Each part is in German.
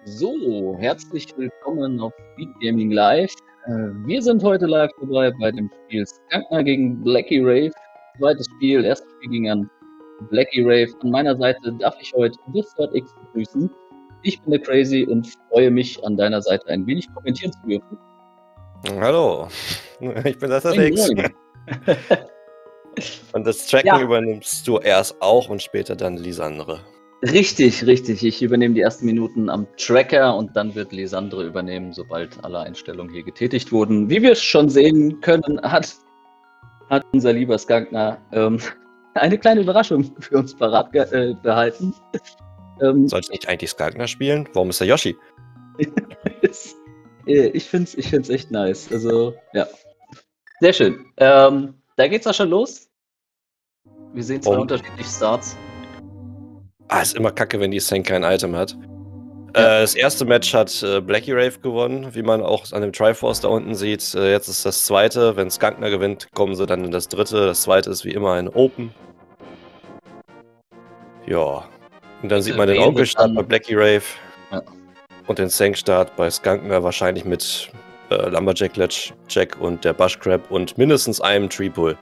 So, herzlich willkommen auf Speed Gaming Live. Wir sind heute live dabei bei dem Spiel Skankner gegen Blackie Rave. Zweites Spiel, erstes Spiel ging an Blackie Rave. An meiner Seite darf ich heute Discord X begrüßen. Ich bin der Crazy und freue mich, an deiner Seite ein wenig kommentieren zu dürfen. Hallo, ich bin das X. Und das Tracken übernimmst du erst auch und später dann Lisandre. Richtig, richtig. Ich übernehme die ersten Minuten am Tracker und dann wird Lisandre übernehmen, sobald alle Einstellungen hier getätigt wurden. Wie wir schon sehen können, hat unser lieber Skankner eine kleine Überraschung für uns parat behalten. Sollte nicht eigentlich Skankner spielen? Warum ist der Yoshi? Ich find's echt nice. Also, ja. Sehr schön. Da geht's auch schon los. Wir sehen zwei unterschiedliche Starts. Ist immer kacke, wenn die Sank kein Item hat. Das erste Match hat Blackie Rave gewonnen, wie man auch an dem Triforce da unten sieht. Jetzt ist das zweite. Wenn Skankner gewinnt, kommen sie dann in das dritte. Das zweite ist wie immer ein Open. Ja. Und dann sieht man den Onkel-Start bei Blackie Rave. Ja. Und den Sank-Start bei Skankner wahrscheinlich mit Lumberjack, Ledge Jack und der Bush Crab und mindestens einem Tree-Pull.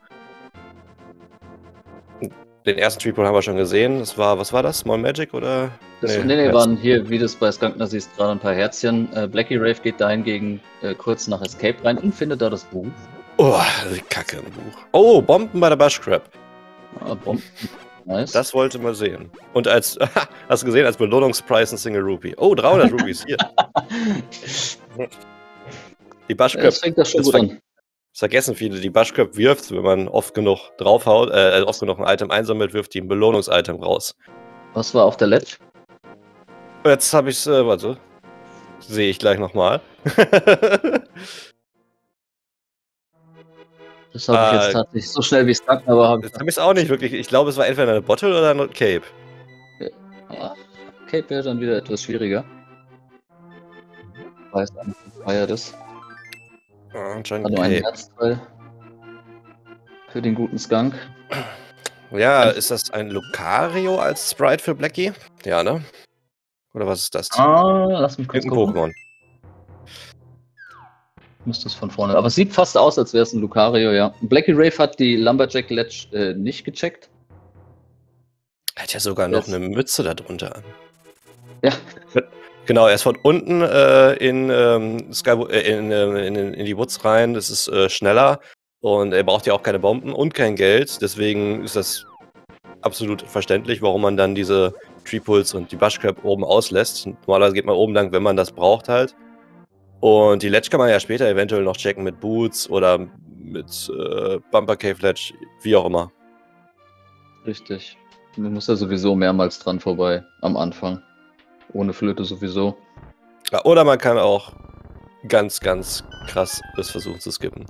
Den ersten Tree-Pull haben wir schon gesehen. Das war, was war das? Small Magic oder? Nee, waren hier, wie du es bei Skankner siehst, gerade ein paar Herzchen. Blackie Rave geht da hingegen kurz nach Escape rein und findet da das Buch. Oh, die Kacke im Buch. Oh, Bomben bei der Bush Crab. Bomben. Nice. Das wollte man sehen. Und als, hast du gesehen, als Belohnungspreis ein Single Rupee. Oh, 300 Rupees, hier. Die Bush Crab. Das fängt das schon gut an. Das vergessen viele, die Bush Crab wirft, wenn man oft genug draufhaut, oft genug ein Item einsammelt, wirft die ein Belohnungs-Item raus. Was war auf der Ledge? Jetzt habe ich es, warte. Sehe ich gleich nochmal. Das habe ich jetzt tatsächlich so schnell wie es kann, aber das habe ich auch nicht wirklich. Ich glaube, es war entweder eine Bottle oder eine Cape. Cape wäre dann wieder etwas schwieriger. Ich weiß nicht, wie feiert ist. Anscheinend ein Herzteil für den guten Skunk. Ja, ist das ein Lucario als Sprite für Blackie? Ja, ne? Oder was ist das? Lass mich kurz gucken. Pokémon. Müsste es von vorne. Aber es sieht fast aus, als wäre es ein Lucario, ja. Blackie Rave hat die Lumberjack Ledge nicht gecheckt. Er hat ja sogar noch eine Mütze darunter an. Ja. Genau, er ist von unten in die Woods rein. Das ist schneller. Und er braucht ja auch keine Bomben und kein Geld. Deswegen ist das absolut verständlich, warum man dann diese Tree-Pulls und die Bush Crab oben auslässt. Normalerweise geht man oben lang, wenn man das braucht halt. Und die Ledge kann man ja später eventuell noch checken mit Boots oder mit Bumper Cave Ledge, wie auch immer. Richtig. Man muss ja sowieso mehrmals dran vorbei am Anfang. Ohne Flöte sowieso. Ja, oder man kann auch ganz, ganz krass das versuchen zu skippen.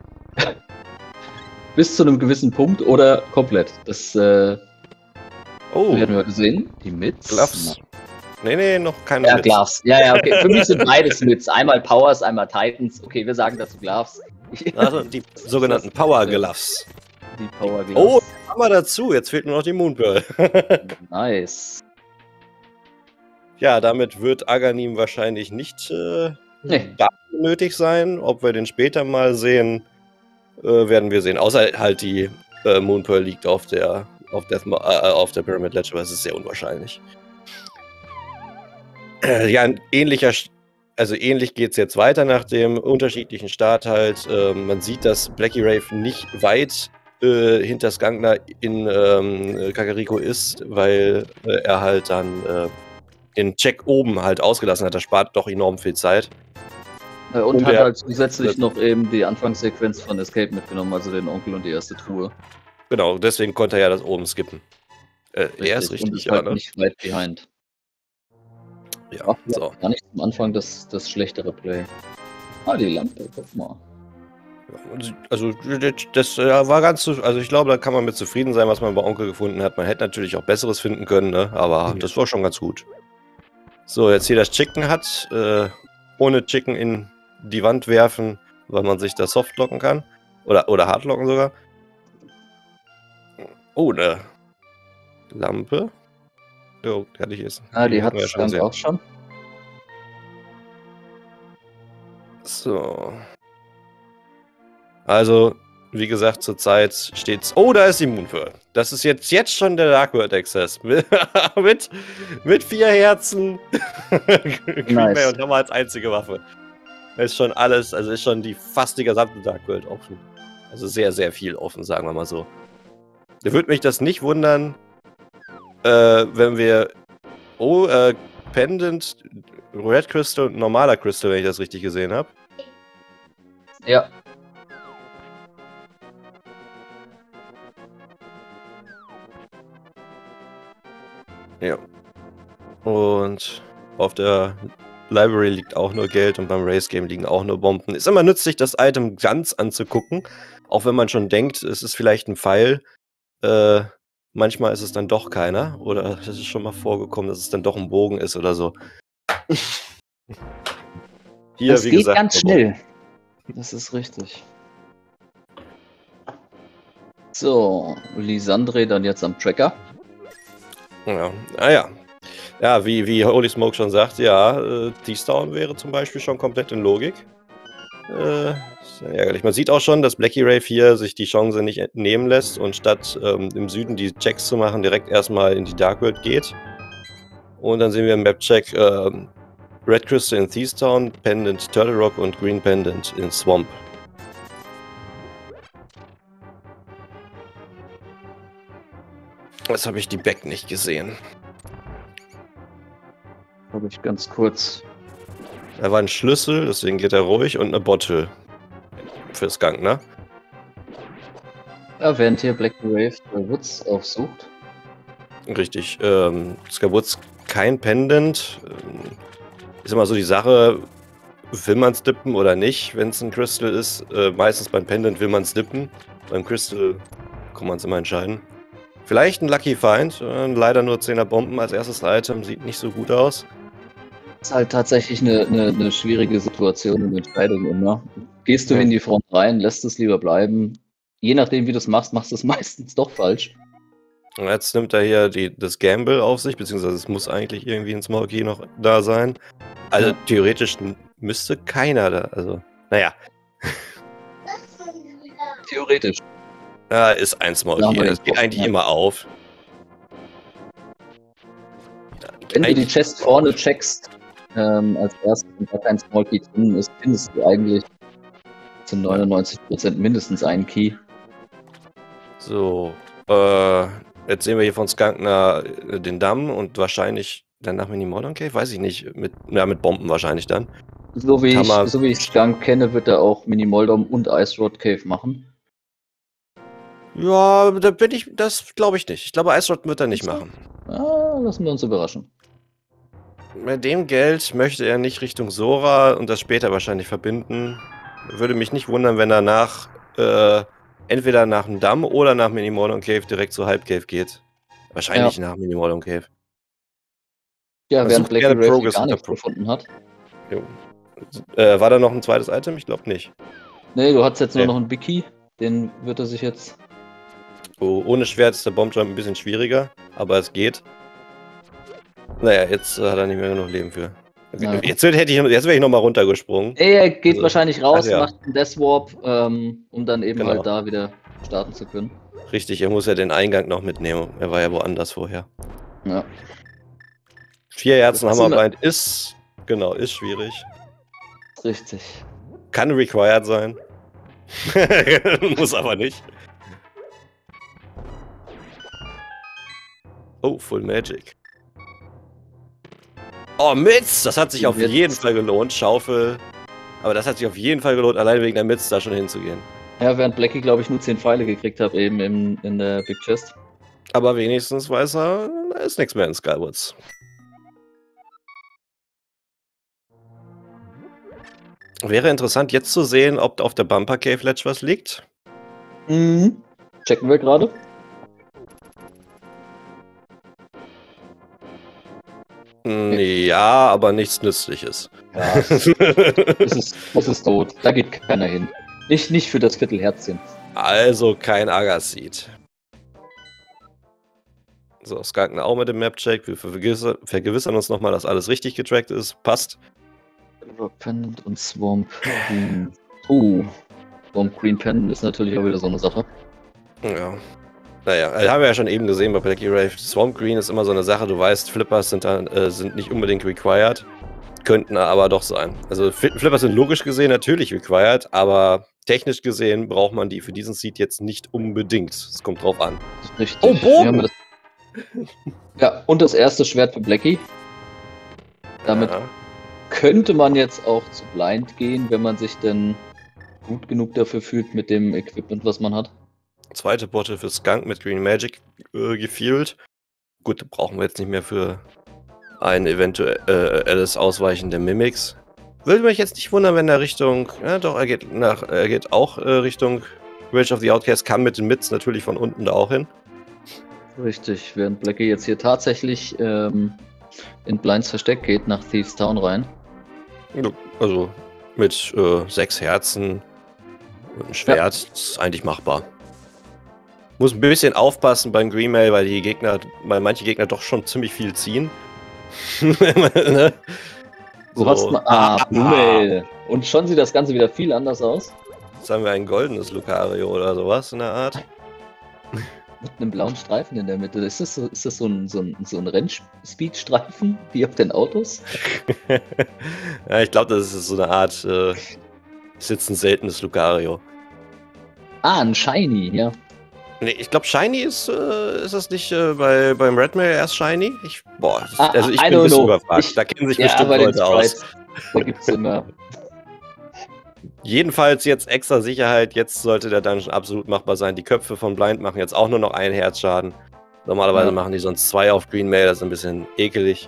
Bis zu einem gewissen Punkt oder komplett. Das werden wir heute sehen. Die Mits. Gloves. Nee, noch keine Mits. Ja, Gloves. Ja, okay. Für mich sind beides Mits. Einmal Powers, einmal Titans. Okay, wir sagen dazu Gloves. Also die sogenannten Power Gloves. Die Power Gloves. Oh, haben wir dazu. Jetzt fehlt nur noch die Moonpearl. Nice. Ja, damit wird Aghanim wahrscheinlich nicht nötig sein. Ob wir den später mal sehen, werden wir sehen. Außer halt die Moonpearl liegt auf der Pyramid Ledge, aber es ist sehr unwahrscheinlich. Ja, ähnlich geht es jetzt weiter nach dem unterschiedlichen Start halt. Man sieht, dass Blackie Rave nicht weit hinter Skankner in Kakariko ist, weil er halt dann den Check oben halt ausgelassen hat. Das spart doch enorm viel Zeit. Und hat halt zusätzlich noch eben die Anfangssequenz von Escape mitgenommen, also den Onkel und die erste Truhe. Genau, deswegen konnte er ja das oben skippen. Er ist richtig, und ist halt nicht weit behind. Ja, so. Gar nicht zum Anfang das schlechtere Play. Die Lampe, guck mal. Also, das war ganz, also ich glaube, da kann man mit zufrieden sein, was man bei Onkel gefunden hat. Man hätte natürlich auch Besseres finden können, ne? Aber das war schon ganz gut. So, jetzt hier das Chicken hat, ohne Chicken in die Wand werfen, weil man sich da softlocken kann. Oder hardlocken sogar. Oh, eine Lampe. Jo, die hatte ich jetzt. Die hat es auch schon. So. Also, wie gesagt, zurzeit steht's. Oh, da ist die Moonpearl. Das ist jetzt schon der Dark World Access. mit 4 Herzen. Queen May und Hammer als einzige Waffe. Ist schon alles, also ist schon fast die gesamte Dark World offen. Also sehr, sehr viel offen, sagen wir mal so. Da würde mich das nicht wundern, wenn wir. Oh, Pendant, Red Crystal und normaler Crystal, wenn ich das richtig gesehen habe. Ja. Ja. Und auf der Library liegt auch nur Geld und beim Race Game liegen auch nur Bomben. Ist immer nützlich, das Item ganz anzugucken. Auch wenn man schon denkt, es ist vielleicht ein Pfeil. Manchmal ist es dann doch keiner. Oder es ist schon mal vorgekommen, dass es dann doch ein Bogen ist oder so. Hier, Das wie geht gesagt, ganz schnell. Das ist richtig. So, Lisandre dann jetzt am Tracker. Ja, naja. Ja, wie Holy Smoke schon sagt, ja, T-Stown wäre zum Beispiel schon komplett in Logik. Ist ja ärgerlich. Man sieht auch schon, dass Blackie Rave hier sich die Chance nicht entnehmen lässt und statt im Süden die Checks zu machen, direkt erstmal in die Dark World geht. Und dann sehen wir im Map-Check Red Crystal in T-Stown, Pendant Turtle Rock und Green Pendant in Swamp. Jetzt habe ich die Back nicht gesehen. Habe ich ganz kurz. Da war ein Schlüssel, deswegen geht er ruhig, und eine Bottle fürs Gang, ne? Ja, während hier Blackie Rave Woods aufsucht. Richtig. Skywoods kein Pendant. Ist immer so die Sache, will man es dippen oder nicht, wenn es ein Crystal ist. Meistens beim Pendant will man es dippen. Beim Crystal kann man es immer entscheiden. Vielleicht ein Lucky Find. Leider nur 10er Bomben als erstes Item. Sieht nicht so gut aus. Ist halt tatsächlich eine schwierige Situation und Entscheidung immer. Gehst du in die Front rein, lässt es lieber bleiben. Je nachdem, wie du es machst, machst du es meistens doch falsch. Und jetzt nimmt er hier das Gamble auf sich, beziehungsweise es muss eigentlich irgendwie ein Small Key noch da sein. Also Ja. theoretisch müsste keiner da, also naja. Theoretisch. Ja, ist ein Small Key, das geht eigentlich immer auf. Wenn du die Chest vorne checkst, als erstes und da kein Small Key drin ist, findest du eigentlich zu 99% mindestens einen Key. So, jetzt sehen wir hier von Skankner den Damm und wahrscheinlich danach Mini-Modern Cave, weiß ich nicht, mit Bomben wahrscheinlich dann. So wie ich Skunk kenne, wird er auch Mini-Moldom und Ice Road Cave machen. Ja, das glaube ich nicht. Ich glaube, Ice Road wird er nicht machen. Ah, lassen wir uns überraschen. Mit dem Geld möchte er nicht Richtung Sora und das später wahrscheinlich verbinden. Würde mich nicht wundern, wenn er entweder nach dem Damm oder nach Mini-Modern Cave direkt zu Hype Cave geht. Wahrscheinlich nach Mini-Modern Cave. Ja, während Blackie Rave gar nichts gefunden hat. Jo. War da noch ein zweites Item? Ich glaube nicht. Nee, du hast jetzt nur noch einen Big Key. Den wird er sich jetzt... Oh, ohne Schwert ist der Bombjump ein bisschen schwieriger, aber es geht. Naja, jetzt hat er nicht mehr genug Leben für. Ja. Jetzt wäre ich nochmal runtergesprungen. Er geht wahrscheinlich raus, ja. macht einen Death Warp, um dann eben halt da wieder starten zu können. Richtig, er muss ja den Eingang noch mitnehmen. Er war ja woanders vorher. Ja. 4 Herzen Hammerbind ist schwierig. Richtig. Kann required sein. Muss aber nicht. Oh, Full Magic. Oh, Mitz! Das hat sich auf jeden Fall gelohnt. Schaufel. Aber das hat sich auf jeden Fall gelohnt, allein wegen der Mitz da schon hinzugehen. Ja, während Blackie, glaube ich, nur 10 Pfeile gekriegt hat, eben in der Big Chest. Aber wenigstens weiß er, da ist nichts mehr in Skywoods. Wäre interessant, jetzt zu sehen, ob auf der Bumper Cave Ledge was liegt. Mhm. Checken wir gerade. Ja, aber nichts Nützliches. Ja, es ist tot. Da geht keiner hin. Nicht für das Viertelherzchen. Also kein Agasseed. So, Skankner auch mit dem Map-Check. Wir vergewissern uns nochmal, dass alles richtig getrackt ist. Passt. Rock Pendant und Swamp Queen. Oh, Swamp Queen Pendant ist natürlich auch wieder so eine Sache. Ja. Naja, das haben wir ja schon eben gesehen bei Blacky Rave. Swamp Green ist immer so eine Sache, du weißt, Flippers sind nicht unbedingt required, könnten aber doch sein. Also Flippers sind logisch gesehen natürlich required, aber technisch gesehen braucht man die für diesen Seed jetzt nicht unbedingt. Es kommt drauf an. Das ist richtig. Oh, Bogen! Ja, und das erste Schwert für Blacky. Damit könnte man jetzt auch zu Blind gehen, wenn man sich denn gut genug dafür fühlt mit dem Equipment, was man hat. Zweite Botte für Skunk mit Green Magic gefuelt. Gut, brauchen wir jetzt nicht mehr für ein eventuelles Ausweichen der Mimics. Würde mich jetzt nicht wundern, wenn er Richtung, ja doch, er geht auch Richtung Rage of the Outcast, kann mit den Mids natürlich von unten da auch hin. Richtig, während Blacky jetzt hier tatsächlich in Blinds Versteck geht, nach Thieves Town rein. Also mit 6 Herzen und ein Schwert ist eigentlich machbar. Muss ein bisschen aufpassen beim Greenmail, weil manche Gegner doch schon ziemlich viel ziehen. Ne? Du hast mal. Bluemail. Und schon sieht das Ganze wieder viel anders aus. Jetzt haben wir ein goldenes Lucario oder sowas in der Art. Mit einem blauen Streifen in der Mitte. Ist das so ein Rennspeed-Streifen, wie auf den Autos? Ja, ich glaube, das ist so eine Art. Ist jetzt ein seltenes Lucario. Ein Shiny, ja. Nee, ich glaube, Shiny ist das nicht beim Redmail erst Shiny? Ich bin ein bisschen überfragt. Da kennen sich bestimmt Leute aus. Da gibt's immer. Jedenfalls jetzt extra Sicherheit. Jetzt sollte der Dungeon absolut machbar sein. Die Köpfe von Blind machen jetzt auch nur noch 1 Herzschaden. Normalerweise machen die sonst 2 auf Greenmail. Das ist ein bisschen ekelig.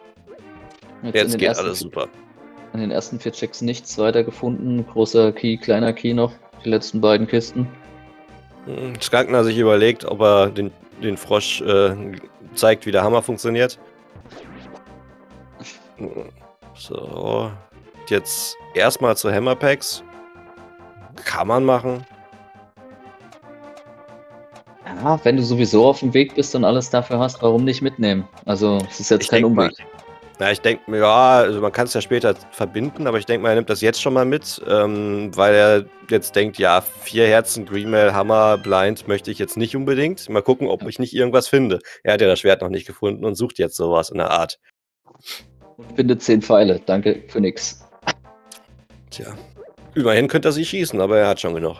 Jetzt geht alles super. In den ersten 4 Checks nichts weiter gefunden. Großer Key, kleiner Key noch. Die letzten beiden Kisten. Skankner sich überlegt, ob er den Frosch zeigt, wie der Hammer funktioniert. So. Jetzt erstmal zu Hammerpacks. Kann man machen. Ja, wenn du sowieso auf dem Weg bist und alles dafür hast, warum nicht mitnehmen? Also, es ist jetzt kein Umweg. Ja, ich denke mir, ja, also man kann es ja später verbinden, aber ich denke mal, er nimmt das jetzt schon mal mit, weil er jetzt denkt, ja, 4 Herzen, Greenmail, Hammer, Blind möchte ich jetzt nicht unbedingt. Mal gucken, ob ich nicht irgendwas finde. Er hat ja das Schwert noch nicht gefunden und sucht jetzt sowas in der Art. Und findet 10 Pfeile, danke für nix. Tja, immerhin könnte er sie schießen, aber er hat schon genug.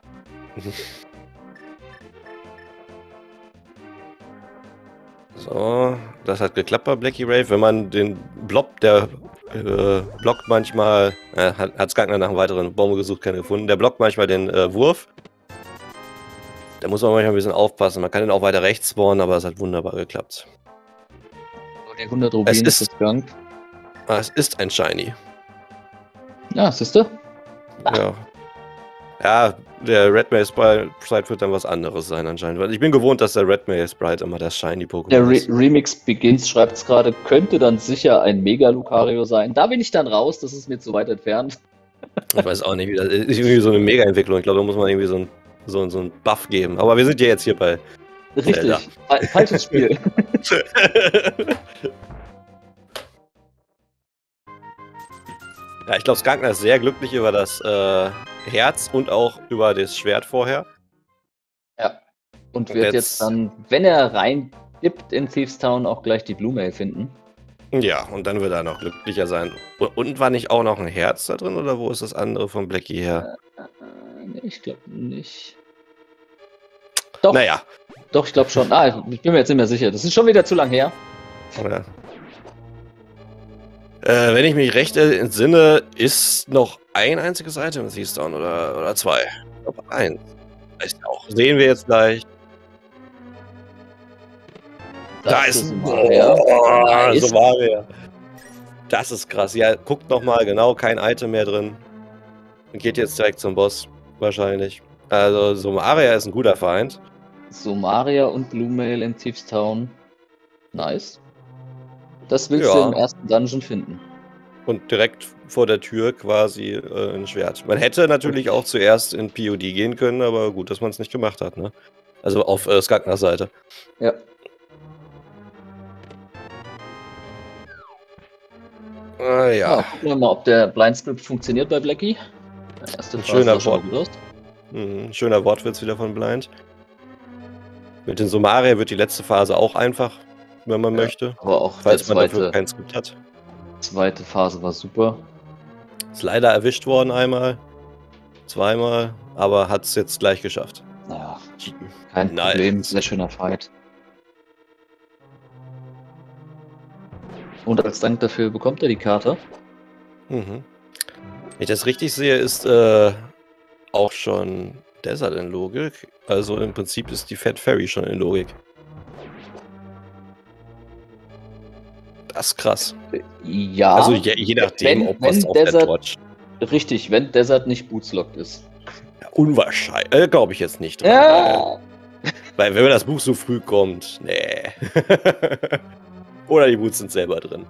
So, das hat geklappt bei Blacky Rave. Wenn man den Blob, der blockt manchmal, hat Skankner nach einem weiteren Bombe gesucht, keine gefunden. Der blockt manchmal den Wurf. Da muss man manchmal ein bisschen aufpassen. Man kann den auch weiter rechts spawnen, aber es hat wunderbar geklappt. Die 100 Rubine ist Skunk. Es ist ein Shiny. Ja, siehst du? Ja. Ja, der Redmail Sprite wird dann was anderes sein anscheinend. Weil ich bin gewohnt, dass der Redmail Sprite immer das Shiny-Pokémon ist. Der Remix Begins schreibt es gerade, könnte dann sicher ein Mega-Lucario sein. Da bin ich dann raus, das ist mir zu weit entfernt. Ich weiß auch nicht, wie das ist. Irgendwie so eine Mega-Entwicklung. Ich glaube, da muss man irgendwie so einen Buff geben. Aber wir sind ja jetzt hier bei Richtig, falsches Spiel. Ja, ich glaube, Skankner ist sehr glücklich über das Herz und auch über das Schwert vorher. Ja. Und wird jetzt dann, wenn er reindippt in Thieves Town, auch gleich die Bluemail finden. Ja, und dann wird er noch glücklicher sein. Und war nicht auch noch ein Herz da drin, oder wo ist das andere von Blacky her? Nee, ich glaube nicht. Doch. Naja. Doch, ich glaube schon. Ich bin mir jetzt nicht mehr sicher. Das ist schon wieder zu lang her. Ja. Wenn ich mich recht entsinne, ist noch ein einziges Item in Thieves Town oder 2. Ich glaube 1. Auch. Sehen wir jetzt gleich. Da ist ein Somaria. Das ist krass. Ja, guckt nochmal, genau, kein Item mehr drin. Und geht jetzt direkt zum Boss, wahrscheinlich. Also, Somaria ist ein guter Feind. Somaria und Bluemail in Thieves Town. Nice. Das willst du im ersten Dungeon finden. Und direkt vor der Tür quasi ein Schwert. Man hätte natürlich auch zuerst in POD gehen können, aber gut, dass man es nicht gemacht hat, ne? Also auf Skankners Seite. Ja. Ja. Gucken wir mal, ob der Blind Script funktioniert bei Blackie. Der erste Phase schöner sah schon mal Wort. gut aus. Schöner Wortwitz wieder von Blind. Mit den Somaria wird die letzte Phase auch einfach, wenn man möchte. Aber auch Falls der man dafür kein Skript hat. zweite Phase war super. Ist leider erwischt worden einmal, zweimal, aber hat es jetzt gleich geschafft. Naja, kein Problem, sehr schöner Fight. Und als Dank dafür bekommt er die Karte. Wenn ich das richtig sehe, ist auch schon Desert in Logik. Also im Prinzip ist die Fat Fairy schon in Logik. Das ist krass. Ja. Also je nachdem, ob was auf der Torch. Richtig, wenn Desert nicht bootslockt ist. Ja, unwahrscheinlich. Glaube ich jetzt nicht dran. Ja. Weil wenn das Buch so früh kommt, nee. Oder die Boots sind selber drin.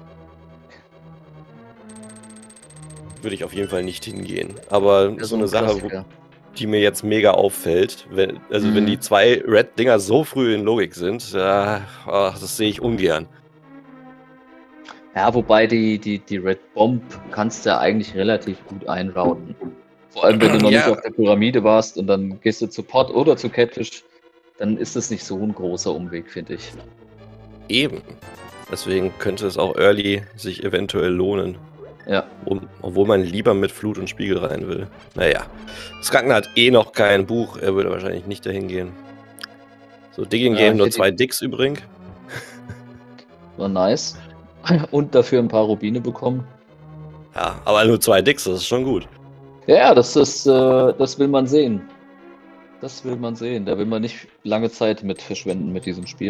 Würde ich auf jeden Fall nicht hingehen. Aber so eine Sache, die mir jetzt mega auffällt, wenn die zwei Red-Dinger so früh in Logik sind, das sehe ich ungern. Ja, wobei die Red Bomb kannst du ja eigentlich relativ gut einrouten. Vor allem, wenn du noch nicht auf der Pyramide warst und dann gehst du zu Pot oder zu Catfish, dann ist das nicht so ein großer Umweg, finde ich. Eben. Deswegen könnte es auch early sich eventuell lohnen. Ja. Obwohl man lieber mit Flut und Spiegel rein will. Naja. Skanken hat eh noch kein Buch. Er würde wahrscheinlich nicht dahin gehen. So, Digging Game nur 2 Dicks übrig. War nice. Und dafür ein paar Rubine bekommen. Ja, aber nur 2 Dicks, das ist schon gut. Ja, das will man sehen. Das will man sehen. Da will man nicht lange Zeit mit verschwenden mit diesem Spiel.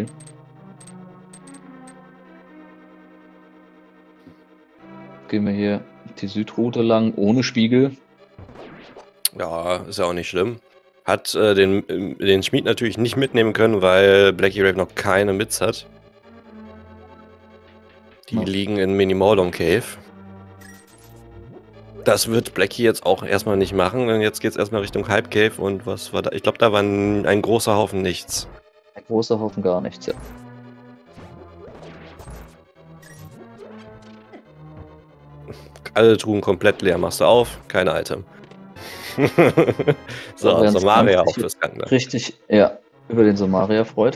Gehen wir hier die Südroute lang, ohne Spiegel. Ja, ist ja auch nicht schlimm. Hat den Schmied natürlich nicht mitnehmen können, weil Blackie Rave noch keine Mits hat. Die liegen in Minimordom Cave. Das wird Blackie jetzt auch erstmal nicht machen, denn jetzt geht es erstmal Richtung Hype Cave und was war da? Ich glaube, da war ein großer Haufen nichts. Ein großer Haufen gar nichts, ja. Alle Truhen komplett leer, machst du auf, keine Item. So, Somaria auch fürs Gange. Richtig, ja, über den Somaria freut.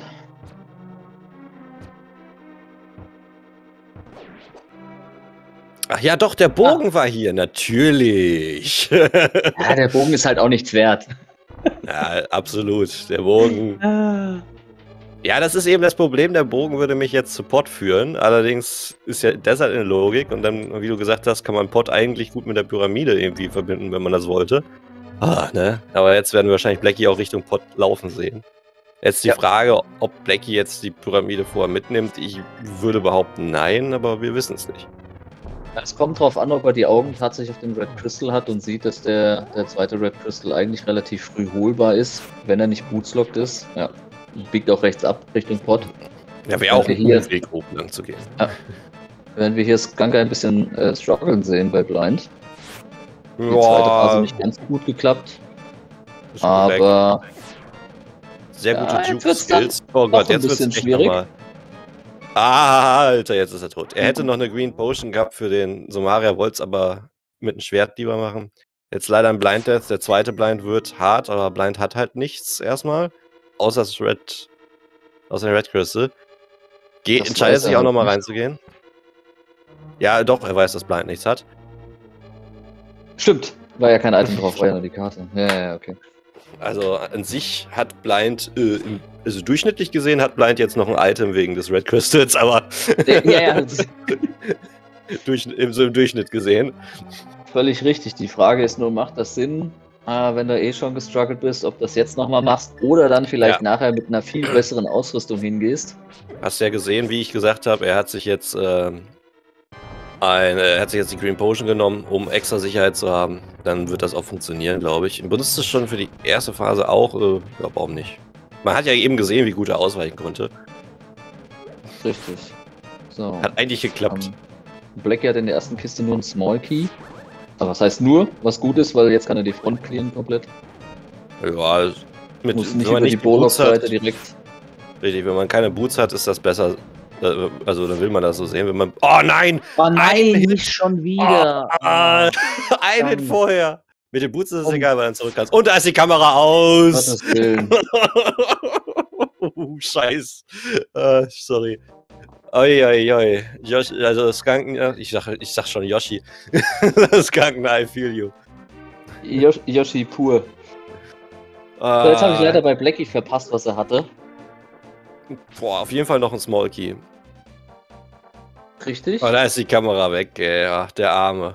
Ach ja, doch, der Bogen war hier, natürlich. Ja, der Bogen ist halt auch nichts wert. Ja, absolut, der Bogen. Ja, das ist eben das Problem, der Bogen würde mich jetzt zu Pot führen, allerdings ist ja Desert in Logik und dann, wie du gesagt hast, kann man Pot eigentlich gut mit der Pyramide irgendwie verbinden, wenn man das wollte. Ne? Aber jetzt werden wir wahrscheinlich Blackie auch Richtung Pot laufen sehen. Jetzt die Frage, ob Blackie jetzt die Pyramide vorher mitnimmt. Ich würde behaupten, nein, aber wir wissen es nicht. Es kommt drauf an, ob er die Augen tatsächlich auf den Red Crystal hat und sieht, dass der zweite Red Crystal eigentlich relativ früh holbar ist, wenn er nicht bootslockt ist. Ja. Biegt auch rechts ab Richtung Pot. Ja, wäre auch ein Weg, oben lang zu gehen. Ja. Wenn wir hier Skanker ein bisschen strugglen sehen bei Blind. Die zweite Phase nicht ganz so gut geklappt. Aber sehr gute Juke-Skills. Oh Gott, jetzt wird es schwierig. Alter, jetzt ist er tot. Er hätte noch eine Green Potion gehabt für den Somaria, wollte es aber mit einem Schwert lieber machen. Jetzt leider ein Blind Death. Der zweite Blind wird hart, aber Blind hat halt nichts erstmal. Außer das Red Crystal. Entscheidet sich auch nochmal reinzugehen. Ja, doch, er weiß, dass Blind nichts hat. Stimmt, war ja kein Item drauf, war ja nur die Karte. Ja, okay. Also an sich hat Blind, also durchschnittlich gesehen hat Blind jetzt noch ein Item wegen des Red Crystals, aber ja. im Durchschnitt gesehen. Völlig richtig. Die Frage ist nur, macht das Sinn, wenn du eh schon gestruggelt bist, ob das jetzt nochmal machst oder dann vielleicht nachher mit einer viel besseren Ausrüstung hingehst? Hast ja gesehen, wie ich gesagt habe, er hat sich jetzt die Green Potion genommen, um extra Sicherheit zu haben. Dann wird das auch funktionieren, glaube ich. Benutzt es schon für die erste Phase auch? Ja, warum nicht? Man hat ja eben gesehen, wie gut er ausweichen konnte. Richtig. So. Hat eigentlich geklappt. Blackie hat in der ersten Kiste nur einen Small Key. Aber was heißt nur, was gut ist, weil jetzt kann er die Front clearen komplett. Ja, muss nicht über die Bolox-Seite direkt. Richtig, wenn man keine Boots hat, ist das besser, Also dann will man das so sehen, wenn man. Oh nein! Oh nein, Hit. nicht schon wieder. Ein Hit vorher. Mit den Boots ist es Oh. egal, weil dann zurück kannst. Und da ist die Kamera aus! Gottes Willen. Scheiß. Sorry. Oi. Yoshi, also Skunken, ich sag schon Yoshi. Skunken, I feel you. Yoshi pur. So, jetzt habe ich leider bei Blackie verpasst, was er hatte. Boah, auf jeden Fall noch ein Small Key. Richtig? Oh, da ist die Kamera weg, ey. Ach, der Arme.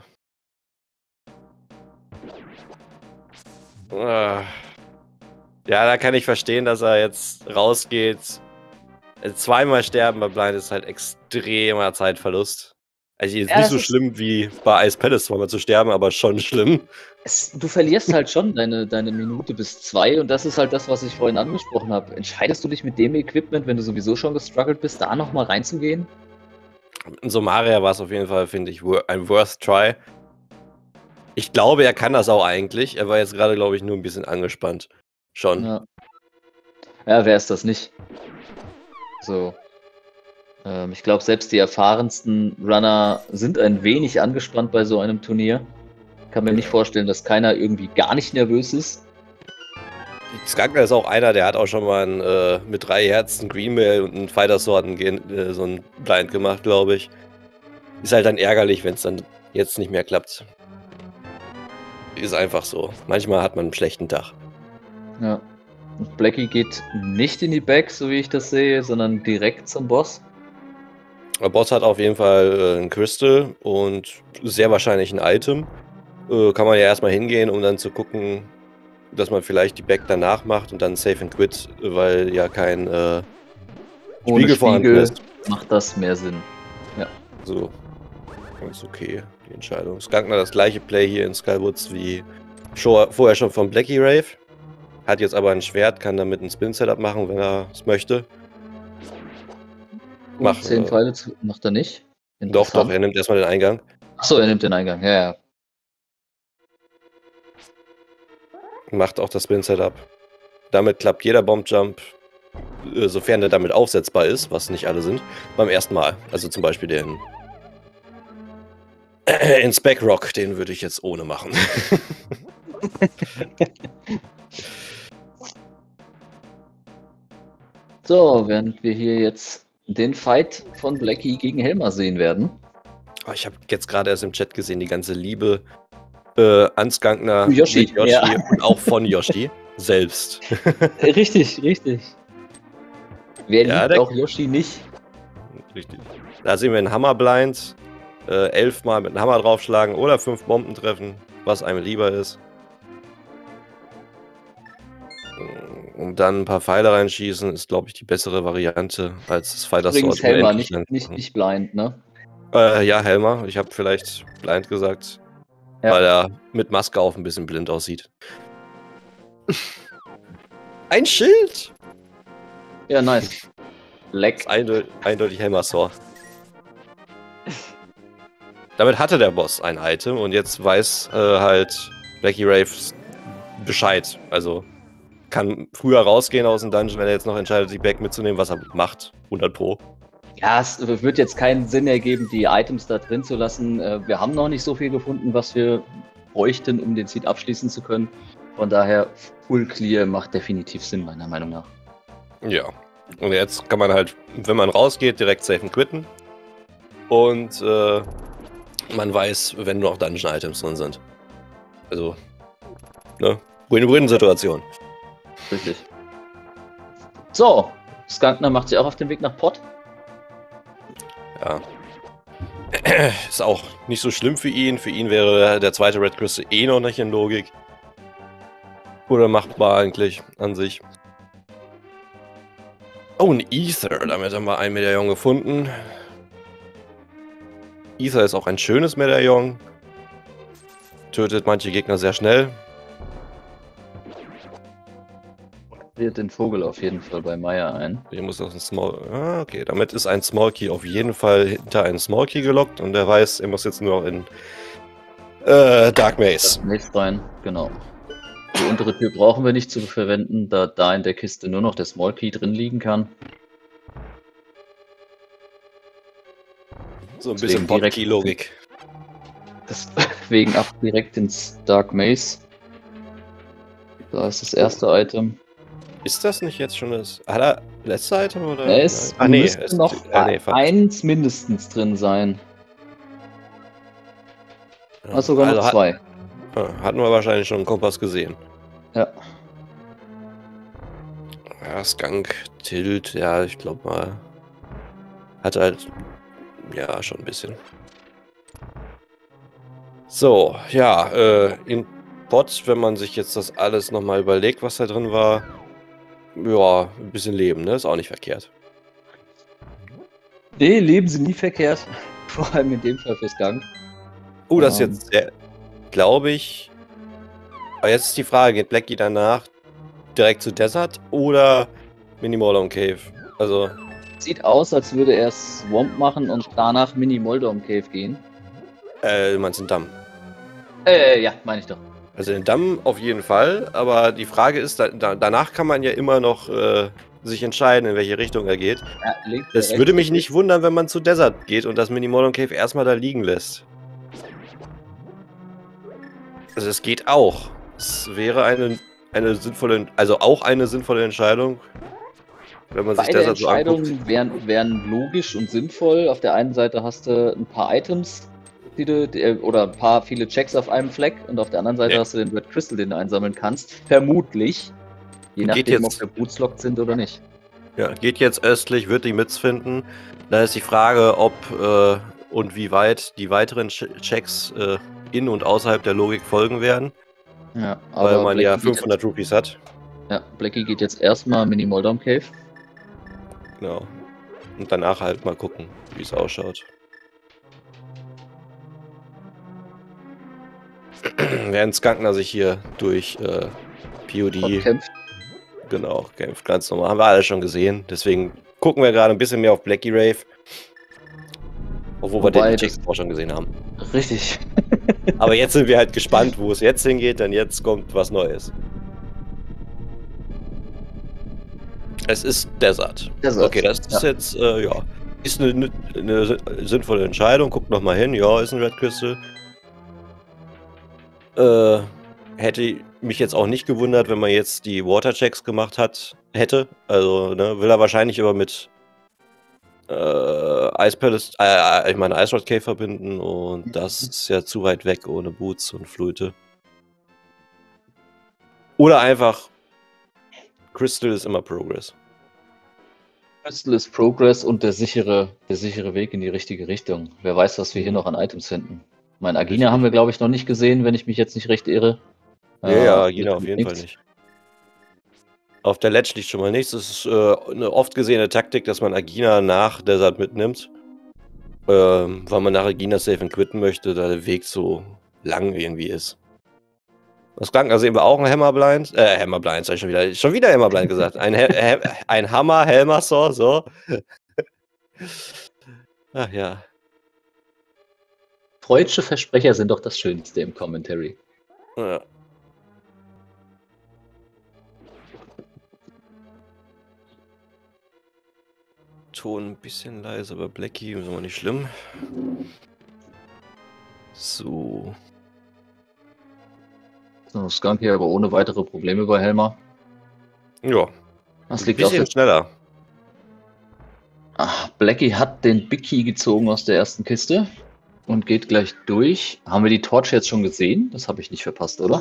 Ja, da kann ich verstehen, dass er jetzt rausgeht. Zweimal sterben bei Blind ist halt extremer Zeitverlust. Also jetzt nicht so schlimm wie bei Ice Palace zweimal zu sterben, aber schon schlimm. Du verlierst halt schon deine Minute bis 2 und das ist halt das, was ich vorhin angesprochen habe. Entscheidest du dich mit dem Equipment, wenn du sowieso schon gestruggelt bist, da nochmal reinzugehen? In Somaria war es auf jeden Fall, finde ich, ein worth try. Ich glaube, er kann das auch eigentlich. Er war jetzt gerade, glaube ich, nur ein bisschen angespannt. Schon. Ja, wer ist das nicht? So. Ich glaube, selbst die erfahrensten Runner sind ein wenig angespannt bei so einem Turnier. Kann mir nicht vorstellen, dass keiner irgendwie gar nicht nervös ist. Skunkner ist auch einer, der hat auch schon mal mit 3 Herzen Greenmail und einen Fighter Sword so ein Blind gemacht, glaube ich. Ist halt dann ärgerlich, wenn es dann jetzt nicht mehr klappt. Ist einfach so. Manchmal hat man einen schlechten Tag. Ja. Und Blackie geht nicht in die Back, so wie ich das sehe, sondern direkt zum Boss. Der Boss hat auf jeden Fall ein Crystal und sehr wahrscheinlich ein Item. Kann man ja erstmal hingehen, um dann zu gucken, dass man vielleicht die Back danach macht und dann Save and Quit, weil ja kein Spiegel vorhanden ist. Macht das mehr Sinn. Ja. So. Ganz okay, die Entscheidung. Skunkner das gleiche Play hier in Skywoods wie vorher schon von Blackie Rave. Hat jetzt aber ein Schwert, kann damit ein Spin-Setup machen, wenn er es möchte. 10 Pfeile macht er nicht. Doch, er nimmt erstmal den Eingang. Achso, er nimmt den Eingang, ja. Macht auch das Spin-Setup. Damit klappt jeder Bomb-Jump, sofern der damit aufsetzbar ist, was nicht alle sind, beim ersten Mal. Also zum Beispiel den in Spec Rock, den würde ich jetzt ohne machen. So, während wir hier jetzt den Fight von Blackie gegen Helmer sehen werden. Oh, ich habe jetzt gerade erst im Chat gesehen, die ganze Liebe an Skunkner, Yoshi ja. Und auch von Yoshi selbst. Richtig. Wer ja, liebt auch Yoshi nicht? Richtig. Da sehen wir einen Hammerblind. 11 Mal mit einem Hammer draufschlagen oder 5 Bomben treffen, was einem lieber ist. Und dann ein paar Pfeile reinschießen, ist, glaube ich, die bessere Variante als das Fighter Sword. Übrigens Helmer, nicht blind, ne? Ja, Helmer. Ich habe vielleicht blind gesagt, ja. Weil er mit Maske auf ein bisschen blind aussieht. Ein Schild! Ja, nice. Leck. Eindeutig Helmer Sword. Damit hatte der Boss ein Item und jetzt weiß halt Blackie Rave Bescheid. Also kann früher rausgehen aus dem Dungeon, wenn er jetzt noch entscheidet, die Back mitzunehmen, was er macht. 100 Pro. Ja, es wird jetzt keinen Sinn ergeben, die Items da drin zu lassen. Wir haben noch nicht so viel gefunden, was wir bräuchten, um den Seed abschließen zu können. Von daher, Full Clear macht definitiv Sinn, meiner Meinung nach. Ja. Und jetzt kann man halt, wenn man rausgeht, direkt safe und quitten. Und man weiß, wenn noch Dungeon-Items drin sind. Also, ne? Win-Win-Situation. Richtig. So, Skunkner macht sich auch auf den Weg nach Pott. Ja. Ist auch nicht so schlimm für ihn. Für ihn wäre der zweite Red Crystal eh noch nicht in Logik. Oder machbar eigentlich an sich. Oh, ein Ether. Damit haben wir ein Medaillon gefunden. Ether ist auch ein schönes Medaillon. Tötet manche Gegner sehr schnell. Wird den Vogel auf jeden Fall bei Maya ein. Hier muss auch ein Small... Ah, okay. Damit ist ein Small Key auf jeden Fall hinter einen Small Key gelockt und er weiß, er muss jetzt nur noch in Dark Maze. Dark Maze rein, genau. Die untere Tür brauchen wir nicht zu verwenden, da in der Kiste nur noch der Small Key drin liegen kann. So ein bisschen Deswegen direkt- Hotkey-Logik. Deswegen ab direkt ins Dark Maze. Da ist das erste Item. Ist das nicht jetzt schon das letzte Item? Oder? Es Ach nee, müsste noch fast. eins mindestens drin sein. Ja, Sogar noch 2. Hatten wir wahrscheinlich schon einen Kompass gesehen. Ja. Ja, Skunk, Tilt, ja, ich glaube mal. Hat halt. Ja, schon ein bisschen. So, ja, in Bot, wenn man sich jetzt das alles nochmal überlegt, was da drin war. Ja, ein bisschen Leben, ne? Ist auch nicht verkehrt. Nee, Leben sind nie verkehrt. Vor allem in dem Fall fürs Gang. Das ist jetzt, glaube ich. Aber jetzt ist die Frage, geht Blackie danach direkt zu Desert oder Mini-Moldom Cave? Also. Sieht aus, als würde er Swamp machen und danach Mini-Moldom Cave gehen. Du meinst den Damm? Ja, meine ich doch. Also den Damm auf jeden Fall, aber die Frage ist, danach kann man ja immer noch sich entscheiden, in welche Richtung er geht. Ja, links, Das würde mich nicht wundern, wenn man zu Desert geht und das Mini-Moldom Cave erstmal da liegen lässt. Also es geht auch. Es wäre eine sinnvolle, also auch eine sinnvolle Entscheidung, wenn man sich Beide Desert so anguckt. Entscheidungen wären logisch und sinnvoll. Auf der einen Seite hast du ein paar Items, oder viele Checks auf einem Fleck, und auf der anderen Seite hast du den Red Crystal, den du einsammeln kannst. Vermutlich. Je nachdem, ob wir bootslockt sind oder nicht. Ja, geht jetzt östlich, wird die Mits finden. Da ist die Frage, ob und wie weit die weiteren Checks in und außerhalb der Logik folgen werden. Ja, aber weil man ja 500 Rupees hat. Ja, Blackie geht jetzt erstmal Mini-Moldom Cave. Genau. Und danach halt mal gucken, wie es ausschaut. Während Skunkner sich hier durch POD kämpft. Genau, kämpft ganz normal. Haben wir alle schon gesehen. Deswegen gucken wir gerade ein bisschen mehr auf Blackie Rave. Obwohl wir den Checks auch schon gesehen haben. Richtig. Aber jetzt sind wir halt gespannt, wo es jetzt hingeht, denn jetzt kommt was Neues. Es ist Desert. Okay, das ist jetzt, ja. Ist eine sinnvolle Entscheidung. Guckt nochmal hin. Ja, ist ein Red Crystal. Hätte mich jetzt auch nicht gewundert, wenn man jetzt die Water-Checks gemacht hätte. Also, ne, will er wahrscheinlich aber mit Ice Palace, ich meine Ice Rod Cave verbinden, und das ist ja zu weit weg ohne Boots und Flöte. Oder einfach Crystal ist immer Progress. Crystal ist Progress und der sichere Weg in die richtige Richtung. Wer weiß, was wir hier noch an Items finden. Mein Agina haben wir, glaube ich, noch nicht gesehen, wenn ich mich jetzt nicht recht irre. Ja, Agina auf jeden Fall nicht. Auf der Ledge liegt schon mal nichts. Das ist eine oft gesehene Taktik, dass man Agina nach Desert mitnimmt. Weil man nach Agina safe and quitten möchte, da der Weg so lang irgendwie ist. Das Krankenhaus sehen wir auch ein Hammerblind. Hammerblind, sag ich schon wieder Hammerblind gesagt. Ein Hammer, Helmersaw, so. Ach ja. Freudsche Versprecher sind doch das Schönste im Commentary. Ja. Ton ein bisschen leise, aber Blackie ist aber nicht schlimm. So. So, Skunk hier aber ohne weitere Probleme bei Helmer. Ja. Das Ein liegt bisschen schneller. Blackie hat den Big Key gezogen aus der ersten Kiste und geht gleich durch. Haben wir die Torch jetzt schon gesehen? Das habe ich nicht verpasst, oder?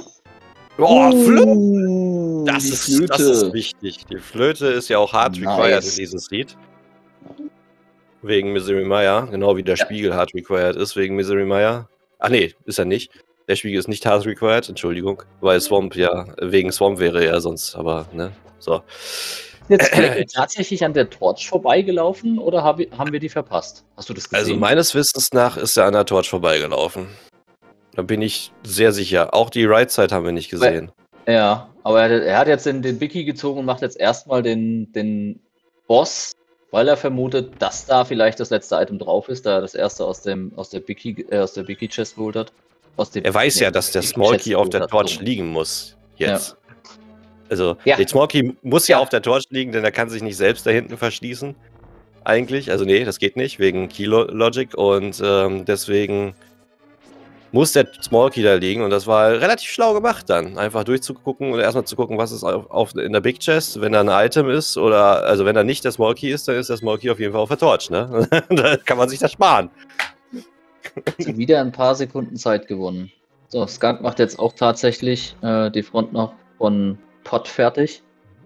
Oh, das ist wichtig. Die Flöte ist ja auch hard required in dieses Lied. Wegen Misery Maya, genau wie der Spiegel hard required ist, wegen Misery Maya. Ach nee, ist er nicht. Der Spiegel ist nicht hard required, Entschuldigung. Weil Swamp wegen Swamp wäre er sonst, aber, ne, so. Jetzt tatsächlich an der Torch vorbeigelaufen oder haben wir die verpasst? Hast du das gesehen? Also meines Wissens nach ist er an der Torch vorbeigelaufen. Da bin ich sehr sicher. Auch die Right-Side haben wir nicht gesehen. Ja, aber er hat jetzt den Big Key gezogen und macht jetzt erstmal den Boss, weil er vermutet, dass da vielleicht das letzte Item drauf ist, da er das erste aus der Big Key Chest geholt hat. Er weiß ja, dass der Small Key auf der Torch liegen muss. Jetzt. Ja. Also, der Small Key muss ja auf der Torch liegen, denn er kann sich nicht selbst da hinten verschließen. eigentlich. Also nee, das geht nicht, wegen Key-Logic. Und deswegen muss der Small Key da liegen. Und das war relativ schlau gemacht dann. Einfach durchzugucken und erstmal zu gucken, was ist in der Big Chest, wenn da ein Item ist. Oder, also wenn da nicht der Small Key ist, dann ist der Small Key auf jeden Fall auf der Torch, ne? Da kann man sich das sparen. Also wieder ein paar Sekunden Zeit gewonnen. So, Skunk macht jetzt auch tatsächlich die Front noch von Pot fertig.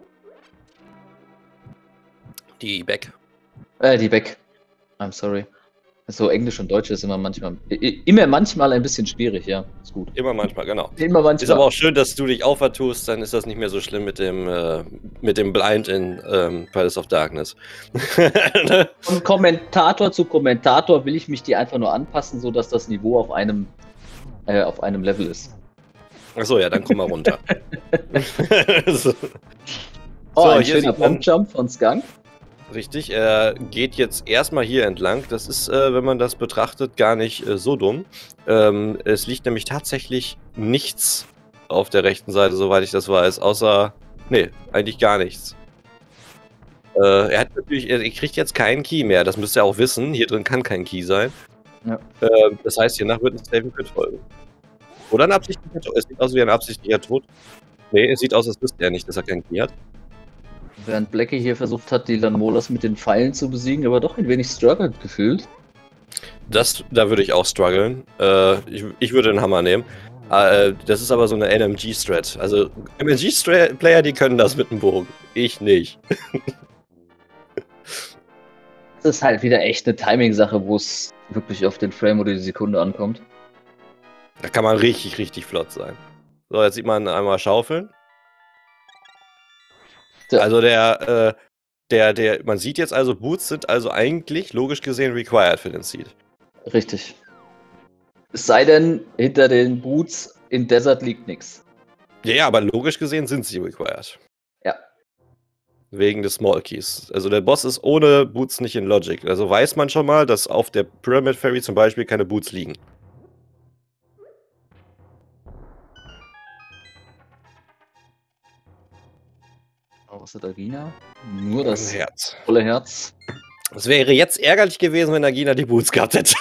Die Back. Die Back. I'm sorry. So Englisch und Deutsch ist immer manchmal ein bisschen schwierig, ja. Ist gut. Immer manchmal, genau. Immer manchmal. Ist aber auch schön, dass du dich aufertust, dann ist das nicht mehr so schlimm mit dem Blind in Palace of Darkness. Von Kommentator zu Kommentator will ich mich dir einfach nur anpassen, sodass das Niveau auf einem Level ist. Achso, ja, dann komm mal runter. So. Oh, ein schöner Bombjump von Skunk. Richtig, er geht jetzt erstmal hier entlang. Das ist, wenn man das betrachtet, gar nicht so dumm. Es liegt nämlich tatsächlich nichts auf der rechten Seite, soweit ich das weiß, außer, nee, eigentlich gar nichts. Er kriegt jetzt keinen Key mehr, das müsst ihr auch wissen. Hier drin kann kein Key sein. Ja. Das heißt, hiernach wird ein Saving Crit folgen. Oder ein absichtlicher Tod. Es sieht aus wie ein absichtlicher Tod. Nee, es sieht aus, als wüsste er nicht, dass er keinen Key hat. Während Blackie hier versucht hat, die Lanmolas mit den Pfeilen zu besiegen, aber doch ein wenig struggled gefühlt. Da würde ich auch strugglen. Ich würde den Hammer nehmen. Das ist aber so eine NMG-Strat. Also MMG-Player, die können das mit dem Bogen. Ich nicht. Das ist halt wieder echt eine Timing-Sache, wo es wirklich auf den Frame oder die Sekunde ankommt. Da kann man richtig, richtig flott sein. So, jetzt sieht man einmal schaufeln. Ja. Also man sieht jetzt also, Boots sind also eigentlich, logisch gesehen, required für den Seed. Richtig. Es sei denn, hinter den Boots in Desert liegt nichts. Ja, aber logisch gesehen sind sie required. Ja. Wegen des Small Keys. Also der Boss ist ohne Boots nicht in Logic. Also weiß man schon mal, dass auf der Pyramid Ferry zum Beispiel keine Boots liegen. Was hat Agina? Nur das Herz. volle Herz. Es wäre jetzt ärgerlich gewesen, wenn Agina die Boots gehabt hätte.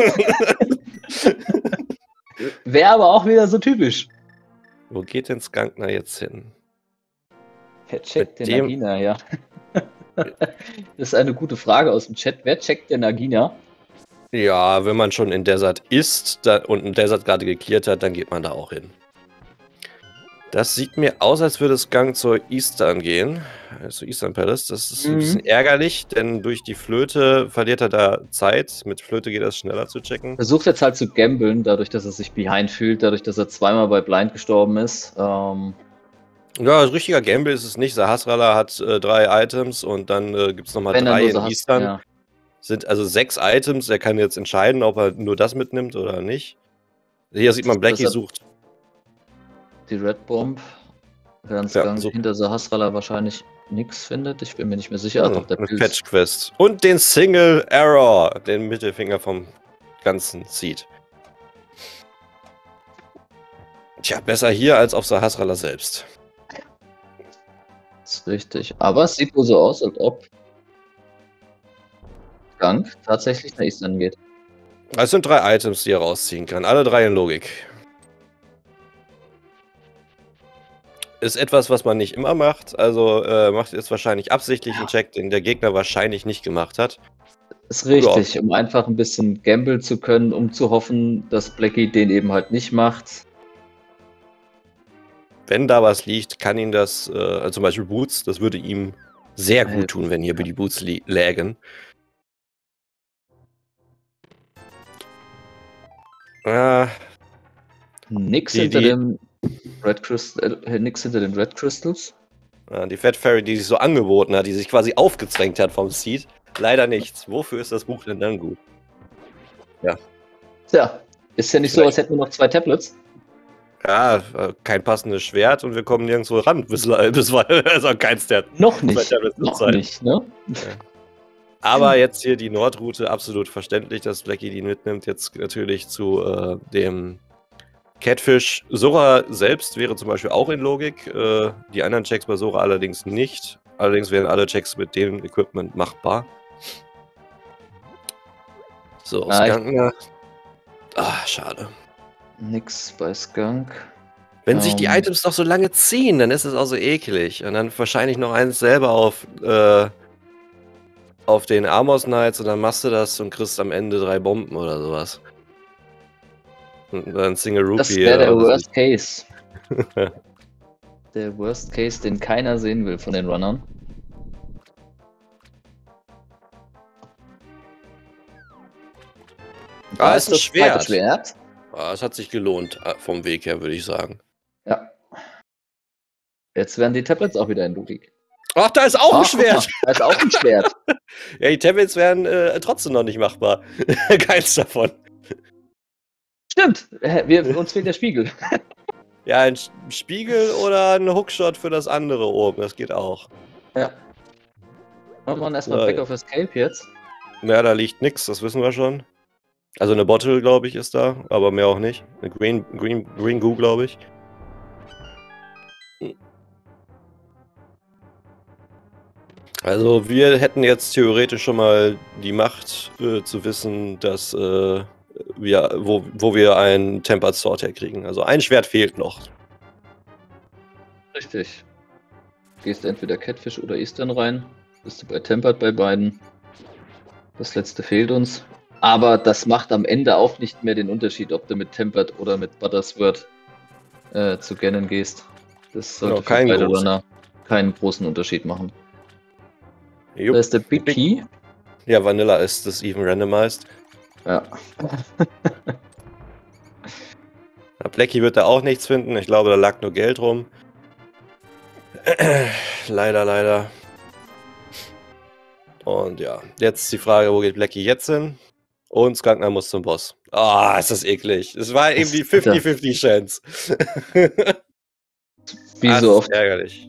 Wäre aber auch wieder so typisch. Wo geht denn Skunkner jetzt hin? Wer checkt den Agina, ja? Das ist eine gute Frage aus dem Chat. Wer checkt den Agina? Ja, wenn man schon in Desert ist und ein Desert gerade geklärt hat, dann geht man da auch hin. Das sieht mir aus, als würde Skunk zur Eastern gehen. Zu Eastern Palace. Das ist ein bisschen ärgerlich, denn durch die Flöte verliert er da Zeit. Mit Flöte geht das schneller zu checken. Versucht jetzt halt zu gamblen, dadurch, dass er sich behind fühlt, dadurch, dass er zweimal bei Blind gestorben ist. Ja, ein richtiger Gamble ist es nicht. Sahasrara hat 3 Items und dann gibt es nochmal 3 in Eastern. Ja. Sind also 6 Items. Er kann jetzt entscheiden, ob er nur das mitnimmt oder nicht. Hier sieht man, Blackie sucht die Red Bomb, während Skunk hinter Sahasrara wahrscheinlich nichts findet. Ich bin mir nicht mehr sicher. Doch, der Fetch Quest. Und den Single Error, den Mittelfinger vom ganzen Seed. Tja, besser hier als auf Sahasrara selbst. Das ist richtig. Aber es sieht wohl so aus, als ob Skunk tatsächlich nach Eastern geht. Es sind 3 Items, die er rausziehen kann. Alle 3 in Logik. Ist etwas, was man nicht immer macht. Also macht jetzt wahrscheinlich absichtlich einen Check, den der Gegner wahrscheinlich nicht gemacht hat. Ist richtig, um einfach ein bisschen gamble zu können, um zu hoffen, dass Blackie den eben halt nicht macht. Wenn da was liegt, kann ihn das, also zum Beispiel Boots, das würde ihm sehr gut tun, wenn hier die Boots lägen. Nix hinter den Red Crystals. Ja, die Fat Fairy, die sich so angeboten hat, die sich quasi aufgezwängt hat vom Seed. Leider nichts. Wofür ist das Buch denn dann gut? Ja. Tja, ist ja nicht so, als hätten wir noch 2 Tablets. Ja, kein passendes Schwert und wir kommen nirgendwo ran. Also keins der. Noch nicht. Noch nicht, ne? Ja. Aber jetzt hier die Nordroute, absolut verständlich, dass Blackie die mitnimmt. Jetzt natürlich zu dem Catfish. Sora selbst wäre zum Beispiel auch in Logik. Die anderen Checks bei Sora allerdings nicht. Allerdings wären alle Checks mit dem Equipment machbar. So, Ah, Skunk. Schade. Nix bei Skunk. Wenn sich die Items doch so lange ziehen, dann ist es auch so eklig. Und dann wahrscheinlich noch eins selber auf den Amos Knights und dann machst du das und kriegst am Ende 3 Bomben oder sowas. Und dann Single Rupee. Das wäre der Worst Case. Der Worst Case, den keiner sehen will von den Runnern. Da ist ein Schwert. Schwert. Es hat sich gelohnt, vom Weg her, würde ich sagen. Ja. Jetzt werden die Tablets auch wieder in Logik. Ach, da ist auch ein Schwert! Da ist auch ein Schwert. Ja, die Tablets werden trotzdem noch nicht machbar. Keins davon. Stimmt, uns fehlt der Spiegel. Ja, ein Spiegel oder ein Hookshot für das andere oben, das geht auch. Ja. Machen wir erstmal Back of Escape jetzt. Ja, da liegt nix, das wissen wir schon. Also eine Bottle, glaube ich, ist da, aber mehr auch nicht. Eine Green Goo, glaube ich. Also wir hätten jetzt theoretisch schon mal die Macht zu wissen, dass wo wir ein Tempered Sword herkriegen. Also ein Schwert fehlt noch. Richtig. Gehst entweder Catfish oder Eastern rein. Bist du bei Tempered bei beiden. Das letzte fehlt uns. Aber das macht am Ende auch nicht mehr den Unterschied, ob du mit Tempered oder mit Buttersword zu Ganon gehst. Das sollte für beide Runner keinen großen Unterschied machen. Jupp. Da ist der Big Key. Ja, Vanilla ist das even randomized. Ja. Blackie wird da auch nichts finden. Ich glaube, da lag nur Geld rum. Leider. Und ja, jetzt die Frage, wo geht Blackie jetzt hin? Und Skunkner muss zum Boss. Ah, ist das eklig. Es war irgendwie 50-50 Chance. Wie so oft. Ärgerlich.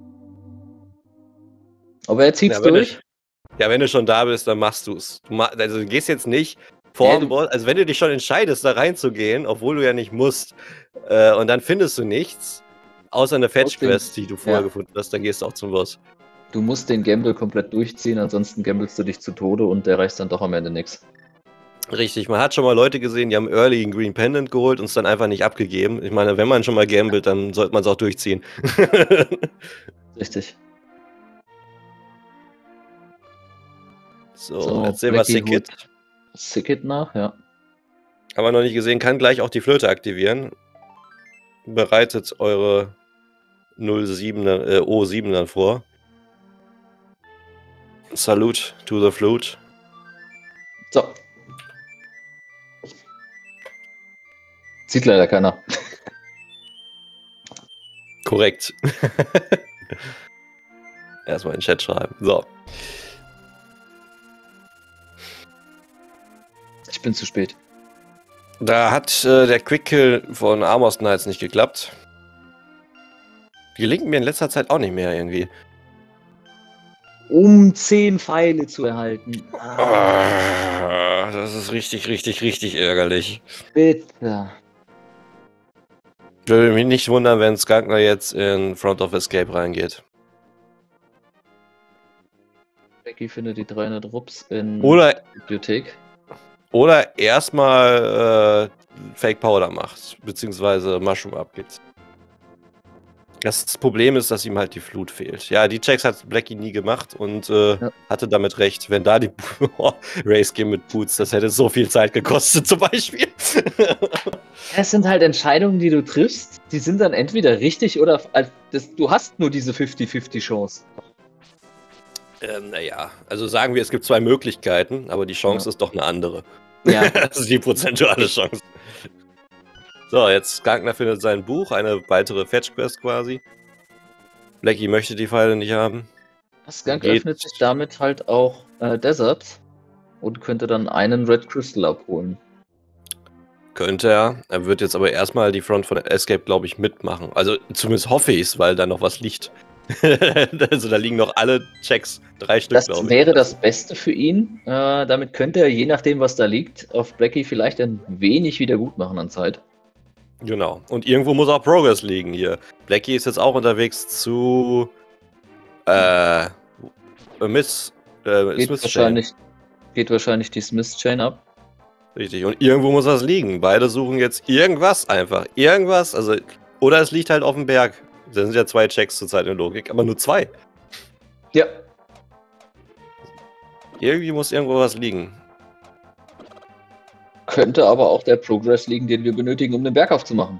Aber er zieht's durch. Wenn du schon da bist, dann machst du's. Also du gehst jetzt nicht vor dem Boss. Also wenn du dich schon entscheidest, da reinzugehen, obwohl du ja nicht musst, und dann findest du nichts, außer eine Fetch-Quest, die du vorher gefunden hast, dann gehst du auch zum Boss. Du musst den Gamble komplett durchziehen, ansonsten gamblest du dich zu Tode und der reicht dann doch am Ende nichts. Richtig, man hat schon mal Leute gesehen, die haben Early einen Green Pendant geholt und es dann einfach nicht abgegeben. Ich meine, wenn man schon mal gambelt, dann sollte man es auch durchziehen. Richtig. So, jetzt sehen wir Sickit. Sickit nach, ja. Haben wir noch nicht gesehen, kann gleich auch die Flöte aktivieren. Bereitet eure 07 dann vor. Salute to the flute. So. Sieht leider keiner. Korrekt. Erstmal in den Chat schreiben. So. Ich bin zu spät. Da hat der Quick-Kill von Amos Knights nicht geklappt. Die gelingt mir in letzter Zeit auch nicht mehr irgendwie. Um 10 Pfeile zu erhalten. Das ist richtig ärgerlich. Bitte. Ich würde mich nicht wundern, wenn Skunkner jetzt in Front of Escape reingeht. Becky findet die 300 Rups in der Bibliothek. Oder erstmal Fake Powder macht, beziehungsweise Mushroom abgibt. Das Problem ist, dass ihm halt die Flut fehlt. Ja, die Checks hat Blackie nie gemacht und hatte damit recht. Wenn da die Race Game mit Boots, das hätte so viel Zeit gekostet zum Beispiel. Es sind halt Entscheidungen, die du triffst, die sind dann entweder richtig oder du hast nur diese 50-50 Chance. Naja, also sagen wir, es gibt 2 Möglichkeiten, aber die Chance ist doch eine andere. Ja. Das ist die prozentuale Chance. So, jetzt Skunkner findet sein Buch, eine weitere Fetch-Quest quasi. Blackie möchte die Pfeile nicht haben. Skunk öffnet sich damit halt auch Desert und könnte dann einen Red Crystal abholen. Könnte er. Er wird jetzt aber erstmal die Front von Escape, glaube ich, mitmachen. Also zumindest hoffe ich es, weil da noch was liegt. Also da liegen noch alle Checks, 3 Stück, glaube ich. Das wäre das Beste für ihn. Damit könnte er, je nachdem was da liegt, auf Blackie vielleicht ein wenig wieder gut machen an Zeit. Genau. Und irgendwo muss auch Progress liegen hier. Blackie ist jetzt auch unterwegs zu Smith Geht wahrscheinlich die Smith Chain ab. Richtig. Und irgendwo muss was liegen. Beide suchen jetzt irgendwas einfach. Irgendwas. Also, oder es liegt halt auf dem Berg. Da sind ja 2 Checks zurzeit in Logik, aber nur 2. Ja. Irgendwie muss irgendwo was liegen. Könnte aber auch der Progress liegen, den wir benötigen, um den Berg aufzumachen.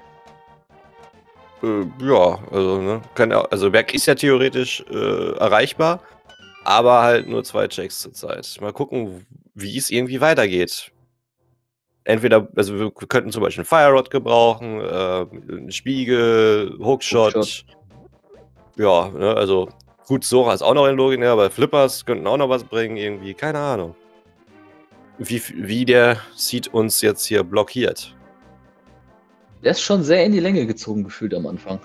Ja, also, ne? Also, Berg ist ja theoretisch erreichbar, aber halt nur 2 Checks zurzeit. Mal gucken, wie es irgendwie weitergeht. Entweder, also wir könnten zum Beispiel einen Fire Rod gebrauchen, einen Spiegel, Hookshot. Ja, ne, also gut, Sora ist auch noch in Logik, ne, aber Flippers könnten auch noch was bringen, irgendwie, keine Ahnung. Wie der Seed uns jetzt hier blockiert. Der ist schon sehr in die Länge gezogen gefühlt am Anfang.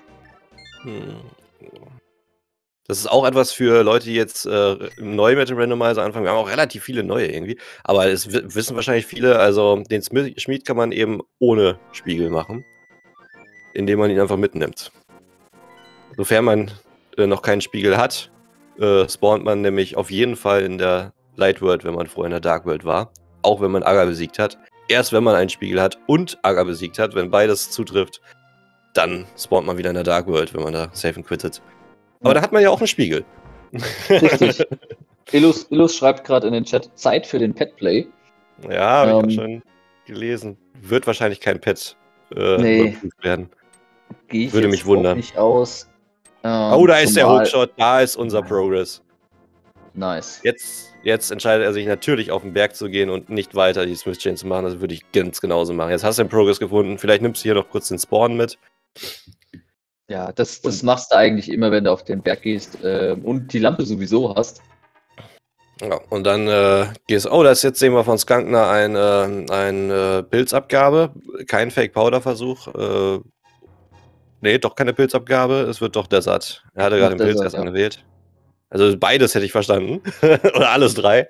Das ist auch etwas für Leute, die jetzt neu mit dem Randomizer anfangen. Wir haben auch relativ viele neue irgendwie. Aber es wissen wahrscheinlich viele, also den Schmied kann man eben ohne Spiegel machen. Indem man ihn einfach mitnimmt. Sofern man noch keinen Spiegel hat, spawnt man nämlich auf jeden Fall in der Light World, wenn man vorher in der Dark World war. Auch wenn man Aga besiegt hat. Erst wenn man einen Spiegel hat und Aga besiegt hat, wenn beides zutrifft, dann spawnt man wieder in der Dark World, wenn man da safe and quittet. Aber da hat man ja auch einen Spiegel. Richtig. Illus schreibt gerade in den Chat, Zeit für den Petplay. Ja, habe ich auch schon gelesen. Wird wahrscheinlich kein Pet überprüft werden. Würde mich wundern. Nicht aus. Oh, da ist der Hookshot, da ist unser Progress. Nice. Jetzt entscheidet er sich natürlich auf den Berg zu gehen und nicht weiter die Smith Chain zu machen. Das würde ich ganz genauso machen. Jetzt hast du den Progress gefunden. Vielleicht nimmst du hier noch kurz den Spawn mit. Ja, das machst du eigentlich immer, wenn du auf den Berg gehst und die Lampe sowieso hast. Ja, und dann gehst du. Oh, da ist jetzt, sehen wir von Skankner eine Pilzabgabe. Kein Fake-Powder-Versuch. Nee, doch keine Pilzabgabe. Es wird doch Desert. Er hatte gerade den Pilz erst angewählt. Also beides hätte ich verstanden. Oder alles 3.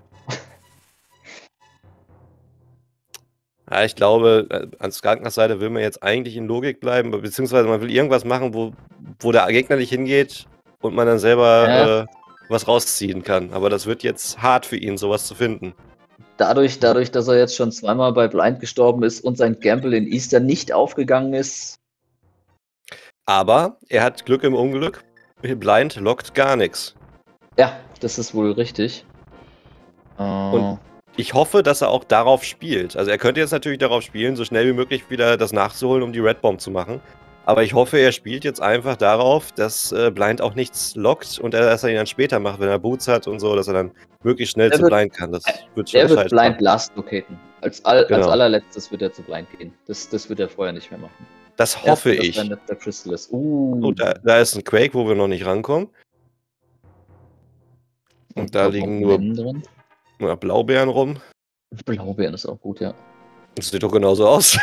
Ja, ich glaube, an Skankners Seite will man jetzt eigentlich in Logik bleiben, beziehungsweise man will irgendwas machen, wo der Gegner nicht hingeht und man dann selber was rausziehen kann. Aber das wird jetzt hart für ihn, sowas zu finden. Dadurch, dass er jetzt schon zweimal bei Blind gestorben ist und sein Gamble in Easter nicht aufgegangen ist. Aber er hat Glück im Unglück. Blind lockt gar nichts. Ja, das ist wohl richtig. Und ich hoffe, dass er auch darauf spielt. Also er könnte jetzt natürlich darauf spielen, so schnell wie möglich wieder das nachzuholen, um die Red Bomb zu machen. Aber ich hoffe, er spielt jetzt einfach darauf, dass Blind auch nichts lockt und dass er ihn dann später macht, wenn er Boots hat und so, dass er dann möglichst schnell zu Blind kann. Das wird schon wird Blind last locaten. Als allerletztes wird er zu Blind gehen. Das wird er vorher nicht mehr machen. Das hoffe ich. Der Crystal ist. Oh, da ist ein Quake, wo wir noch nicht rankommen. Und da liegen nur Blaubeeren rum. Blaubeeren ist auch gut, ja. Das sieht doch genauso aus.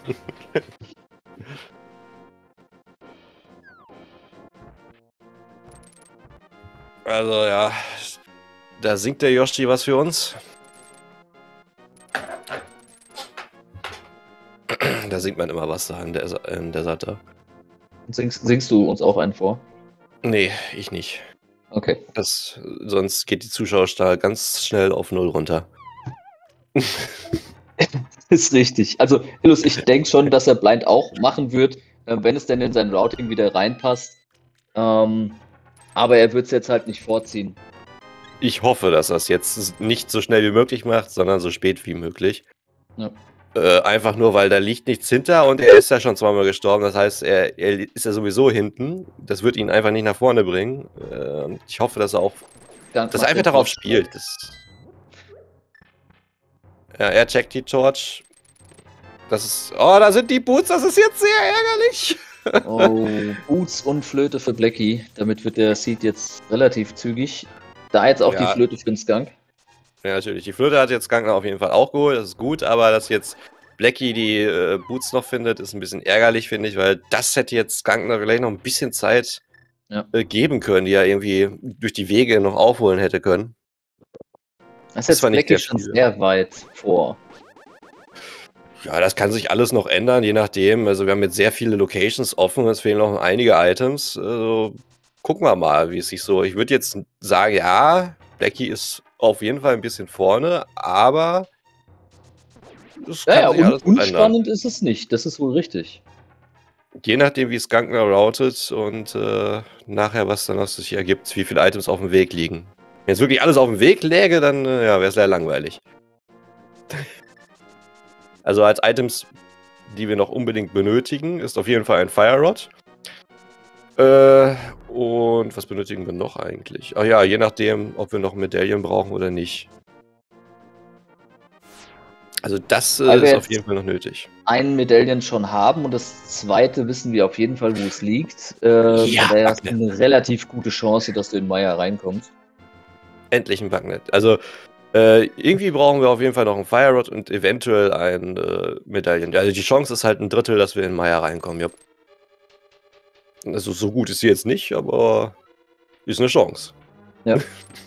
Also ja, da singt der Yoshi was für uns. Da singt man immer was da in der Seite. Singst du uns auch einen vor? Nee, ich nicht. Okay. Sonst geht die Zuschauerzahl ganz schnell auf 0 runter. Ist richtig. Also, Illus, ich denke schon, dass er Blind auch machen wird, wenn es denn in sein Routing wieder reinpasst. Aber er wird es jetzt halt nicht vorziehen. Ich hoffe, dass er es jetzt nicht so schnell wie möglich macht, sondern so spät wie möglich. Ja. Einfach nur, weil da liegt nichts hinter und er ist ja schon zweimal gestorben. Das heißt, er ist ja sowieso hinten. Das wird ihn einfach nicht nach vorne bringen. Ich hoffe, dass er auch einfach darauf spielt. Ja, er checkt die Torch. Oh, da sind die Boots. Das ist jetzt sehr ärgerlich. Oh, Boots und Flöte für Blackie. Damit wird der Seed jetzt relativ zügig. Da jetzt auch die Flöte für den Skunk. Ja, natürlich. Die Flöte hat jetzt Skankner auf jeden Fall auch geholt. Das ist gut, aber dass jetzt Blackie die Boots noch findet, ist ein bisschen ärgerlich, finde ich, weil das hätte jetzt Skankner vielleicht noch ein bisschen Zeit geben können, die er irgendwie durch die Wege noch aufholen hätte können. Das ist jetzt Blackie schon sehr weit vor. Ja, das kann sich alles noch ändern, je nachdem. Also wir haben jetzt sehr viele Locations offen, es fehlen noch einige Items. Also gucken wir mal, wie es sich so... Ich würde jetzt sagen, ja, Blackie ist auf jeden Fall ein bisschen vorne, aber es Ja, kann ja, sich alles noch ändern. unspannend ist es nicht. Das ist wohl richtig. Je nachdem, wie Skunkner routet und nachher, was dann aus sich ergibt, wie viele Items auf dem Weg liegen. Wenn jetzt wirklich alles auf dem Weg läge, dann ja, wäre es sehr langweilig. Also als Items, die wir noch unbedingt benötigen, ist auf jeden Fall ein Fire Rod. Und was benötigen wir noch eigentlich? Ach ja, je nachdem, ob wir noch Medaillen brauchen oder nicht. Also das Weil wir ist auf jetzt jeden Fall noch nötig. einen Medaillen schon haben und das zweite wissen wir auf jeden Fall, wo es liegt. Ja, Von daher hast du Backnet. eine relativ gute Chance, dass du in Maya reinkommst. Endlich ein Backnet. Also irgendwie brauchen wir auf jeden Fall noch einen Fire Rod und eventuell ein Medaillen. Also die Chance ist halt 1/3, dass wir in Maya reinkommen, ja. Also so gut ist sie jetzt nicht, aber ist eine Chance. Ja.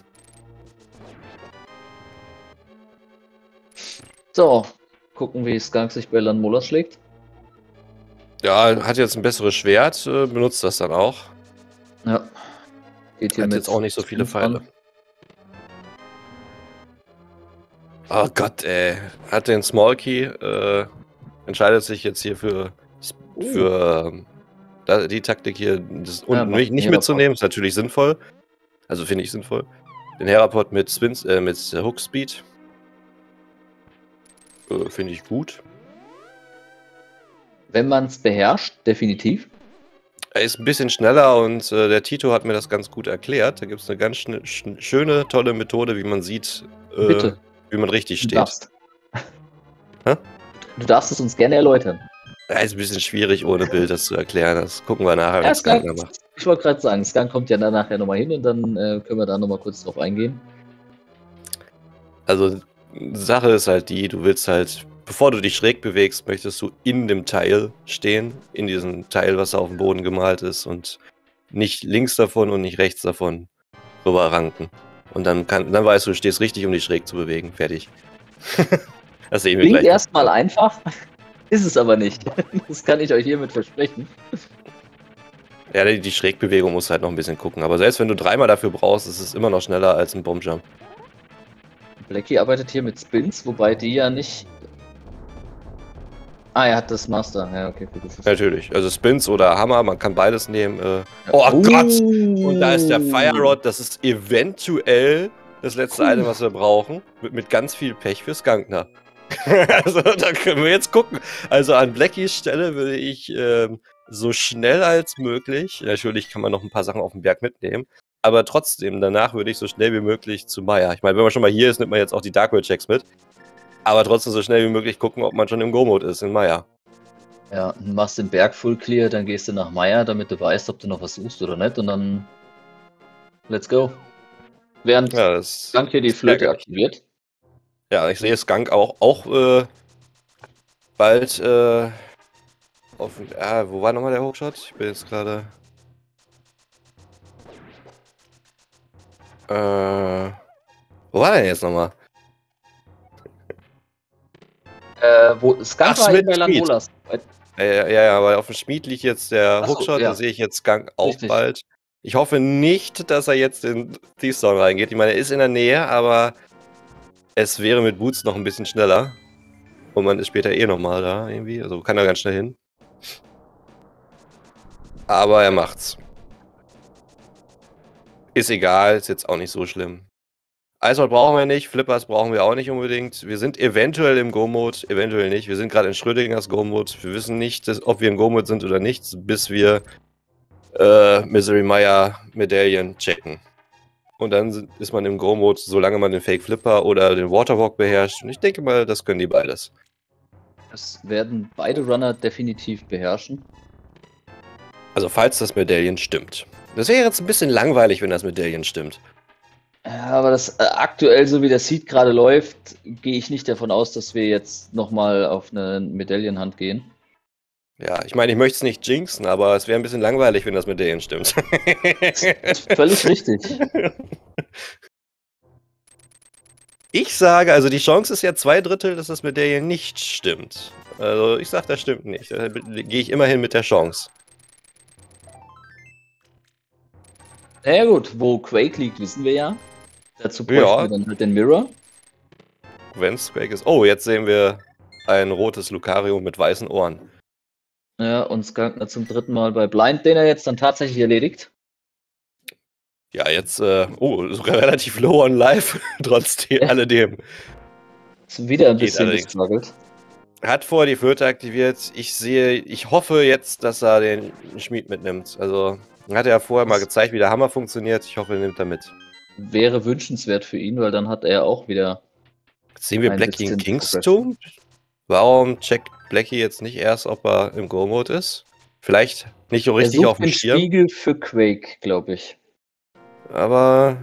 So, gucken, wie Skunk sich bei Lanmolas schlägt. Ja, hat jetzt ein besseres Schwert, benutzt das dann auch. Ja. Geht hier Hat mit jetzt auch nicht so viele 5 Pfeile. ran. Oh Gott, ey. Hat den Small Key, entscheidet sich jetzt hier für die Taktik hier, das unten macht nicht den mitzunehmen, ist natürlich sinnvoll. Also finde ich sinnvoll. Den Herapod mit Hook Speed. Finde ich gut. Wenn man es beherrscht, definitiv. Er ist ein bisschen schneller und der Tito hat mir das ganz gut erklärt. Da gibt es eine ganz schöne, tolle Methode, wie man sieht, Bitte. wie man richtig Du steht. darfst. Hä? Du darfst es uns gerne erläutern. Ja, ist ein bisschen schwierig, ohne Bild das zu erklären. Das gucken wir nachher, Ja, was Skunk macht. ich wollte gerade sagen, Skunk kommt ja dann nachher nochmal hin und dann können wir da nochmal kurz drauf eingehen. Also, Sache ist halt die, du willst halt, bevor du dich schräg bewegst, möchtest du in dem Teil stehen, in diesem Teil, was da auf dem Boden gemalt ist und nicht links davon und nicht rechts davon rüber ranken. Und dann weißt du, du stehst richtig, um dich schräg zu bewegen. Fertig. Das sehen wir Klingt gleich. erstmal einfach, ist es aber nicht. Das kann ich euch hiermit versprechen. Ja, die Schrägbewegung musst du halt noch ein bisschen gucken. Aber selbst wenn du 3-mal dafür brauchst, ist es immer noch schneller als ein Bombjump. Blackie arbeitet hier mit Spins, wobei die ja nicht... Ah, er hat das Master. Ja, okay. Das ist Natürlich. Also Spins oder Hammer, man kann beides nehmen. Oh Gott! Und da ist der Fire Rod, das ist eventuell das letzte Item, was wir brauchen. Mit ganz viel Pech für Skunkner. Also da können wir jetzt gucken. Also an Blackies Stelle würde ich so schnell als möglich, natürlich kann man noch ein paar Sachen auf den Berg mitnehmen, aber trotzdem, danach würde ich so schnell wie möglich zu Maya. Ich meine, wenn man schon mal hier ist, nimmt man jetzt auch die Dark World Checks mit. Aber trotzdem so schnell wie möglich gucken, ob man schon im Go-Mode ist in Maya. Ja, machst den Berg full clear, dann gehst du nach Maya, damit du weißt, ob du noch was suchst oder nicht, und dann let's go. Während Skunk hier die Flöte aktiviert. Ja, ich sehe Skunk auch bald auf... wo war nochmal der Hookshot? Ich bin jetzt gerade... wo war der denn jetzt nochmal? Wo Skunk war bei Lanmolas. Ja, aber auf dem Schmied liegt jetzt der Hookshot, ja. da sehe ich jetzt Skunk auch Richtig. bald. Ich hoffe nicht, dass er jetzt in Thieves Zone reingeht. Ich meine, er ist in der Nähe, aber es wäre mit Boots noch ein bisschen schneller. Und man ist später eh nochmal da irgendwie, also kann er ganz schnell hin. Aber er macht's. Ist egal, ist jetzt auch nicht so schlimm. Eiswald brauchen wir nicht, Flippers brauchen wir auch nicht unbedingt. Wir sind eventuell im Go-Mode, eventuell nicht. Wir sind gerade in Schrödingers Go-Mode. Wir wissen nicht, ob wir im Go-Mode sind oder nicht, bis wir Misery Maya Medaillen checken. Und dann ist man im Go-Mode, solange man den Fake Flipper oder den Waterwalk beherrscht. Und ich denke mal, das können die beides. Das werden beide Runner definitiv beherrschen. Also falls das Medaillen stimmt. Das wäre jetzt ein bisschen langweilig, wenn das Medaillen stimmt. Ja, aber das aktuell, so wie der Seed gerade läuft, gehe ich nicht davon aus, dass wir jetzt nochmal auf eine Medaillenhand gehen. Ja, ich meine, ich möchte es nicht jinxen, aber es wäre ein bisschen langweilig, wenn das Medaillen stimmt. Völlig richtig. Ich sage, also die Chance ist ja 2/3, dass das Medaillen nicht stimmt. Also ich sage, das stimmt nicht. Da gehe ich immerhin mit der Chance. Naja gut, wo Quake liegt, wissen wir ja. Dazu bräuchten wir dann halt den Mirror. Wenn es Quake ist. Oh, jetzt sehen wir ein rotes Lucario mit weißen Ohren. Ja, und Skankner zum 3. Mal bei Blind, den er jetzt dann tatsächlich erledigt. Ja, jetzt, sogar relativ low on life, trotz alledem. Ist wieder ein Geht bisschen allerdings. gestruggelt. Hat vorher die Flöte aktiviert. Ich hoffe jetzt, dass er den Schmied mitnimmt. Also, hat er ja vorher mal gezeigt, wie der Hammer funktioniert. Ich hoffe, er nimmt er mit. Wäre wünschenswert für ihn, weil dann hat er auch wieder. Jetzt sehen wir ein Blackie in bisschen Kingstone. Warum checkt Blackie jetzt nicht erst, ob er im Go-Mode ist? Vielleicht nicht so Er richtig sucht auf dem den Schirm. Spiegel für Quake, glaube ich. Aber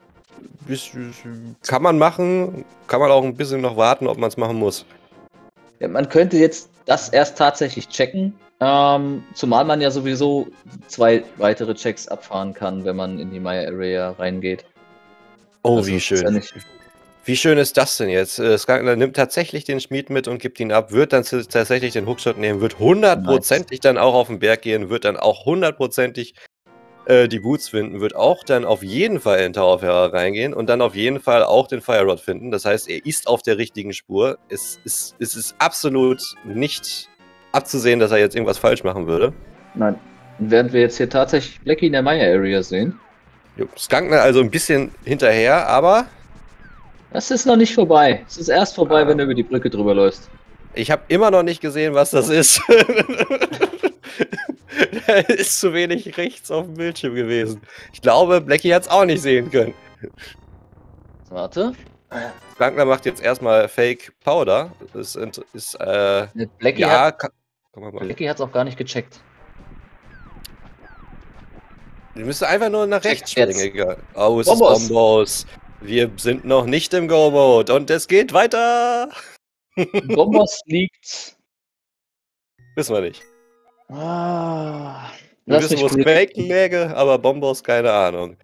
kann man machen. Kann man auch ein bisschen noch warten, ob man es machen muss. Ja, man könnte jetzt das erst tatsächlich checken, zumal man ja sowieso 2 weitere Checks abfahren kann, wenn man in die Maya Area reingeht. Oh, Also, wie das ist ja schön. nicht- Wie schön ist das denn jetzt? Skankner nimmt tatsächlich den Schmied mit und gibt ihn ab, wird dann tatsächlich den Hookshot nehmen, wird hundertprozentig dann auch auf den Berg gehen, wird dann auch hundertprozentig die Boots finden, wird auch dann auf jeden Fall in Tower of Hera reingehen und dann auf jeden Fall auch den Fire Rod finden. Das heißt, er ist auf der richtigen Spur. Es ist absolut nicht abzusehen, dass er jetzt irgendwas falsch machen würde. Nein. Während wir jetzt hier tatsächlich Blackie in der Maya Area sehen. Jo, Skankner also ein bisschen hinterher, aber Das ist noch nicht vorbei. Es ist erst vorbei, wenn du über die Brücke drüber läufst. ich habe immer noch nicht gesehen, was das ist. Da ist zu wenig rechts auf dem Bildschirm gewesen. Ich glaube, Blackie hat es auch nicht sehen können. Warte. Skankner macht jetzt erstmal Fake Powder. Das ist Blackie ja, hat kann man machen. Blackie hat's auch gar nicht gecheckt. Du müsstest einfach nur nach rechts Jetzt. springen. Egal. Oh, es Bombos. ist Bombos. Wir sind noch nicht im Go-Mode und es geht weiter. Bombos liegt. Wissen wir nicht. Ah, Wir lass wissen, mich wo es kurz- Quake läge, aber Bombos keine Ahnung.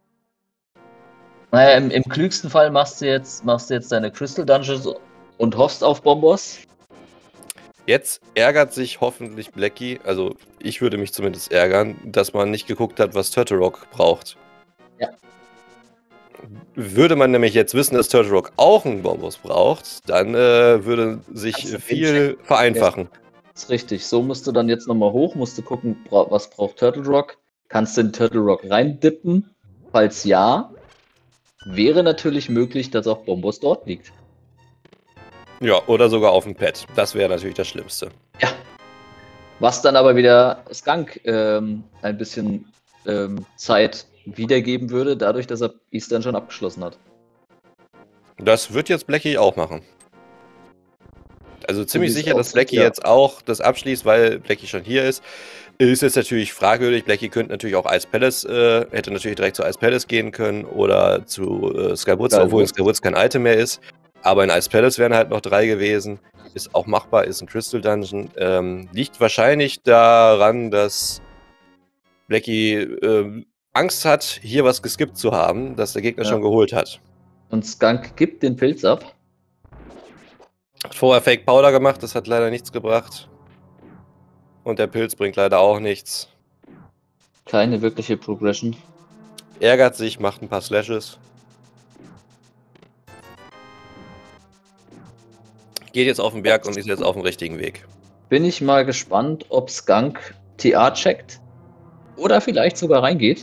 Naja, im klügsten Fall machst du jetzt deine Crystal Dungeons und hoffst auf Bombos. Jetzt ärgert sich hoffentlich Blackie, also ich würde mich zumindest ärgern, dass man nicht geguckt hat, was Turtle Rock braucht. Ja. Würde man nämlich jetzt wissen, dass Turtle Rock auch einen Bombos braucht, dann würde sich Kannst du viel vereinfachen. Das ist richtig. So musst du dann jetzt nochmal hoch, musst du gucken, was braucht Turtle Rock. Kannst du den Turtle Rock reindippen? Falls ja, wäre natürlich möglich, dass auch Bombos dort liegt. Ja, oder sogar auf dem Pad. Das wäre natürlich das Schlimmste. Ja. Was dann aber wieder Skunk ein bisschen Zeit wiedergeben würde, dadurch, dass er Eastern schon abgeschlossen hat. Das wird jetzt Blackie auch machen. Also ziemlich wie es sicher, dass aussieht, Blackie ja. jetzt auch das abschließt, weil Blackie schon hier ist. Ist jetzt natürlich fragwürdig. Blackie könnte natürlich auch Ice Palace, hätte natürlich direkt zu Ice Palace gehen können oder zu Skywoods, obwohl in Skywoods kein Item mehr ist. Aber in Ice Palace wären halt noch 3 gewesen. Ist auch machbar, ist ein Crystal Dungeon. Liegt wahrscheinlich daran, dass Blackie Angst hat, hier was geskippt zu haben, das der Gegner Ja. schon geholt hat. Und Skunk gibt den Pilz ab. Hat vorher Fake Powder gemacht, das hat leider nichts gebracht. Und der Pilz bringt leider auch nichts. Keine wirkliche Progression. Ärgert sich, macht ein paar Slashes. Geht jetzt auf den Berg und ist jetzt auf dem richtigen Weg. Bin ich mal gespannt, ob Skunk TA checkt. Oder vielleicht sogar reingeht.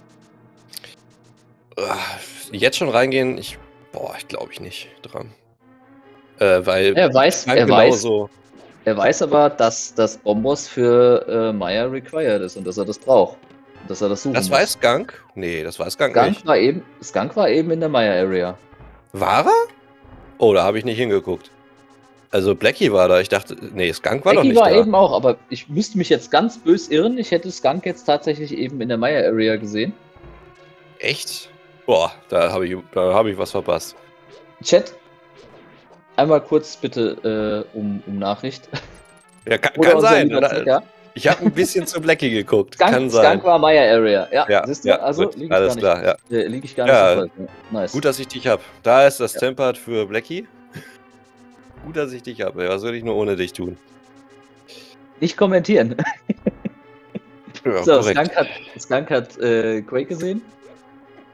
Jetzt schon reingehen, ich glaube ich nicht dran. Weil Er weiß genauso. Er weiß aber, dass das Bombos für Maya required ist und dass er das braucht. Und dass er das suchen Das muss. weiß Skunk? Nee, das weiß Skunk nicht. Skunk war eben in der Maya Area. War er? Oh, da habe ich nicht hingeguckt. Also Blackie war da. Ich dachte, nee, Skunk war doch Blackie nicht war da. eben auch, aber ich müsste mich jetzt ganz bös irren. Ich hätte Skunk jetzt tatsächlich eben in der Maya Area gesehen. Echt? Boah, da habe ich was verpasst. Chat, einmal kurz bitte um Nachricht. Ja, kann Oder unser sein. lieber Zecker. Ich habe ein bisschen zu Blackie geguckt. Kann sein. Skunk war Maya Area. Ja, Ja, siehst du? ja, Also gut, liege ich alles gar nicht. klar, ja. Liege ich gar Ja. nicht so falsch. Nice. Gut, dass ich dich hab. Da ist das Ja. Tempered für Blackie. Gut, dass ich dich habe. Was würde ich nur ohne dich tun? Nicht kommentieren. Ja, So, korrekt. Skunk hat Quake gesehen.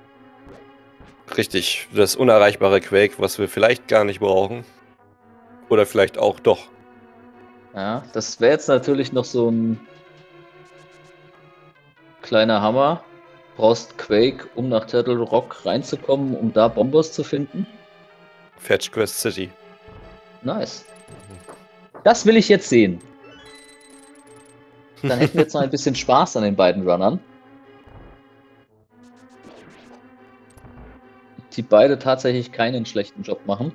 Richtig. Das unerreichbare Quake, was wir vielleicht gar nicht brauchen. Oder vielleicht auch doch. Ja, das wäre jetzt natürlich noch so ein kleiner Hammer. Brauchst Quake, um nach Turtle Rock reinzukommen, um da Bombos zu finden. Fetch Quest City. Nice. Das will ich jetzt sehen. Dann hätten wir jetzt noch ein bisschen Spaß an den beiden Runnern. Die beide tatsächlich keinen schlechten Job machen.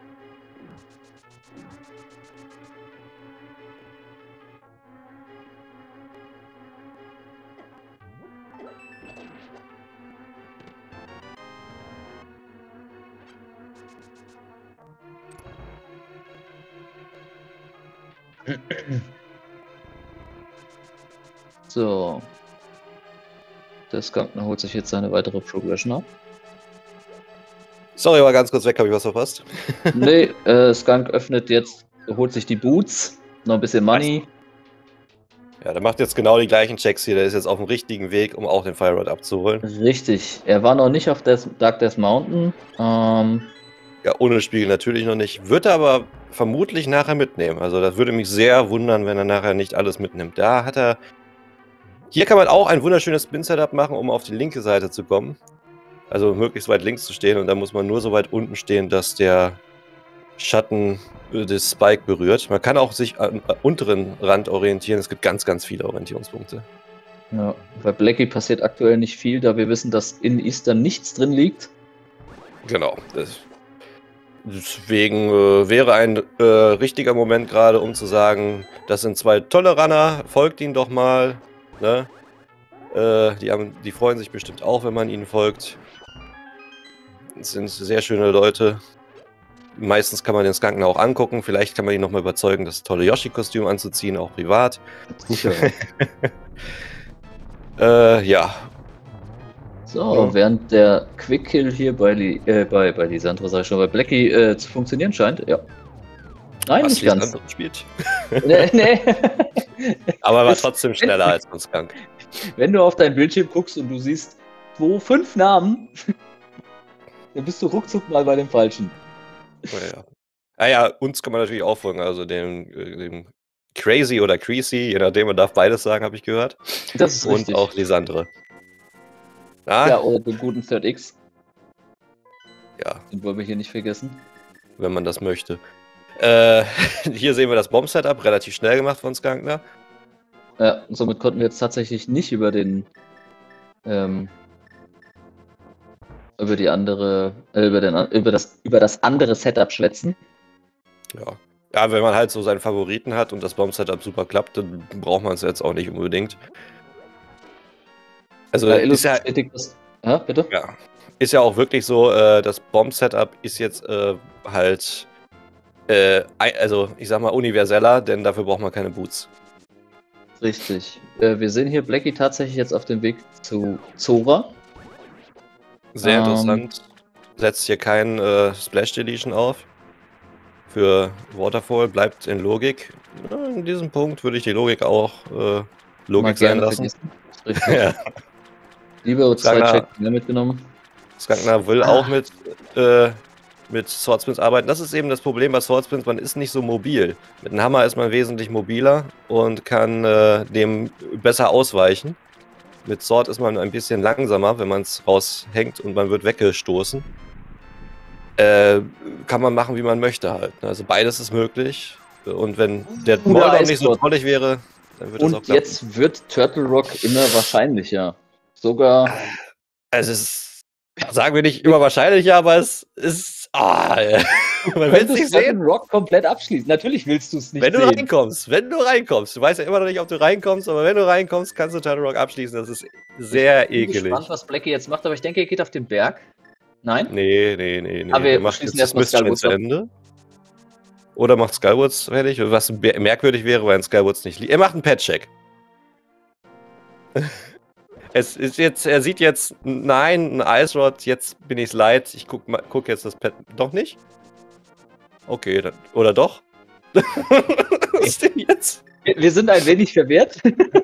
So. Der Skunkner holt sich jetzt seine weitere Progression ab. Sorry, war ganz kurz weg, habe ich was verpasst? Nee, Skunk öffnet jetzt, holt sich die Boots, noch ein bisschen Money. Ja, der macht jetzt genau die gleichen Checks hier. Der ist jetzt auf dem richtigen Weg, um auch den Fire Rod abzuholen. Richtig, er war noch nicht auf Dark Death Mountain. Ja, ohne Spiegel natürlich noch nicht. Wird er aber vermutlich nachher mitnehmen. Also das würde mich sehr wundern, wenn er nachher nicht alles mitnimmt. Da hat er... Hier kann man auch ein wunderschönes Spin-Setup machen, um auf die linke Seite zu kommen. Also möglichst weit links zu stehen. Und da muss man nur so weit unten stehen, dass der Schatten des Spike berührt. Man kann auch sich am unteren Rand orientieren. Es gibt ganz, ganz viele Orientierungspunkte. Ja, bei Blackie passiert aktuell nicht viel, da wir wissen, dass in Eastern nichts drin liegt. Genau. Deswegen wäre ein richtiger Moment gerade, um zu sagen, das sind zwei tolle Runner, folgt ihnen doch mal. Ne? Die freuen sich bestimmt auch, wenn man ihnen folgt. Das sind sehr schöne Leute. Meistens kann man den Skunken auch angucken. Vielleicht kann man ihn nochmal überzeugen, das tolle Yoshi-Kostüm anzuziehen, auch privat. Sicher. Ja. So, während der Quick-Kill hier bei Lisandro, sag ich schon, bei Blackie zu funktionieren scheint, ja. Nein, Was nicht ganz. Lisandro spielt. Nee. Aber war trotzdem schneller als ein Skunk. Wenn du auf dein Bildschirm guckst und du siehst 5 Namen, dann bist du ruckzuck mal bei dem Falschen. Ja. Ah ja, uns kann man natürlich auch folgen, also dem Crazy oder Creasy, je nachdem, man darf beides sagen, habe ich gehört. Das ist richtig. Und auch Lisandre. Ja, oder den guten Third X. Ja. Den wollen wir hier nicht vergessen. Wenn man das möchte. Hier sehen wir das Bomb-Setup, relativ schnell gemacht von Skunkner. Ja, und somit konnten wir jetzt tatsächlich nicht über den über das andere Setup schwätzen. Ja. Ja, wenn man halt so seinen Favoriten hat und das Bomb-Setup super klappt, dann braucht man es jetzt auch nicht unbedingt. Also ist ja, ja, bitte? Ja, ist ja auch wirklich so, das Bomb-Setup ist jetzt halt, also ich sag mal universeller, denn dafür braucht man keine Boots. Richtig. Wir sehen hier Blackie tatsächlich jetzt auf dem Weg zu Zora. Sehr interessant. Setzt hier kein Splash Deletion auf. Für Waterfall bleibt in Logik. In diesem Punkt würde ich die Logik auch Logik sein lassen. Richtig. Ja. Lieber 2 Checks mehr mitgenommen. Skunkner will auch mit Swordsmiths arbeiten. Das ist eben das Problem bei Swordsmiths, man ist nicht so mobil. Mit einem Hammer ist man wesentlich mobiler und kann dem besser ausweichen. Mit Sword ist man ein bisschen langsamer, wenn man es raushängt und man wird weggestoßen. Kann man machen, wie man möchte halt. Also beides ist möglich. Und wenn der Moldau nicht so trollig wäre, dann würde es auch klappen. Und jetzt wird Turtle Rock immer wahrscheinlicher. Sogar... Es ist, sagen wir nicht immer wahrscheinlicher, aber es ist... man will es nicht sehen. Turtle Rock komplett abschließen. Natürlich willst du es nicht sehen. Wenn du reinkommst. Du weißt ja immer noch nicht, ob du reinkommst, aber wenn du reinkommst, kannst du Turtle Rock abschließen. Das ist sehr ekelig. Ich bin gespannt, was Blackie jetzt macht, aber ich denke, er geht auf den Berg. Nein? Nee. Aber wir macht jetzt das Mistchain zu Ende. Oder macht Skywoods fertig, was merkwürdig wäre, weil ein Skywoods nicht liegt. Er macht einen Pet-Check. Es ist jetzt, er sieht jetzt, nein, ein Ice Rod, jetzt bin ich's leid. Ich guck jetzt das Pet. Doch nicht? Okay, dann, oder doch? Was ist denn jetzt? Wir sind ein wenig verwirrt.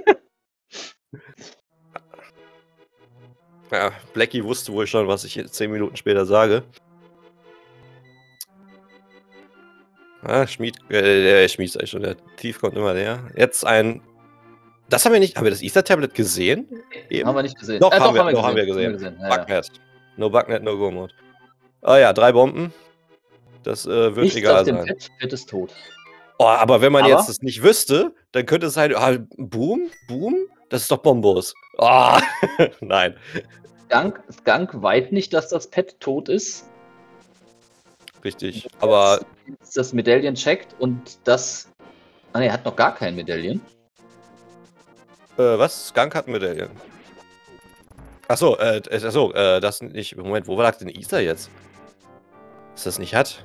Ja, Blackie wusste wohl schon, was ich jetzt 10 Minuten später sage. Schmied, der Schmied sag ich schon, der Thief kommt immer näher. Jetzt ein. Das haben wir nicht. Haben wir das Ether-Tablet gesehen? Eben? Haben wir nicht gesehen. Doch, haben wir gesehen. Ja, Bugnet. No Bugnet, no Go-Mode. Ah ja, 3 Bomben. Das wird Nichts egal auf dem sein. Pet ist tot. Oh, aber wenn man jetzt das nicht wüsste, dann könnte es sein, Boom, das ist doch Bombos. Oh, nein. Skunk weiß nicht, dass das Pet tot ist. Richtig, aber... Das Medaillen checkt und das... Ah ne, er hat noch gar kein Medaillen. Was? Skunk hat Medaillen. Achso, das nicht... Moment, wo lag denn Ether jetzt? Dass das nicht hat?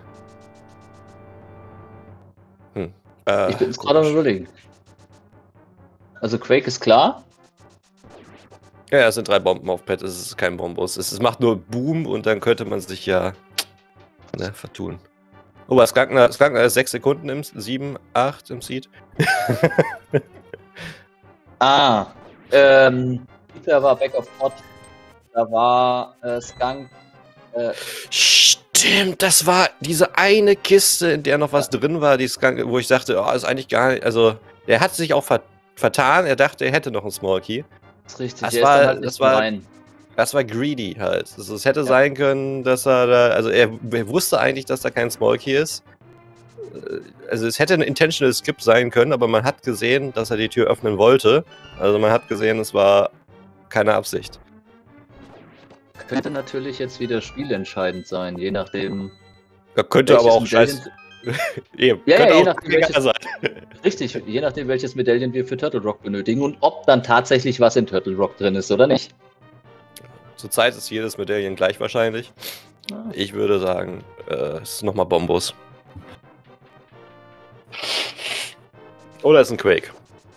Ich bin jetzt gerade am Überlegen. Also Quake ist klar. Ja, es sind 3 Bomben auf Pet, es ist kein Bombos. Es macht nur Boom und dann könnte man sich ja vertun. Oh, was Skankner ist 6 Sekunden im 7, 8 im Seed. Peter war Back of Pot. Da war Skunk. Stimmt, das war diese eine Kiste, in der noch was drin war, die Skunk, wo ich dachte, oh, ist eigentlich gar nicht. Also, der hat sich auch vertan, er dachte, er hätte noch einen Small Key. Das ist richtig, das war greedy halt. Also, es hätte sein können, dass er da. Also er wusste eigentlich, dass da kein Small Key ist. Also es hätte ein intentional Skip sein können, aber man hat gesehen, dass er die Tür öffnen wollte. Also man hat gesehen, es war keine Absicht. Könnte natürlich jetzt wieder spielentscheidend sein, je nachdem. Ja, könnte aber auch scheiße. Eben. Ja, je nachdem, richtig, je nachdem, welches Medaillen wir für Turtle Rock benötigen und ob dann tatsächlich was in Turtle Rock drin ist oder nicht. Zurzeit ist jedes Medaillen gleich wahrscheinlich. Ich würde sagen, es ist nochmal Bombos. Oder ist ein Quake.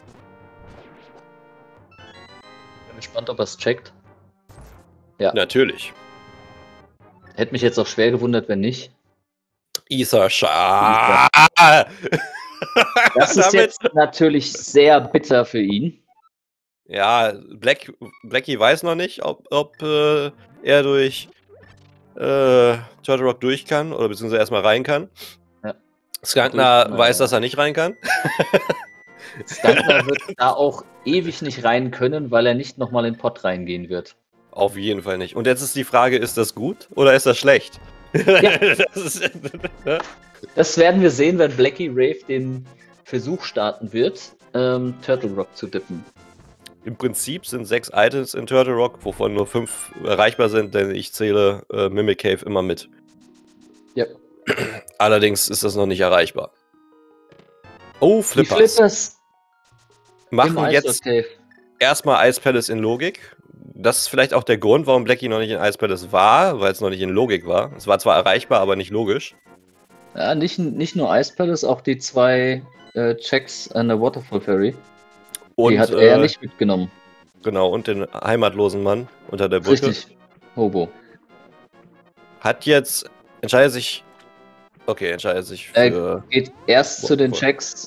Bin gespannt, ob er es checkt. Ja. Natürlich. Hätte mich jetzt auch schwer gewundert, wenn nicht. Ether. Das ist jetzt natürlich sehr bitter für ihn. Ja, Blackie weiß noch nicht, ob er durch Turtle Rock durch kann oder beziehungsweise erstmal rein kann. Ja. Skankner weiß, dass er nicht rein kann. Skankner wird da auch ewig nicht rein können, weil er nicht nochmal in den Pot reingehen wird. Auf jeden Fall nicht. Und jetzt ist die Frage, ist das gut oder ist das schlecht? Ja. Das werden wir sehen, wenn Blackie Rave den Versuch starten wird, Turtle Rock zu dippen. Im Prinzip sind 6 Items in Turtle Rock, wovon nur 5 erreichbar sind, denn ich zähle Mimic Cave immer mit. Ja. Allerdings ist das noch nicht erreichbar. Oh, Flippers. Die Flippers machen jetzt erstmal Ice Palace in Logik. Das ist vielleicht auch der Grund, warum Blackie noch nicht in Ice Palace war, weil es noch nicht in Logik war. Es war zwar erreichbar, aber nicht logisch. Ja, nicht nur Ice Palace, auch die 2 Checks an der Waterfall Ferry. Und, die hat er nicht mitgenommen. Genau, und den heimatlosen Mann unter der Brücke. Richtig, Hobo. Hat jetzt, entscheidet sich für... geht erst zu den Checks.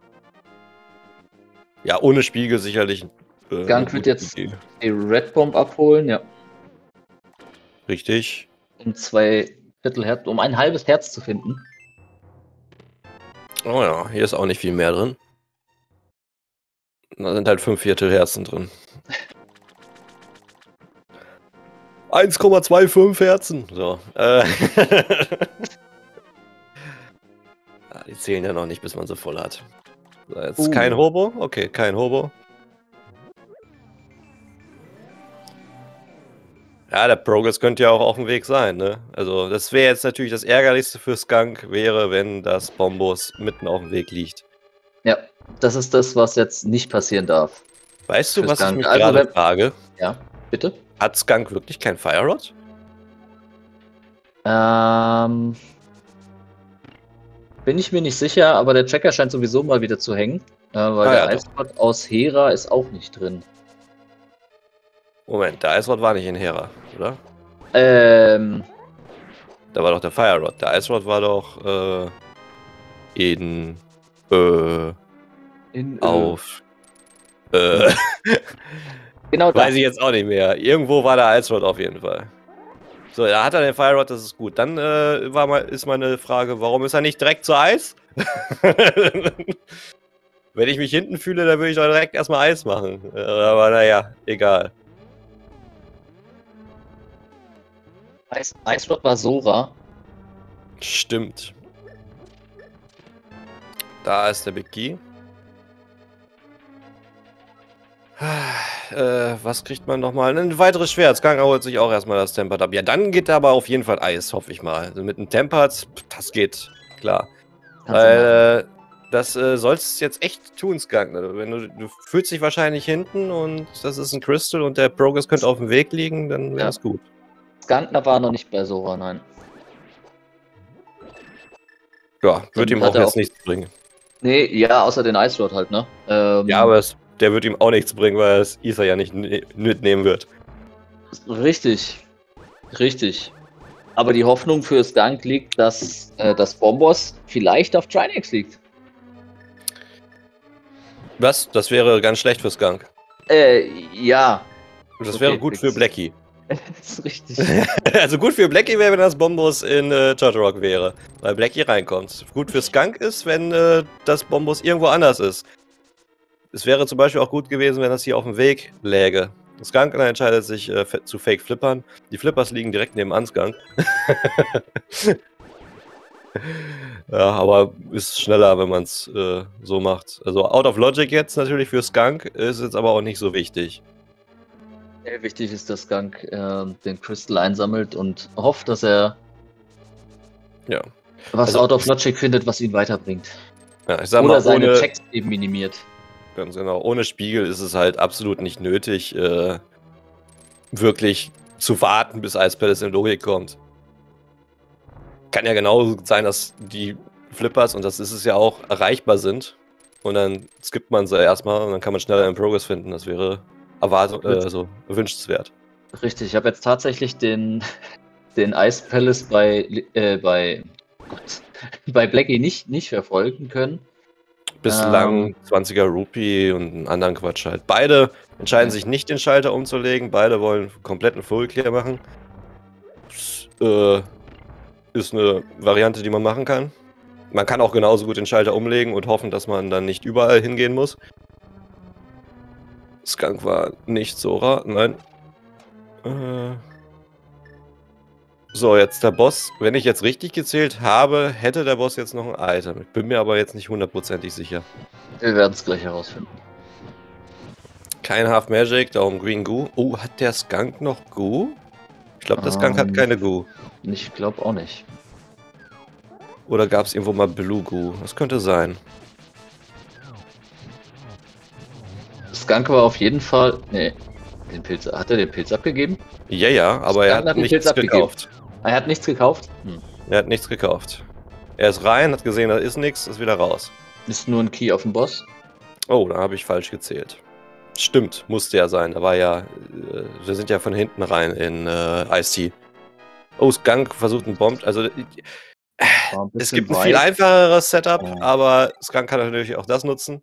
Ja, ohne Spiegel sicherlich. Skunk wird jetzt die Red Bomb abholen, ja. Richtig. Um 2 Viertelherz, um ein halbes Herz zu finden. Oh ja, hier ist auch nicht viel mehr drin. Da sind halt 5/4 Herzen drin. 1,25 Herzen. So. Die zählen ja noch nicht, bis man sie voll hat. So, jetzt kein Hobo. Okay, kein Hobo. Ja, der Progress könnte ja auch auf dem Weg sein, ne? Also, das wäre jetzt natürlich das Ärgerlichste für Skunk, wäre, wenn das Bombos mitten auf dem Weg liegt. Ja, das ist das, was jetzt nicht passieren darf. Weißt du, was ich mich gerade frage? Ja, bitte? Hat Skunk wirklich kein Fire Rod? Bin ich mir nicht sicher, aber der Checker scheint sowieso mal wieder zu hängen. Weil der Ice Rod aus Hera ist auch nicht drin. Moment, der Ice Rod war nicht in Hera, oder? Da war doch der Fire Rod. Der Ice Rod war doch in auf. Genau das. Weiß ich jetzt auch nicht mehr. Irgendwo war der Ice Rod auf jeden Fall. So, da hat er den Fire Rod, das ist gut. Dann ist meine Frage, warum ist er nicht direkt zu Eis? Wenn ich mich hinten fühle, dann würde ich doch direkt erstmal Eis machen. Aber naja, egal. Ice Rod war Sora. Stimmt. Da ist der Big Key. Was kriegt man nochmal? Ein weiteres Schwert. Skanga holt sich auch erstmal das Tempered ab. Ja, dann geht aber auf jeden Fall Eis, hoffe ich mal. Also mit einem Tempered, das geht, klar. Weil das sollst du jetzt echt tun, Skanga. Du fühlst dich wahrscheinlich hinten und das ist ein Crystal und der Progress könnte auf dem Weg liegen, dann wäre es gut. Skanga war noch nicht bei Sora, nein. Ja, wird ihm auch jetzt nichts bringen. Nee, ja, außer den Ice Rod halt, ne? Ja, aber der wird ihm auch nichts bringen, weil es Ether ja nicht mitnehmen wird. Richtig. Richtig. Aber die Hoffnung für Skunk liegt, dass das Bombos vielleicht auf Trinex liegt. Was? Das wäre ganz schlecht für Skunk. Ja. Das wäre gut für Blackie. Das ist richtig. Also gut für Blackie wäre, wenn das Bombos in Turtle wäre, weil Blackie reinkommt. Gut für Skunk ist, wenn das Bombos irgendwo anders ist. Es wäre zum Beispiel auch gut gewesen, wenn das hier auf dem Weg läge. Skunk entscheidet sich zu Fake Flippern. Die Flippers liegen direkt neben Skunk. Ja, aber ist schneller, wenn man es so macht. Also out of logic jetzt natürlich für Skunk, ist jetzt aber auch nicht so wichtig. Wichtig ist, dass Skunk den Crystal einsammelt und hofft, dass er was out of logic findet, was ihn weiterbringt. Ja, ich sag Oder mal, seine Checks eben minimiert. Ganz genau. Ohne Spiegel ist es halt absolut nicht nötig, wirklich zu warten, bis Ice Palace in Logik kommt. Kann ja genau sein, dass die Flippers, und das ist es ja auch, erreichbar sind. Und dann skippt man sie erstmal und dann kann man schneller in Progress finden. Das wäre so wünschenswert. Richtig, ich habe jetzt tatsächlich den Ice Palace bei Blackie nicht verfolgen können. Bislang 20er Rupee und einen anderen Quatsch halt. Beide entscheiden sich nicht, den Schalter umzulegen. Beide wollen kompletten Full Clear machen. Das ist eine Variante, die man machen kann. Man kann auch genauso gut den Schalter umlegen und hoffen, dass man dann nicht überall hingehen muss. Skunk war nicht Sora, nein. So, jetzt der Boss. Wenn ich jetzt richtig gezählt habe, hätte der Boss jetzt noch ein Item. Ich bin mir aber jetzt nicht hundertprozentig sicher. Wir werden es gleich herausfinden. Kein Half Magic, darum Green Goo. Oh, hat der Skunk noch Goo? Ich glaube, der Skunk hat keine Goo. Ich glaube auch nicht. Oder gab es irgendwo mal Blue Goo? Das könnte sein. Skunk war auf jeden Fall... Nee, hat er den Pilz abgegeben? Ja, aber er hat nichts gekauft. Er hat nichts gekauft? Er hat nichts gekauft. Er ist rein, hat gesehen, da ist nichts, ist wieder raus. Ist nur ein Key auf dem Boss? Oh, da habe ich falsch gezählt. Stimmt, musste ja sein. Da war ja... wir sind ja von hinten rein in Ice-T. Oh, Skunk versucht einen Bomb... Also... Es gibt ein viel einfacheres Setup, aber Skunk kann natürlich auch das nutzen.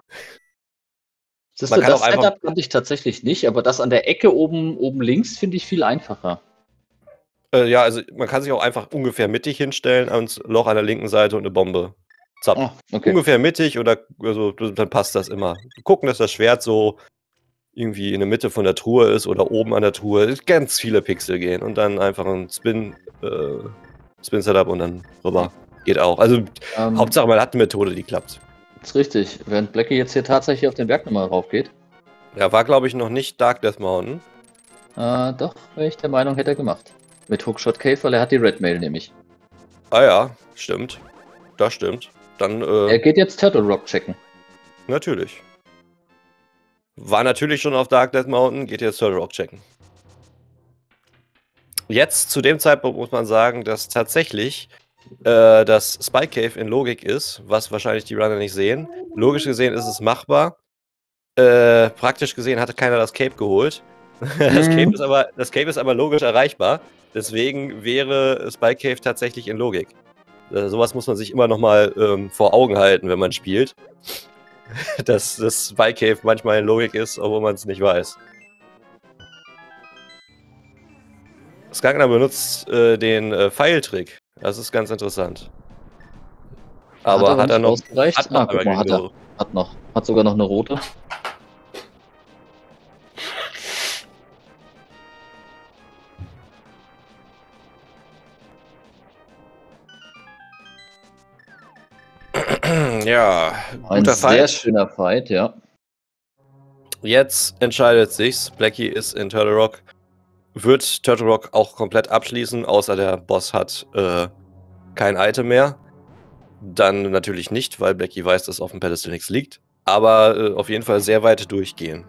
Das Setup kannte ich tatsächlich nicht, aber das an der Ecke oben links finde ich viel einfacher. Ja, also man kann sich auch einfach ungefähr mittig hinstellen ans Loch an der linken Seite und eine Bombe zappen. Okay. Ungefähr mittig oder also, dann passt das immer. Gucken, dass das Schwert so irgendwie in der Mitte von der Truhe ist oder oben an der Truhe. Ganz viele Pixel gehen und dann einfach ein Spin-Setup und dann rüber. Geht auch. Also Hauptsache man hat eine Methode, die klappt. Das ist richtig. Während Blackie jetzt hier tatsächlich auf den Berg nochmal rauf geht. Ja, war glaube ich noch nicht Dark Death Mountain. Doch, wäre ich der Meinung, hätte er gemacht. Mit Hookshot Cave, weil er hat die Red Mail nämlich. Ah ja, stimmt. Das stimmt. Dann, er geht jetzt Turtle Rock checken. Natürlich. War natürlich schon auf Dark Death Mountain, geht jetzt Turtle Rock checken. Jetzt, zu dem Zeitpunkt muss man sagen, dass tatsächlich das Spike Cave in Logik ist, was wahrscheinlich die Runner nicht sehen. Logisch gesehen ist es machbar. Praktisch gesehen hatte keiner das Cape geholt. Das Cape ist aber logisch erreichbar. Deswegen wäre Spike Cave tatsächlich in Logik. Sowas muss man sich immer nochmal vor Augen halten, wenn man spielt. Dass das Spike Cave manchmal in Logik ist, obwohl man es nicht weiß. Skunkner benutzt den Pfeiltrick. Das ist ganz interessant. Aber hat er nicht noch, ausgereicht? hat noch Guck einmal mal, gegen Doro. Hat noch. Hat sogar noch eine rote. Ja, Ein guter sehr Fight. schöner Fight, ja. Jetzt entscheidet sich's. Blackie ist in Turtle Rock. Wird Turtle Rock auch komplett abschließen, außer der Boss hat kein Item mehr. Dann natürlich nicht, weil Blackie weiß, dass auf dem Pedestal nichts liegt. Aber auf jeden Fall sehr weit durchgehen.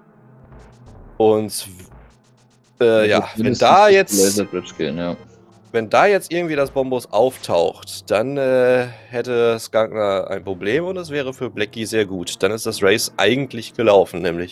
Und ja, wenn da jetzt gehen, ja. wenn da jetzt irgendwie das Bombos auftaucht, dann hätte Skunkner ein Problem und es wäre für Blackie sehr gut. Dann ist das Race eigentlich gelaufen, nämlich.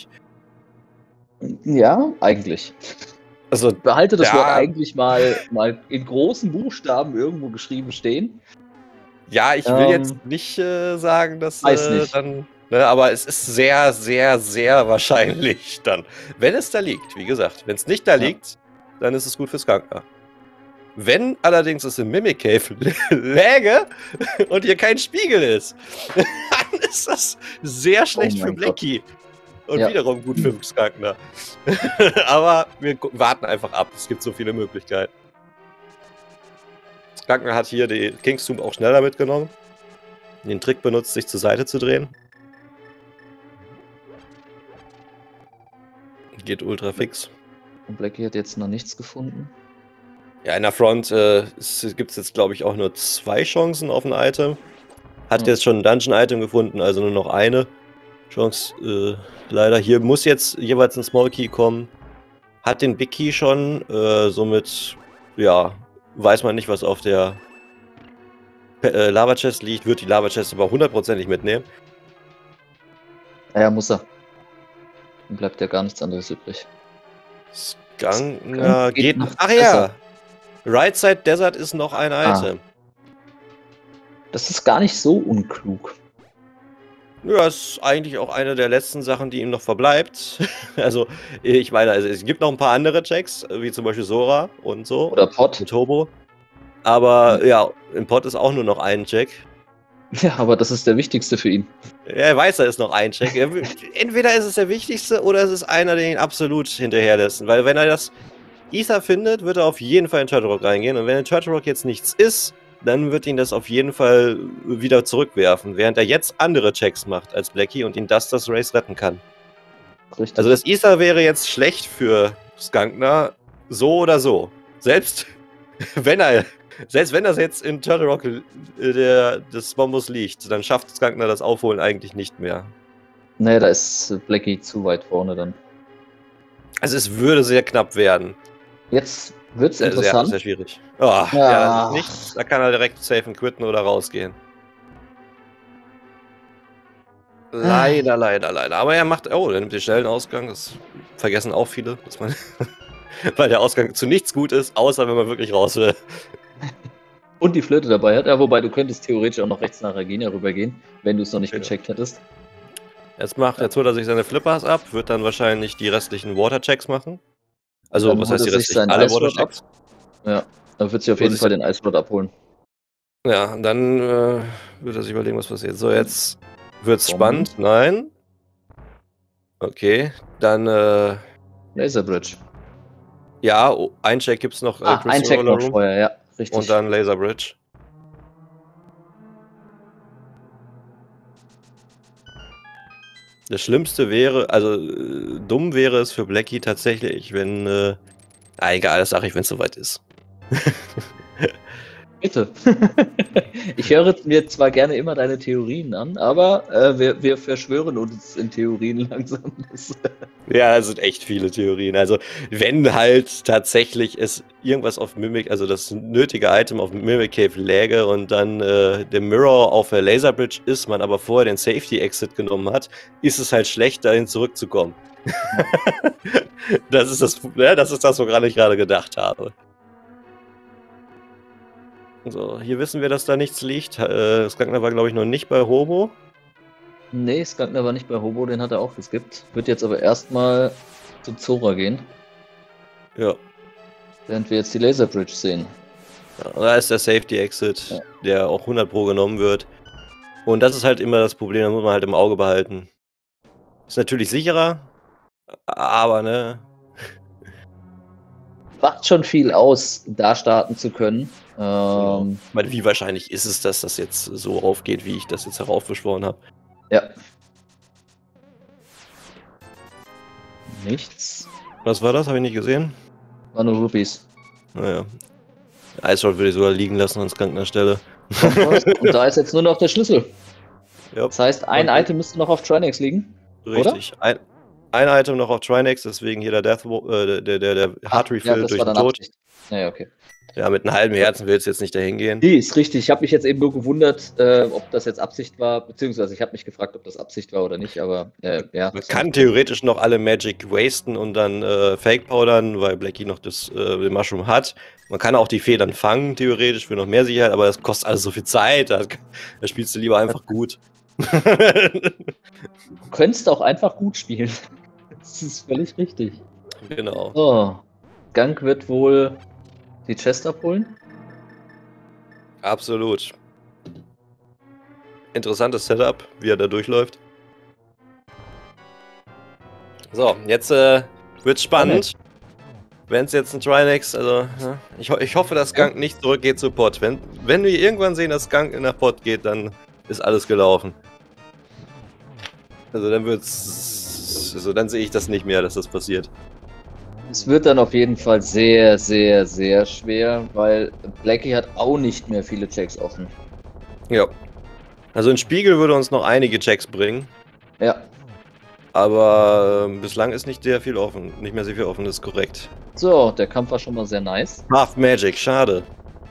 Ja, eigentlich. Also, Behalte das ja, Wort eigentlich mal in großen Buchstaben irgendwo geschrieben stehen. Ja, ich will jetzt nicht sagen, dass nicht. dann. Ne, aber es ist sehr, sehr, sehr wahrscheinlich dann. Wenn es da liegt, wie gesagt, wenn es nicht da liegt, dann ist es gut für Skunkner. Wenn allerdings es im Mimic Cave läge und hier kein Spiegel ist, dann ist das sehr schlecht für Blackie. Und wiederum gut für Skunkner. Aber wir warten einfach ab. Es gibt so viele Möglichkeiten. Skunkner hat hier die King's Tomb auch schneller mitgenommen. Den Trick benutzt, sich zur Seite zu drehen. Geht ultra fix. Und Blackie hat jetzt noch nichts gefunden. Ja, in der Front gibt es jetzt, glaube ich, auch nur 2 Chancen auf ein Item. Hat jetzt schon ein Dungeon-Item gefunden, also nur noch eine Chance. Leider. Hier muss jetzt jeweils ein Small Key kommen. Hat den Big Key schon. Somit, ja, weiß man nicht, was auf der Lava Chest liegt. Wird die Lava Chest aber 100%ig mitnehmen. Ja, muss er. Dann bleibt ja gar nichts anderes übrig. Skunkner geht noch. Ach ja! Right Side Desert ist noch ein Item. Das ist gar nicht so unklug. Ja, ist eigentlich auch eine der letzten Sachen, die ihm noch verbleibt. Also, ich meine, es gibt noch ein paar andere Checks, wie zum Beispiel Sora und so. Oder Pot. Und Turbo. Aber ja, im Pot ist auch nur noch ein Check. Ja, aber das ist der wichtigste für ihn. Er weiß, da ist noch ein Check. Entweder ist es der wichtigste oder es ist einer, der ihn absolut hinterherlässt. Weil wenn er das Ether findet, wird er auf jeden Fall in Turtle Rock reingehen. Und wenn in Turtle Rock jetzt nichts ist, dann wird ihn das auf jeden Fall wieder zurückwerfen. Während er jetzt andere Checks macht als Blackie und ihn das Race retten kann. Richtig. Also das Ether wäre jetzt schlecht für Skunkner, so oder so. Selbst wenn das jetzt in Turtle Rock des Bombos liegt, dann schafft Skunkner das Aufholen eigentlich nicht mehr. Nee, da ist Blackie zu weit vorne dann. Also es würde sehr knapp werden. Jetzt wird's interessant. Sehr schwierig. Oh, ja, das ist nichts. Da kann er direkt safen quitten oder rausgehen. Leider, leider, leider. Aber er macht, er nimmt den schnellen Ausgang. Das vergessen auch viele, dass man weil der Ausgang zu nichts gut ist, außer wenn man wirklich raus will. Und die Flöte dabei hat. Ja, wobei du könntest theoretisch auch noch rechts nach Argenia rübergehen, wenn du es noch nicht gecheckt hättest. Jetzt holt er sich seine Flippers ab, wird dann wahrscheinlich die restlichen Water-Checks machen. Also, was heißt die restlichen? Alle Water-Checks? Ja, dann wird sich auf jeden Fall den Ice Rod abholen. Ja, und dann wird er sich überlegen, was passiert. So, jetzt wird's spannend. Nein. Okay, dann Laser Bridge. Ja, ein Check gibt's noch. Ein Check noch vorher, ja, richtig. Und dann Laser Bridge. Das Schlimmste wäre, also dumm wäre es für Blackie tatsächlich, wenn, egal, das sage ich, wenn es soweit ist. Bitte. Ich höre mir zwar gerne immer deine Theorien an, aber wir verschwören uns in Theorien langsam. Ja, das sind echt viele Theorien. Also, wenn halt tatsächlich es irgendwas auf Mimic, also das nötige Item auf Mimic Cave läge und dann der Mirror auf der Laser Bridge ist, man aber vorher den Safety Exit genommen hat, ist es halt schlecht, dahin zurückzukommen. Das ist das, woran ich gerade gedacht habe. So, hier wissen wir, dass da nichts liegt. Skunkner war, glaube ich, noch nicht bei Hobo. Nee, Skunkner war nicht bei Hobo, den hat er auch geskippt. Wird jetzt aber erstmal zu Zora gehen. Ja. Während wir jetzt die Laser Bridge sehen. Ja, da ist der Safety Exit, der auch 100 Pro genommen wird. Und das ist halt immer das Problem, das muss man halt im Auge behalten. Ist natürlich sicherer, aber ne. Macht schon viel aus, da starten zu können. Genau. Ich meine, wie wahrscheinlich ist es, dass das jetzt so aufgeht, wie ich das jetzt heraufbeschworen habe? Ja. Nichts. Was war das? Habe ich nicht gesehen? War nur Rupees. Naja. Eisshot würde ich sogar liegen lassen an Skankner Stelle. Und da ist jetzt nur noch der Schlüssel. Ja. Das heißt, ein Item müsste noch auf Trinex liegen. Richtig. Ein Item noch auf Trinex, deswegen hier der Heart Refill durch den Tod. Ja, okay. Ja, mit einem halben Herzen will es jetzt nicht dahin gehen. Die ist richtig. Ich habe mich jetzt eben nur gewundert, ob das jetzt Absicht war, beziehungsweise ich habe mich gefragt, ob das Absicht war oder nicht, aber ja. Man kann theoretisch noch alle Magic wasten und dann Fake powdern, weil Blackie noch den Mushroom hat. Man kann auch die Federn fangen, theoretisch, für noch mehr Sicherheit, aber das kostet alles so viel Zeit. Da spielst du lieber einfach gut. Du könntest auch einfach gut spielen. Das ist völlig richtig. Genau. So. Skunk wird wohl die Chest abholen. Absolut. Interessantes Setup, wie er da durchläuft. So, jetzt wird's spannend. Wenn es jetzt ein Trinex, also ich hoffe, dass Skunk nicht zurückgeht zu Pot. Wenn wir irgendwann sehen, dass Skunk nach Pot geht, dann ist alles gelaufen. Also dann dann sehe ich das nicht mehr, dass das passiert. Es wird dann auf jeden Fall sehr, sehr, sehr schwer, weil Blackie hat auch nicht mehr viele Checks offen. Ja. Also ein Spiegel würde uns noch einige Checks bringen. Ja. Aber bislang ist nicht sehr viel offen. Nicht mehr sehr viel offen, das ist korrekt. So, der Kampf war schon mal sehr nice. Half Magic, schade.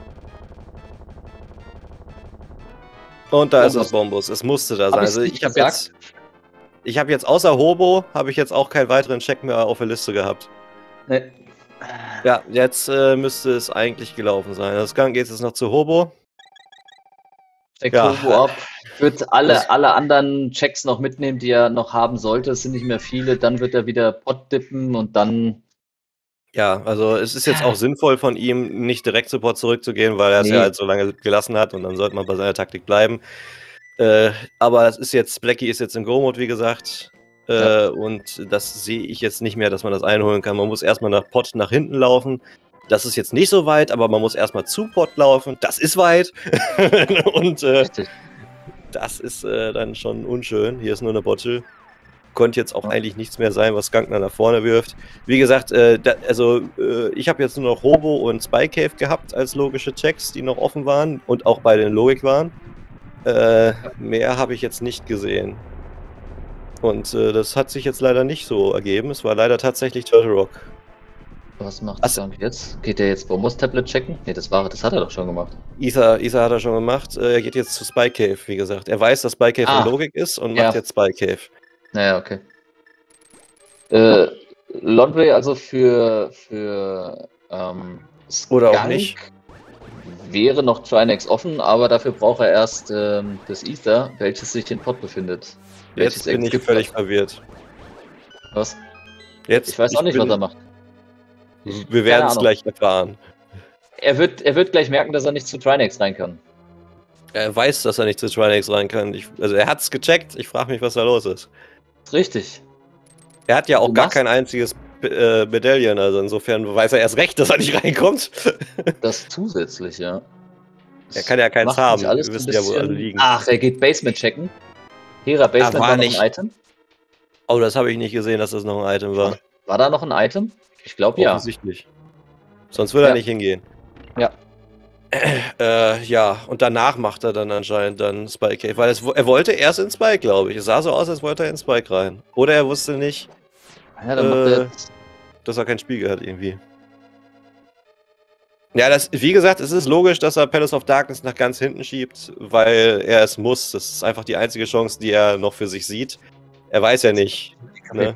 Und da ist das Bombus. Es musste da sein. Also ich habe jetzt außer Hobo habe ich jetzt auch keinen weiteren Check mehr auf der Liste gehabt. Nee. Ja, jetzt müsste es eigentlich gelaufen sein. Das Gang geht jetzt noch zu Hobo. Check Hobo ab. Wird alle anderen Checks noch mitnehmen, die er noch haben sollte. Es sind nicht mehr viele. Dann wird er wieder Pot dippen und dann. Ja, also es ist jetzt auch sinnvoll von ihm, nicht direkt zu Pot zurückzugehen, weil er es ja halt so lange gelassen hat und dann sollte man bei seiner Taktik bleiben. Aber es ist jetzt, Blackie ist jetzt im Go-Mode, wie gesagt. Und das sehe ich jetzt nicht mehr, dass man das einholen kann. Man muss erstmal nach Pot nach hinten laufen. Das ist jetzt nicht so weit, aber man muss erstmal zu Pot laufen. Das ist weit. Und das ist dann schon unschön. Hier ist nur eine Bottle. Konnte jetzt auch eigentlich nichts mehr sein, was Skankner nach vorne wirft. Wie gesagt, ich habe jetzt nur noch Hobo und Spy Cave gehabt als logische Checks, die noch offen waren und auch bei den Logik waren. Mehr habe ich jetzt nicht gesehen. Und das hat sich jetzt leider nicht so ergeben. Es war leider tatsächlich Turtle Rock. Was macht Skunk jetzt? Geht er jetzt Bombos Tablet checken? Ne, das hat er doch schon gemacht. Ether hat er schon gemacht. Er geht jetzt zu Spy Cave, wie gesagt. Er weiß, dass Spy Cave eine Logik ist und macht jetzt Spy Cave. Naja, okay. Laundry also für Skunk oder auch nicht. Wäre noch Trinex offen, aber dafür braucht er erst das Ether, welches sich in Pot befindet. Jetzt bin ich völlig verwirrt. Was? Jetzt, ich weiß auch nicht, was er macht. Wir werden es gleich erfahren. Er wird gleich merken, dass er nicht zu Trinex rein kann. Er weiß, dass er nicht zu Trinex rein kann. Also er hat's gecheckt. Ich frage mich, was da los ist. Richtig. Er hat ja auch gar kein einziges Medaillen, also insofern weiß er erst recht, dass er nicht reinkommt. Das zusätzlich, ja. Er kann ja keins haben. Wir wissen ja, wo alle liegen. Ach, er geht Basement checken. Hera, Basement war noch ein Item. Oh, das habe ich nicht gesehen, dass das noch ein Item war. War da noch ein Item? Ich glaube ja. Offensichtlich. Sonst würde er nicht hingehen. Ja. Ja, und danach macht er dann anscheinend dann Spike Cave, weil er wollte erst in Spike, glaube ich. Es sah so aus, als wollte er in Spike rein. Oder er wusste nicht, ja, dann macht er dass er keinen Spiegel hat irgendwie. Ja, wie gesagt, es ist logisch, dass er Palace of Darkness nach ganz hinten schiebt, weil er es muss. Das ist einfach die einzige Chance, die er noch für sich sieht. Er weiß ja nicht. Ne?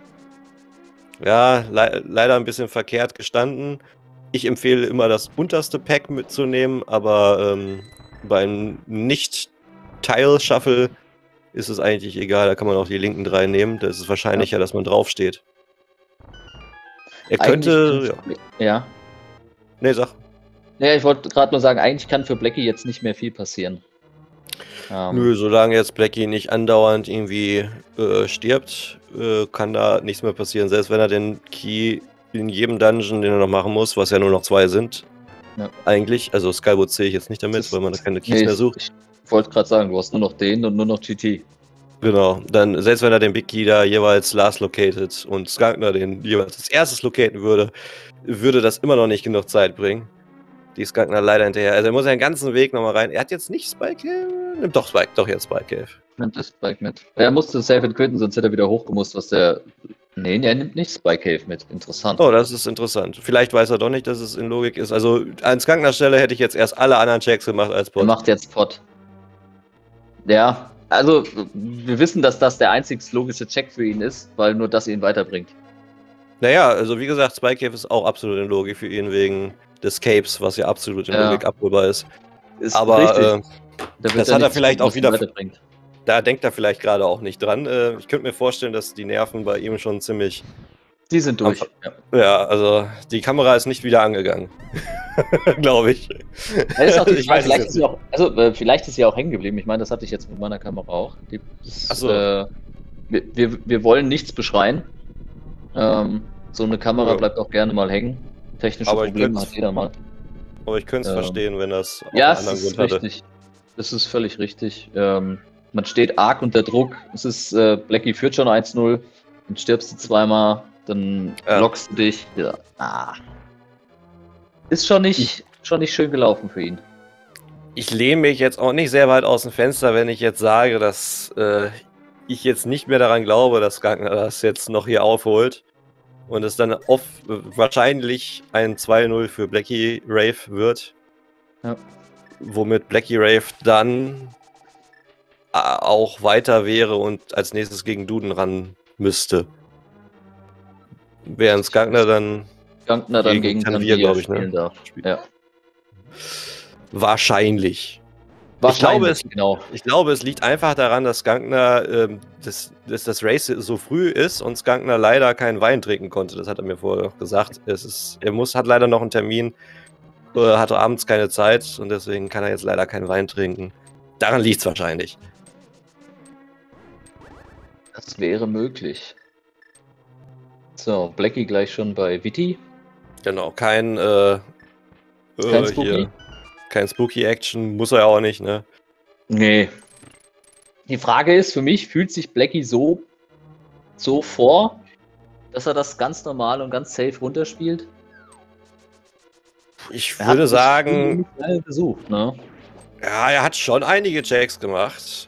Ja, leider ein bisschen verkehrt gestanden. Ich empfehle immer, das unterste Pack mitzunehmen, aber beim Nicht-Tile-Shuffle ist es eigentlich egal. Da kann man auch die linken 3 nehmen. Da ist es wahrscheinlicher, dass man draufsteht. Er könnte... Ja. Nee, sag. Ja, ich wollte gerade nur sagen, eigentlich kann für Blackie jetzt nicht mehr viel passieren. Nö, solange jetzt Blackie nicht andauernd irgendwie stirbt, kann da nichts mehr passieren. Selbst wenn er den Key in jedem Dungeon, den er noch machen muss, was ja nur noch 2 sind, eigentlich. Also Skyward zähle ich jetzt nicht damit, weil man da keine Keys mehr sucht. Ich wollte gerade sagen, du hast nur noch den und nur noch GT. Genau, dann selbst wenn er den Big Key da jeweils last located und Skunkner den jeweils als erstes locaten würde das immer noch nicht genug Zeit bringen. Die Skunkner leider hinterher. Also er muss ja den ganzen Weg nochmal rein. Er hat jetzt nicht Spike Cave. Nimmt doch Spike, doch jetzt Spike Cave. Nimmt das Spike mit. Er musste Safe and quitten, sonst hätte er wieder hochgemusst, was der. Nee, er nimmt nicht Spike Cave mit. Interessant. Oh, das ist interessant. Vielleicht weiß er doch nicht, dass es in Logik ist. Also an Skunkner Stelle hätte ich jetzt erst alle anderen Checks gemacht als Pot. Er macht jetzt Pot. Ja, also wir wissen, dass das der einzig logische Check für ihn ist, weil nur das ihn weiterbringt. Naja, also wie gesagt, Spike Cave ist auch absolut in Logik für ihn wegen des Capes, was ja absolut in Logik abholbar ist. Aber das hat er vielleicht auch wieder. Da denkt er vielleicht gerade auch nicht dran. Ich könnte mir vorstellen, dass die Nerven bei ihm schon ziemlich. Die sind durch. Ja, also die Kamera ist nicht wieder angegangen. Glaube ich. Ja, ist auch die Frage, vielleicht ist sie auch hängen geblieben. Ich meine, das hatte ich jetzt mit meiner Kamera auch. Wir wollen nichts beschreien. So eine Kamera bleibt auch gerne mal hängen. Technische Probleme hat jeder mal. Aber ich könnte es verstehen, wenn das auch einen anderen Grund hatte. Richtig. Das ist völlig richtig. Man steht arg unter Druck. Es ist Blackie führt schon 1-0. Dann stirbst du zweimal, dann lockst du dich. Ja. Ist schon nicht schön gelaufen für ihn. Ich lehne mich jetzt auch nicht sehr weit aus dem Fenster, wenn ich jetzt sage, dass ich jetzt nicht mehr daran glaube, dass Skunkner das jetzt noch hier aufholt. Und es dann wahrscheinlich ein 2-0 für Blackie Rave wird. Ja. Womit Blackie Rave dann auch weiter wäre und als nächstes gegen Duden ran müsste. Während Skunkner dann gegen Tanvir, glaube ich, spielen darf. Ja. Wahrscheinlich. Ich glaube, es liegt einfach daran, dass Skunkner das Race so früh ist und Skunkner leider keinen Wein trinken konnte. Das hat er mir vorher noch gesagt. Hat leider noch einen Termin, hatte abends keine Zeit und deswegen kann er jetzt leider keinen Wein trinken. Daran liegt es wahrscheinlich. Das wäre möglich. So, Blackie gleich schon bei Viti. Genau, kein Spooky. Kein Spooky-Action, muss er ja auch nicht, ne? Nee. Die Frage ist für mich, fühlt sich Blackie so vor, dass er das ganz normal und ganz safe runterspielt? Ich würde sagen... Besucht, ne? Ja, er hat schon einige Checks gemacht,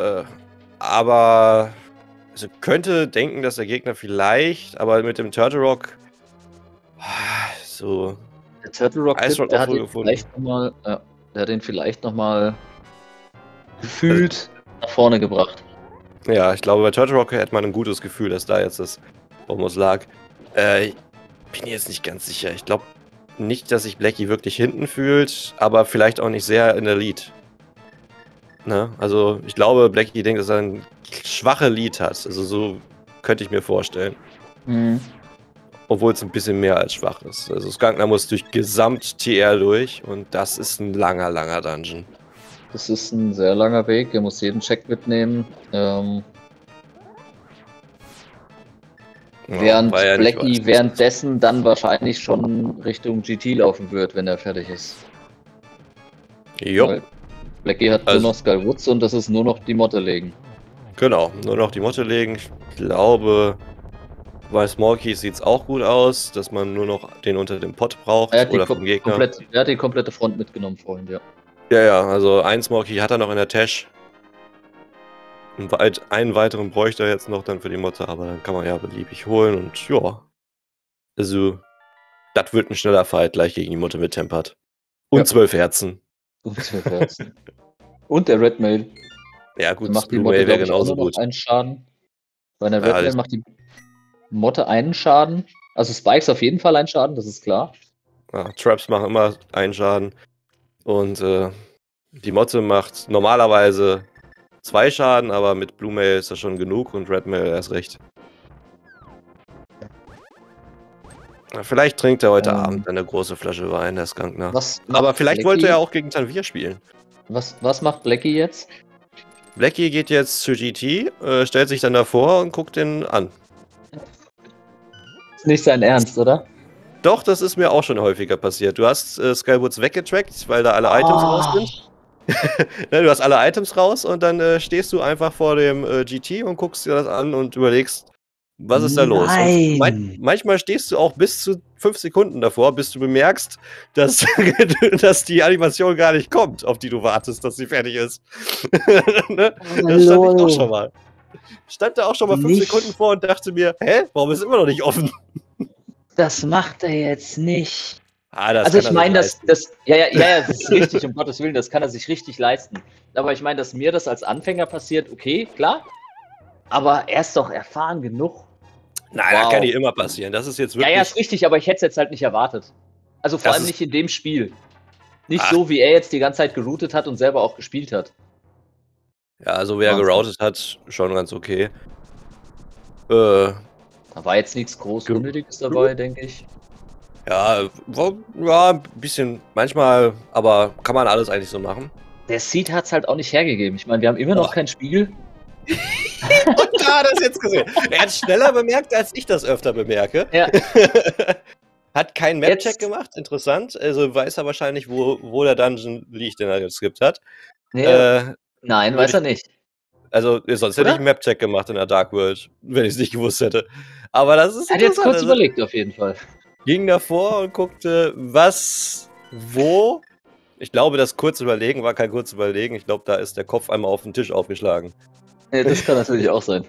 aber also könnte denken, dass der Gegner vielleicht, aber mit dem Turtle Rock so... Der Turtle Rock, der hat ihn vielleicht nochmal gefühlt nach vorne gebracht. Ja, ich glaube, bei Turtle Rock hätte man ein gutes Gefühl, dass da jetzt das Bonus lag. Ich bin jetzt nicht ganz sicher. Ich glaube nicht, dass sich Blackie wirklich hinten fühlt, aber vielleicht auch nicht sehr in der Lead. Ne? Also ich glaube, Blackie denkt, dass er ein schwache Lead hat. Also so könnte ich mir vorstellen. Mhm. Obwohl es ein bisschen mehr als schwach ist. Also Skunkner muss durch Gesamt-TR durch und das ist ein langer, langer Dungeon. Das ist ein sehr langer Weg, er muss jeden Check mitnehmen. Während Blackie währenddessen dann wahrscheinlich schon Richtung GT laufen wird, wenn er fertig ist. Jo. Weil Blackie hat nur noch Skull Woods und das ist nur noch die Motte legen. Genau, nur noch die Motte legen. Ich glaube... Bei Small Keys sieht es auch gut aus, dass man nur noch den unter dem Pot braucht oder vom Gegner. Er hat die komplette Front mitgenommen vorhin, ja. Ja, also ein Small Key hat er noch in der Tasche. Einen weiteren bräuchte er jetzt noch dann für die Motte, aber dann kann man ja beliebig holen und ja. Also, das wird ein schneller Fight gleich gegen die Motte mit Tempert. Und 12 Herzen. Und 12 Herzen. Und der Red Mail. Ja gut, macht die Motte wäre genauso gut. Einen Schaden. Bei der Red Mail macht die Motte einen Schaden. Also Spikes auf jeden Fall einen Schaden, das ist klar. Ja, Traps machen immer einen Schaden. Und die Motte macht normalerweise 2 Schaden, aber mit Blue Mail ist das schon genug und Red Mail erst recht. Ja, vielleicht trinkt er heute Abend eine große Flasche Wein, der Skunkner. Aber vielleicht wollte er auch gegen Tanvir spielen. Was macht Blackie jetzt? Blackie geht jetzt zu GT, stellt sich dann davor und guckt den an. Ist nicht sein Ernst, oder? Doch, das ist mir auch schon häufiger passiert. Du hast Skywoods weggetrackt, weil da alle Items raus sind. Ne, du hast alle Items raus und dann stehst du einfach vor dem GT und guckst dir das an und überlegst, was ist da los? Und manchmal stehst du auch bis zu 5 Sekunden davor, bis du bemerkst, dass, dass die Animation gar nicht kommt, auf die du wartest, dass sie fertig ist. Ne? Das stand ich auch schon mal. Stand da auch schon mal 5 Sekunden vor und dachte mir, hä, warum ist immer noch nicht offen? Das macht er jetzt nicht. Das also ich meine, das ist richtig, um Gottes Willen, das kann er sich richtig leisten. Aber ich meine, dass mir das als Anfänger passiert, okay, klar. Aber er ist doch erfahren genug. Nein, das kann nicht immer passieren. Das ist jetzt wirklich... Ja, ist richtig, aber ich hätte es jetzt halt nicht erwartet. Also vor allem nicht in dem Spiel. Nicht so, wie er jetzt die ganze Zeit geroutet hat und selber auch gespielt hat. Ja, also wer geroutet hat, schon ganz okay. Da war jetzt nichts groß Unnötiges dabei, denke ich. Ja, ein bisschen, manchmal, aber kann man alles eigentlich so machen. Der Seed hat es halt auch nicht hergegeben. Ich meine, wir haben immer noch keinen Spiegel. Und da hat er es jetzt gesehen. Er hat schneller bemerkt, als ich das öfter bemerke. Ja. Hat keinen Map-Check gemacht, interessant. Also weiß er wahrscheinlich, wo der Dungeon liegt, den er geskippt hat. Nee, nein, weiß er nicht. Also, sonst hätte ich einen Map-Check gemacht in der Dark World, wenn ich es nicht gewusst hätte. Aber das ist. Er hat jetzt kurz überlegt, auf jeden Fall. Ging davor und guckte, wo. Ich glaube, das kurze Überlegen war kein kurzes Überlegen. Ich glaube, da ist der Kopf einmal auf den Tisch aufgeschlagen. Ja, das kann natürlich auch sein.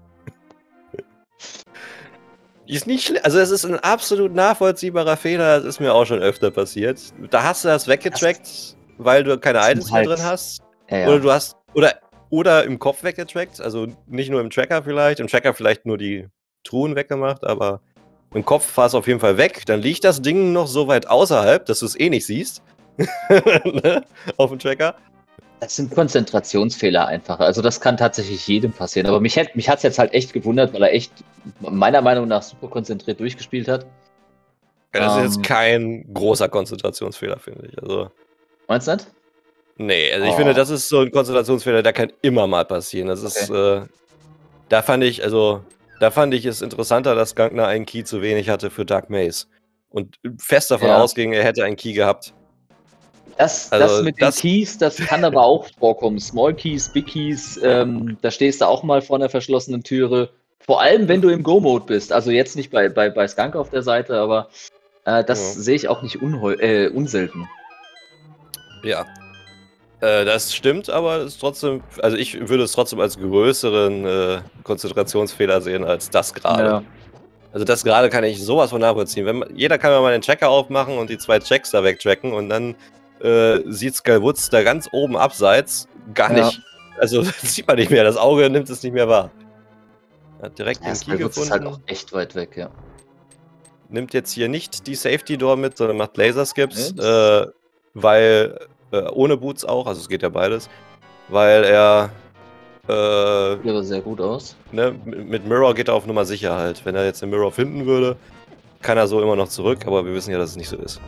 Ist nicht schlimm. Also, es ist ein absolut nachvollziehbarer Fehler. Das ist mir auch schon öfter passiert. Da hast du das weggetrackt, weil du keine Items mehr drin hast. Ja. Oder du hast. Oder im Kopf weggetrackt. Also nicht nur im Tracker vielleicht. Im Tracker vielleicht nur die Truhen weggemacht, aber im Kopf war es auf jeden Fall weg. Dann liegt das Ding noch so weit außerhalb, dass du es eh nicht siehst. Ne? Auf dem Tracker. Das sind Konzentrationsfehler einfach. Also das kann tatsächlich jedem passieren. Aber mich hat es jetzt halt echt gewundert, weil er echt meiner Meinung nach super konzentriert durchgespielt hat. Ja, das ist jetzt kein großer Konzentrationsfehler, finde ich. Also, meinst du nicht? Nee, also ich finde, das ist so ein Konzentrationsfehler, der kann immer mal passieren. Das ist, da fand ich es interessanter, dass Gankner einen Key zu wenig hatte für Dark Maze. Und fest davon ausging, er hätte einen Key gehabt. Das mit den Keys, das kann aber auch vorkommen. Small Keys, Big Keys, da stehst du auch mal vor einer verschlossenen Türe. Vor allem, wenn du im Go-Mode bist. Also jetzt nicht bei Skunk auf der Seite, aber das sehe ich auch nicht unselten. Ja. Das stimmt, aber es ist trotzdem, also ich würde es trotzdem als größeren Konzentrationsfehler sehen als das gerade. Ja. Also das gerade kann ich sowas von nachvollziehen. Jeder kann mal den Tracker aufmachen und die 2 Checks da wegtracken und dann sieht Skywoods da ganz oben abseits gar nicht. Also das sieht man nicht mehr, das Auge nimmt es nicht mehr wahr. Hat direkt den Key gefunden. Ist halt auch echt weit weg, ja. Nimmt jetzt hier nicht die Safety Door mit, sondern macht Laserskips, weil ohne Boots auch, also es geht ja beides, weil er sieht aber sehr gut aus. Ne, mit Mirror geht er auf Nummer Sicherheit. Wenn er jetzt den Mirror finden würde, kann er so immer noch zurück, aber wir wissen ja, dass es nicht so ist.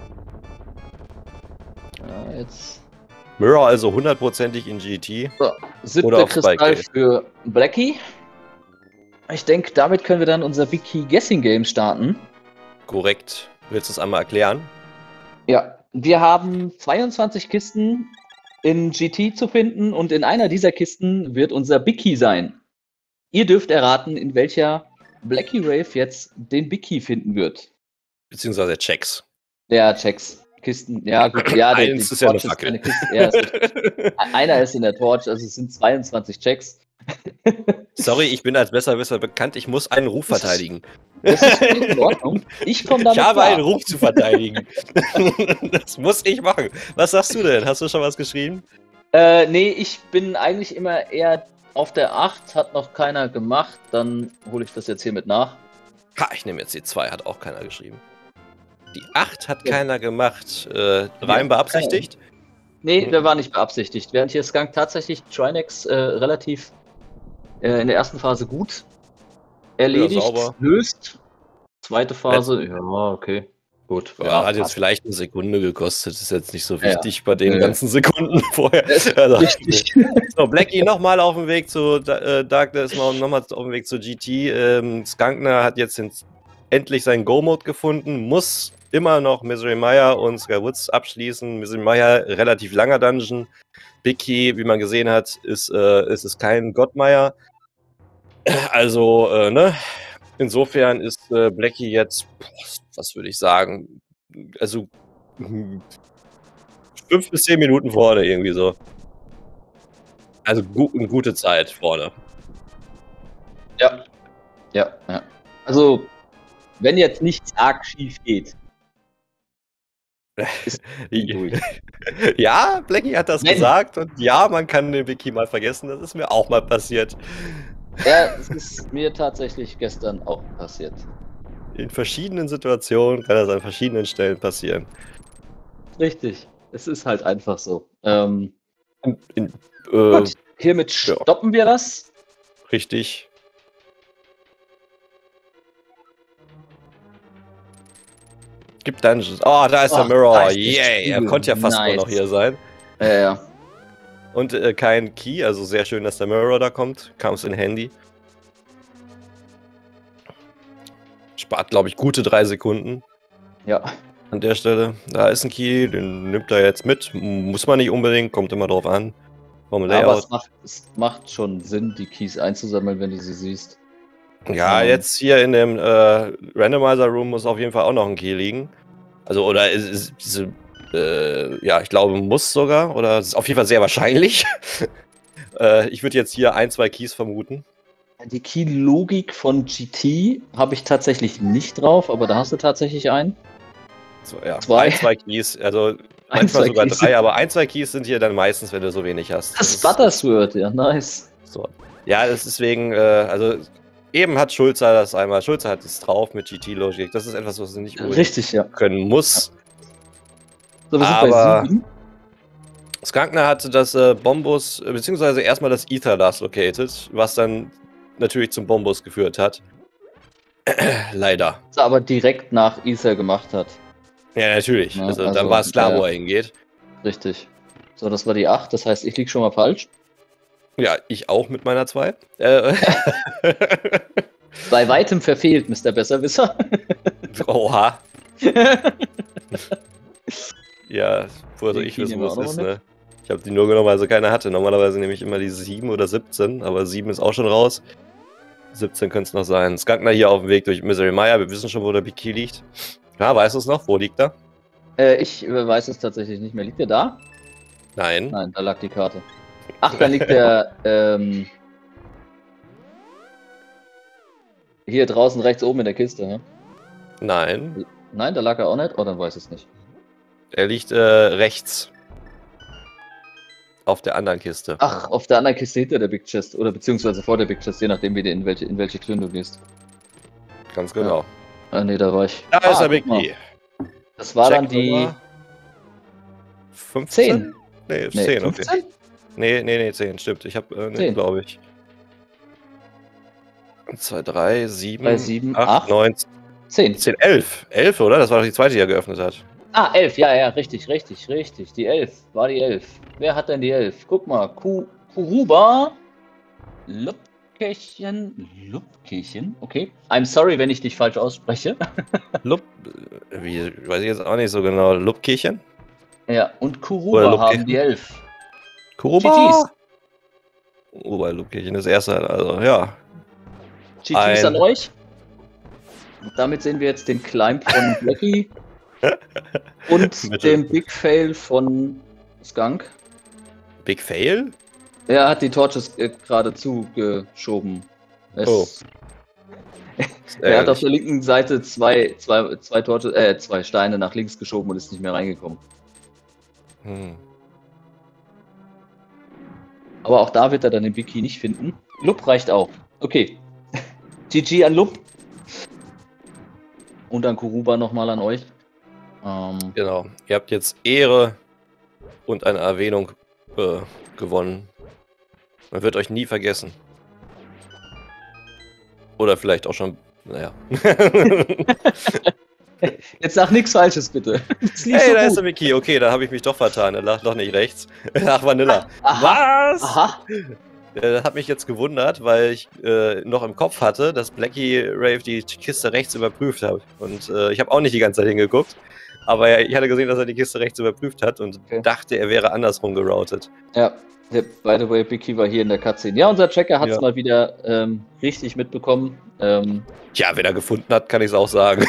Ja, jetzt. Mirror also 100%ig in GT. So, 7. Kristall für Blackie. Ich denke, damit können wir dann unser Big Key Guessing Game starten. Korrekt. Willst du es einmal erklären? Ja, wir haben 22 Kisten in GT zu finden und in einer dieser Kisten wird unser Big Key sein. Ihr dürft erraten, in welcher Blackie Rave jetzt den Big Key finden wird. Beziehungsweise Checks. Ja, Checks. Kisten, ja gut, ja. Eins ist ja eine Fackel. Einer ist in der Torch, also es sind 22 Checks. Sorry, ich bin als Besserwisser bekannt, ich muss einen Ruf verteidigen. Das ist in Ordnung. Ich komme damit Ich habe einen Ruf zu verteidigen. Das muss ich machen. Was sagst du denn? Hast du schon was geschrieben? Nee, ich bin eigentlich immer eher auf der 8, hat noch keiner gemacht. Dann hole ich das jetzt hier mit nach. Ha, ich nehme jetzt die 2, hat auch keiner geschrieben. Die 8 hat keiner gemacht. Rein beabsichtigt? Nee, der war nicht beabsichtigt. Während hier Skunk tatsächlich Trinex relativ in der ersten Phase gut erledigt, löst. Zweite Phase, ja, okay. Gut, Ja, hat jetzt passt. vielleicht eine Sekunde gekostet. Ist jetzt nicht so Ja, ja. wichtig bei den Ja, ja. ganzen Sekunden vorher. Ist Also, richtig. so, Blackie nochmal auf dem Weg zu Darkness, nochmal auf dem Weg zu GT. Skunkner hat jetzt endlich seinen Go-Mode gefunden, muss immer noch Misery Mire und Sky Woods abschließen. Misery Mire, relativ langer Dungeon. Bicky, wie man gesehen hat, ist kein Gottmeier. Also, ne? Insofern ist Blackie jetzt, was würde ich sagen, also 5 bis 10 Minuten vorne irgendwie so. Also eine gute Zeit vorne. Ja. Ja, ja. Also, wenn jetzt nichts arg schief geht, ist durch. Ja, Blackie hat das Wenn. gesagt und ja, man kann den Wiki mal vergessen, das ist mir auch mal passiert. Ja, es ist mir tatsächlich gestern auch passiert. In verschiedenen Situationen kann das an verschiedenen Stellen passieren. Richtig. Es ist halt einfach so. Gut, hiermit stoppen wir das. Richtig. Gibt Dungeons. Oh, da ist der Mirror. Yay. Er konnte ja fast nur noch hier sein. Ja. Und kein Key, also sehr schön, dass der Mirror da kommt. Kam es in Handy. Spart, glaube ich, gute 3 Sekunden. Ja. An der Stelle. Da ist ein Key, den nimmt er jetzt mit. Muss man nicht unbedingt, kommt immer drauf an. Vom Layout. Aber es macht schon Sinn, die Keys einzusammeln, wenn du sie siehst. Ja, jetzt hier in dem Randomizer Room muss auf jeden Fall auch noch ein Key liegen. Also, oder ja, ich glaube, muss sogar. Oder ist auf jeden Fall sehr wahrscheinlich. Ich würde jetzt hier 1, 2 Keys vermuten. Die Key-Logik von GT habe ich tatsächlich nicht drauf, aber da hast du tatsächlich einen. Ja, 1, 2 Keys, also manchmal sogar 3, aber 1, 2 Keys sind hier dann meistens, wenn du so wenig hast. Das Buttersword, ja, nice. So. Ja, das ist deswegen, also eben hat Schulzer das einmal. Schulzer hat es drauf mit GT-Logik. Das ist etwas, was er nicht richtig, ja. können muss. Ja. So, wir sind aber bei 7. Skunkner hatte das Bombus, beziehungsweise erstmal das Ether Last Located, was dann natürlich zum Bombus geführt hat. Leider. Was er aber direkt nach Ether gemacht hat. Ja, natürlich. Ja, also dann war es klar, wo er hingeht. Richtig. So, das war die 8, das heißt, ich liege schon mal falsch. Ja, ich auch mit meiner 2. Bei weitem verfehlt, Mr. Besserwisser. Oha. Ja, woher soll ich wissen, nehmen wir was auch ist, noch ne? Ich habe die nur genommen, weil sie keine hatte. Normalerweise nehme ich immer die 7 oder 17, aber 7 ist auch schon raus. 17 könnte es noch sein. Skunkner hier auf dem Weg durch Misery Mire. Wir wissen schon, wo der Big Key liegt. Ja, weißt du es noch? Wo liegt er? Ich weiß es tatsächlich nicht mehr. Liegt der da? Nein. Nein, da lag die Karte. Ach, da liegt der hier draußen rechts oben in der Kiste. Ja? Nein. Nein, da lag er auch nicht. Oh, dann weiß ich es nicht. Er liegt rechts. Auf der anderen Kiste. Ach, auf der anderen Kiste hinter der Big Chest. Oder beziehungsweise vor der Big Chest, je nachdem, in welche Türen du gehst. Ganz genau. Ja. Ah, nee, da war ich. Da ist der Big Key. Das war dann die 15? Nee, 10, 15? okay. Nee, 10, stimmt. Ich habe, glaube ich. 2, 3, 7, 8, 9, 10. 11. 11, oder? Das war doch die zweite, die er geöffnet hat. Ah, 11, ja, richtig. Die 11, war die 11. Wer hat denn die 11? Guck mal, Kuruba, Lupkirchen, okay. I'm sorry, wenn ich dich falsch ausspreche. Weiß ich jetzt auch nicht so genau. Lupkirchen? Ja, und Kuruba haben die 11. Kuruba? Kuruba, Lupkirchen, das erste, also, ja. GTs an euch. Und damit sehen wir jetzt den Climb von Blackie. Und den Big Fail von Skunk. Big Fail? Er hat die Torches gerade zugeschoben. Er hat auf der linken Seite zwei Steine nach links geschoben und ist nicht mehr reingekommen. Aber auch da wird er dann den Big Key nicht finden. Lup reicht auch. Okay. GG an Lup. Und an Kuruba nochmal an euch. Genau. Ihr habt jetzt Ehre und eine Erwähnung gewonnen. Man wird euch nie vergessen. Oder vielleicht auch schon, naja. Jetzt sag nichts Falsches, bitte. Hey, da ist der Mickey. Okay, da habe ich mich doch vertan. Er lag doch nicht rechts. Ach, Vanilla. Aha. Was? Aha. Das hat mich jetzt gewundert, weil ich noch im Kopf hatte, dass Blackie Rave die Kiste rechts überprüft hat. Und ich habe auch nicht die ganze Zeit hingeguckt. Aber ich hatte gesehen, dass er die Kiste rechts überprüft hat und dachte, er wäre andersrum geroutet. Ja, by the way, Vicky war hier in der Cutscene. Ja, unser Checker hat es mal wieder richtig mitbekommen. Tja, wenn er gefunden hat, kann ich es auch sagen.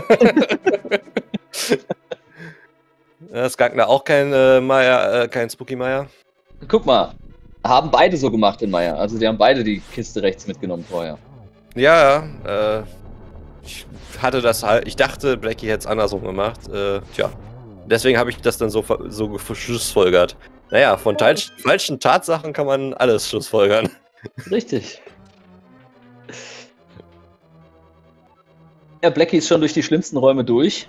Skankner auch kein kein Spooky Meier. Guck mal, haben beide so gemacht in Meier. Also die haben beide die Kiste rechts mitgenommen vorher. Ja, ich hatte das halt, ich dachte, Blackie hätte es andersrum gemacht. Tja, deswegen habe ich das dann so schlussfolgert. Naja, von falschen Tatsachen kann man alles schlussfolgern. Richtig. Ja, Blackie ist schon durch die schlimmsten Räume durch.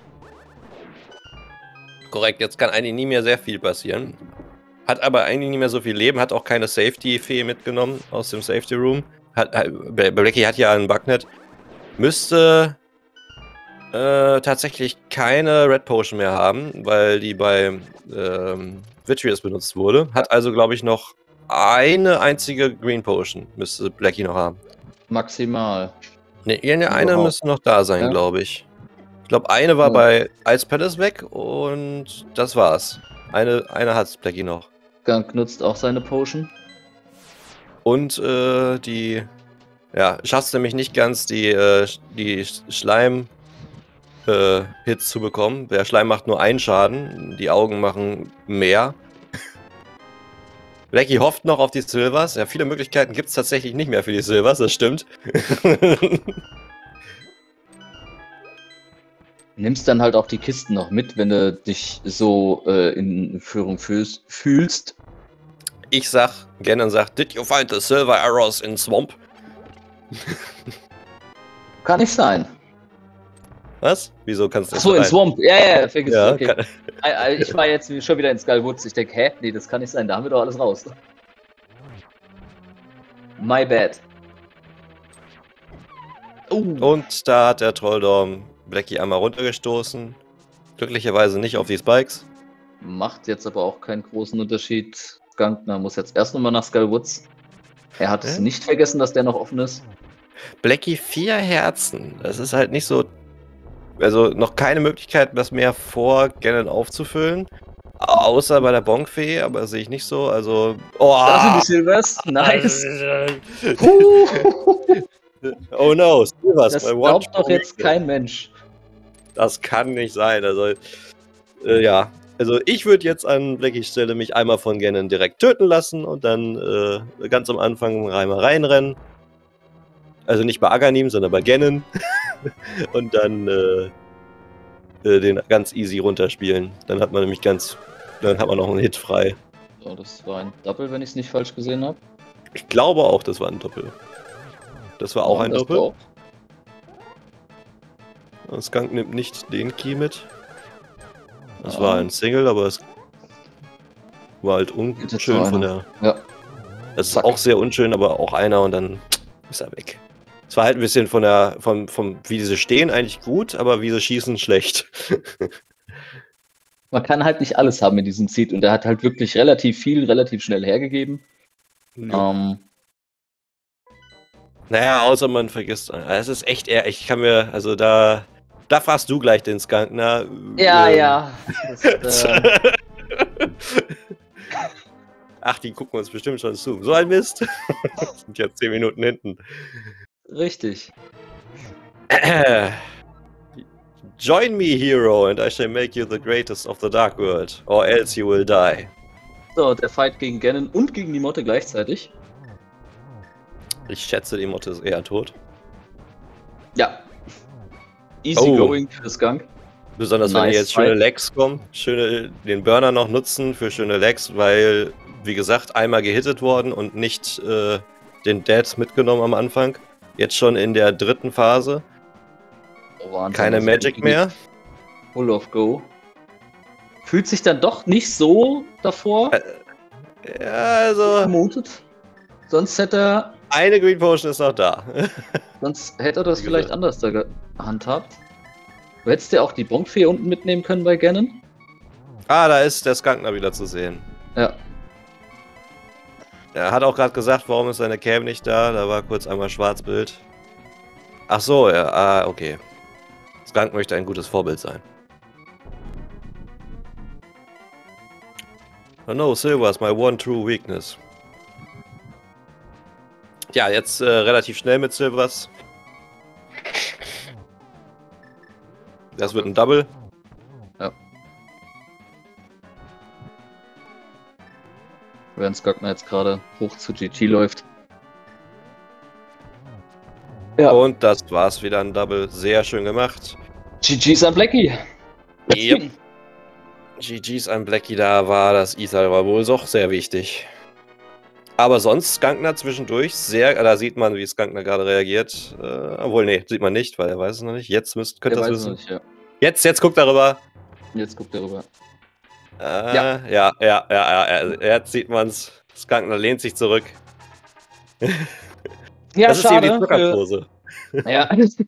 Korrekt, jetzt kann eigentlich nie mehr sehr viel passieren. Hat aber eigentlich nicht mehr so viel Leben, hat auch keine Safety-Fee mitgenommen aus dem Safety Room. Blackie hat ja einen Bugnet. Müsste tatsächlich keine Red Potion mehr haben, weil die bei Vitreous benutzt wurde. Hat also, glaube ich, noch eine einzige Green Potion, müsste Blackie noch haben. Maximal. Ne, eine müsste noch da sein, glaube ich. Ich glaube, eine war bei Ice Palace weg und das war's. Eine hat Blackie noch. Skunk nutzt auch seine Potion. Und die, ja, schaffst nämlich nicht ganz die Schleim-Hits zu bekommen. Der Schleim macht nur einen Schaden, die Augen machen mehr. Blackie hofft noch auf die Silvers. Ja, viele Möglichkeiten gibt es tatsächlich nicht mehr für die Silvers, das stimmt. Nimmst dann halt auch die Kisten noch mit, wenn du dich so in Führung fühlst. Ich sag, Ganon sagt, did you find the silver arrows in swamp? Kann nicht sein. Was? Wieso kannst du das Achso, in Swamp. Ja, vergiss ja, okay. Ich war jetzt schon wieder in Skullwoods. Ich denke, hä? Nee, das kann nicht sein. Da haben wir doch alles raus. My bad. Und da hat der Trolldorm Blackie einmal runtergestoßen. Glücklicherweise nicht auf die Spikes. Macht jetzt aber auch keinen großen Unterschied. Skankner muss jetzt erst nochmal nach Skullwoods. Er hat es nicht vergessen, dass der noch offen ist. Blackie 4 Herzen. Das ist halt nicht so. Also noch keine Möglichkeit, das mehr vor Ganon aufzufüllen. Außer bei der Bonkfee, aber das sehe ich nicht so. Also. Oh! Da sind die Silvers. Nice. Oh no, Silvers. Das glaubt doch jetzt kein Mensch. Das kann nicht sein. Also, ja. Also ich würde jetzt an Blackies Stelle mich einmal von Ganon direkt töten lassen und dann ganz am Anfang einmal reinrennen. Also nicht bei Aghanim, sondern bei Ganon. Und dann den ganz easy runterspielen. Dann hat man nämlich dann hat man noch einen Hit frei. So, das war ein Doppel, wenn ich es nicht falsch gesehen habe. Ich glaube auch, das war ein Doppel. Das war auch ein Doppel. Skunk nimmt nicht den Key mit. Das war ein Single, aber es war halt unschön von der... Ja. Das ist auch sehr unschön, aber auch einer und dann ist er weg. Es war halt ein bisschen wie sie stehen eigentlich gut, aber wie sie schießen schlecht. Man kann halt nicht alles haben in diesem Seed und er hat halt wirklich relativ viel, relativ schnell hergegeben. Ja. Naja, außer man vergisst. Es ist echt eher, ich kann mir, also da fragst du gleich den Skankner. Ja. Ach, die gucken uns bestimmt schon zu. So ein Mist. Sind ja 10 Minuten hinten. Richtig. Join me, hero, and I shall make you the greatest of the Dark World, or else you will die. So, der Fight gegen Ganon und gegen die Motte gleichzeitig. Ich schätze, die Motte ist eher tot. Ja. Easy going für Skunk. Besonders wenn hier jetzt schöne Legs kommen. Den Burner noch nutzen für schöne Legs, weil, wie gesagt, einmal gehittet worden und nicht den Dead mitgenommen am Anfang. Jetzt schon in der 3. Phase. Keine Magic mehr. Full of Go. Fühlt sich dann doch nicht so davor. Ja, also. Vermutet. Sonst hätte er. Eine Green Potion ist noch da. Sonst hätte er das vielleicht anders da gehandhabt. Du hättest ja auch die Bombfee unten mitnehmen können bei Ganon. Ah, da ist der Skunkner wieder zu sehen. Ja. Er hat auch gerade gesagt, warum ist seine Cam nicht da? Da war kurz einmal Schwarzbild. Ach so, ja, okay. Skunk möchte ein gutes Vorbild sein. Oh no, Silver is my one true weakness. Ja, jetzt relativ schnell mit Silvers. Das wird ein Double. Ja. Während Skunkner jetzt gerade hoch zu GG läuft. Ja. Und das war's wieder ein Double. Sehr schön gemacht. GG's an Blackie. Yep. GG's an Blackie, da war das Ether war wohl doch sehr wichtig. Aber sonst Skunkner zwischendurch sehr, da sieht man, wie Skunkner gerade reagiert. Obwohl, nee, sieht man nicht, weil er weiß es noch nicht. Jetzt könnt ihr das wissen. Nicht, ja. Jetzt guckt er rüber. Jetzt guckt er rüber. Ja. Jetzt sieht man's. Skunkner lehnt sich zurück. Ja, das ist schade. eben die Zuckerpose. Ja.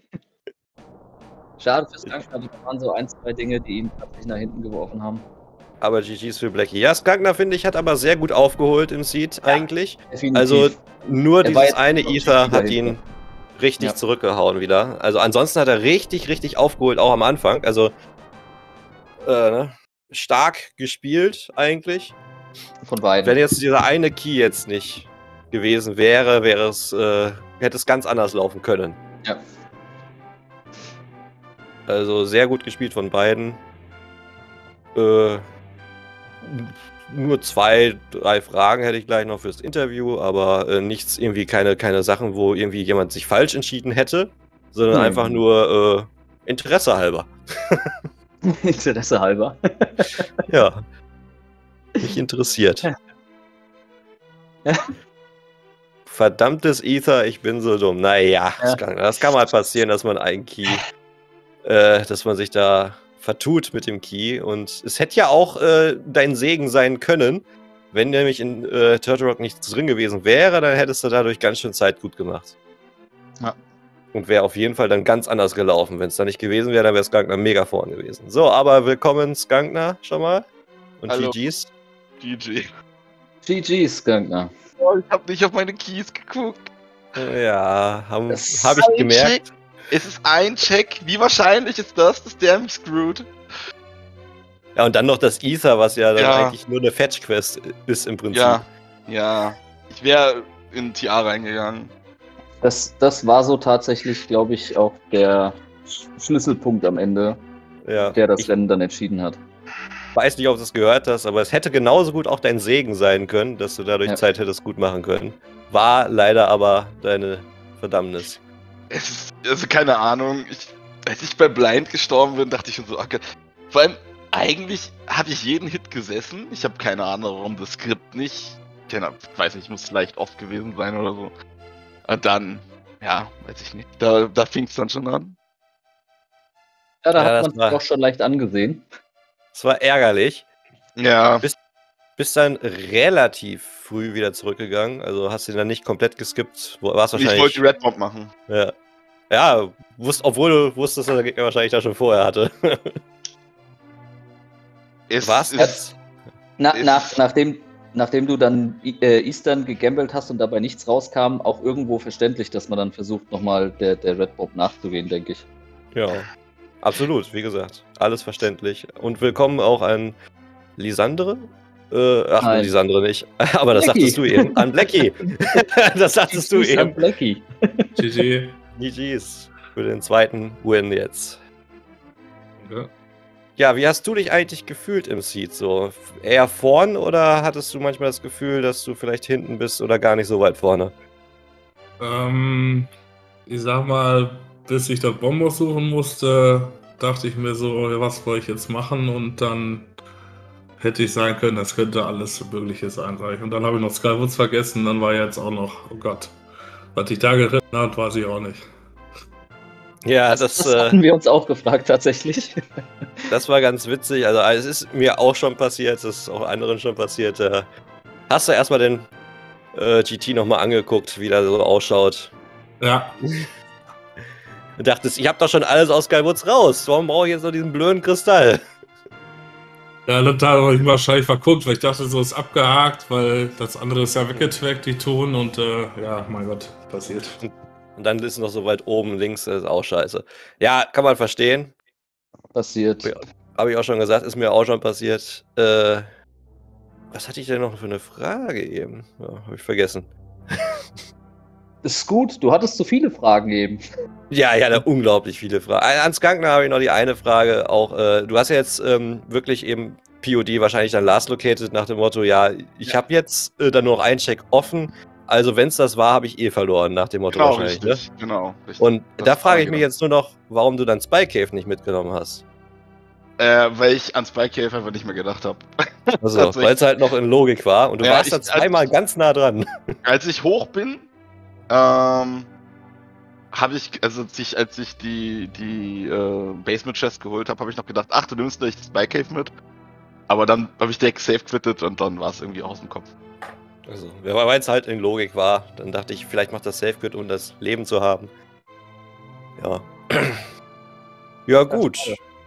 Schade für Skunkner, das waren so 1, 2 Dinge, die ihn tatsächlich nach hinten geworfen haben. Aber GG's für Blackie. Ja, Skunkner, finde ich, hat aber sehr gut aufgeholt im Seed eigentlich. Definitiv. Also nur dieses eine noch Ether hat dahinter. ihn richtig zurückgehauen wieder. Also ansonsten hat er richtig aufgeholt, auch am Anfang. Also stark gespielt eigentlich. Von beiden. Wenn jetzt dieser eine Key jetzt nicht gewesen wäre, hätte es ganz anders laufen können. Ja. Also sehr gut gespielt von beiden. Nur 2, 3 Fragen hätte ich gleich noch fürs Interview, aber nichts irgendwie keine Sachen, wo irgendwie jemand sich falsch entschieden hätte, sondern einfach nur Interesse halber. Interesse halber. Ja. Mich interessiert. Verdammtes Ether, ich bin so dumm. Naja, das kann mal passieren, dass man einen Key, dass man sich da vertut mit dem Key. Und es hätte ja auch dein Segen sein können, wenn nämlich in Turtle Rock nichts drin gewesen wäre, dann hättest du dadurch ganz schön Zeit gut gemacht. Ja. Und wäre auf jeden Fall dann ganz anders gelaufen. Wenn es da nicht gewesen wäre, dann wäre Skunkner mega vorn gewesen. So, aber willkommen Skunkner schon mal. Und Hallo. GG's. GG. GG, Skunkner. Oh, ich hab nicht auf meine Keys geguckt. Ja, hab Das ich ein gemerkt. Check. Es ist ein Check. Wie wahrscheinlich ist das, dass der mich screwt? Ja, und dann noch das Ether, was ja dann Ja. eigentlich nur eine Fetch-Quest ist im Prinzip. Ja. Ich wäre in TA reingegangen. Das war so tatsächlich, glaube ich, auch der Schlüsselpunkt am Ende, Ja. der das Ich Rennen dann entschieden hat. weiß nicht, ob du es gehört hast, aber es hätte genauso gut auch dein Segen sein können, dass du dadurch Ja. Zeit hättest gut machen können. War leider aber deine Verdammnis. Also keine Ahnung. Als ich bei Blind gestorben bin, dachte ich schon so, okay. Vor allem, eigentlich habe ich jeden Hit gesessen. Ich habe keine Ahnung, warum das Skript nicht. Ich weiß nicht, muss leicht oft gewesen sein oder so. Und dann, ja, weiß ich nicht. Da fing es dann schon an. Ja, da Ja, hat das man es war- doch schon leicht angesehen. Es war ärgerlich. Ja. Bist dann relativ früh wieder zurückgegangen. Also hast du ihn dann nicht komplett geskippt. Warst Ich wahrscheinlich. wollte die Red Bomb machen. Ja, obwohl du wusstest, dass der Gegner wahrscheinlich da schon vorher hatte. Was? Ist, Nachdem du dann Eastern gegambelt hast und dabei nichts rauskam, auch irgendwo verständlich, dass man dann versucht, nochmal der Red Bob nachzugehen, denke ich. Ja, absolut, wie gesagt. Alles verständlich. Und willkommen auch an Lisandre. Nein. Lisandre nicht. Aber das Blackie. sagtest du eben. An Blackie. Das sagtest du GG's an eben. Blackie. GG. GG's für den zweiten Win jetzt. Ja. Ja, wie hast du dich eigentlich gefühlt im Seed? So eher vorn oder hattest du manchmal das Gefühl, dass du vielleicht hinten bist oder gar nicht so weit vorne? Ich sag mal, bis ich das Bonbon suchen musste, dachte ich mir so, ja, was soll ich jetzt machen? Und dann hätte ich sagen können, das könnte alles Mögliche sein. Und dann habe ich noch Skywoods vergessen, dann war jetzt auch noch, oh Gott, was ich da geritten hat, weiß ich auch nicht. Ja, Das hatten wir uns auch gefragt, tatsächlich. das war ganz witzig. Also es ist mir auch schon passiert, es ist auch anderen schon passiert. Hast du erstmal den GT nochmal angeguckt, wie der so ausschaut? Ja, Du dachtest, ich hab doch schon alles aus Skywoods raus. Warum brauche ich jetzt noch diesen blöden Kristall? Ja, da habe ich mich wahrscheinlich verguckt, weil ich dachte, so ist abgehakt, weil das andere ist ja weggetrackt, die Ton, und ja, mein Gott, passiert. Und dann ist es noch so weit oben links, das ist auch scheiße. Ja, kann man verstehen. Passiert. Habe ich auch schon gesagt, ist mir auch schon passiert. Was hatte ich denn noch für eine Frage eben? Ja, habe ich vergessen. Ist gut, du hattest zu viele Fragen eben. Ja, ich hatte unglaublich viele Fragen. An Skankner habe ich noch die eine Frage. Auch, du hast ja jetzt wirklich eben POD wahrscheinlich dann last located nach dem Motto, ja, ich habe jetzt dann nur noch einen Check offen. Also wenn es das war, habe ich eh verloren, nach dem Motto Genau, wahrscheinlich. richtig. Ne? Genau, richtig. Und Das da frage ich war mich genau. jetzt nur noch, warum du dann Spy Cave nicht mitgenommen hast. Weil ich an Spy Cave einfach nicht mehr gedacht habe. Also, weil es halt noch in Logik war und du Ja, warst da zweimal ganz nah dran. Als ich hoch bin, habe ich, also als ich die Basement Chest geholt habe, habe ich noch gedacht, ach, du nimmst gleich Spy Cave mit. Aber dann habe ich direkt safe quittet und dann war es irgendwie aus dem Kopf. Also, weil es halt in Logik war, dann dachte ich, vielleicht macht das Safe Quit, um das Leben zu haben. Ja. Ja, gut.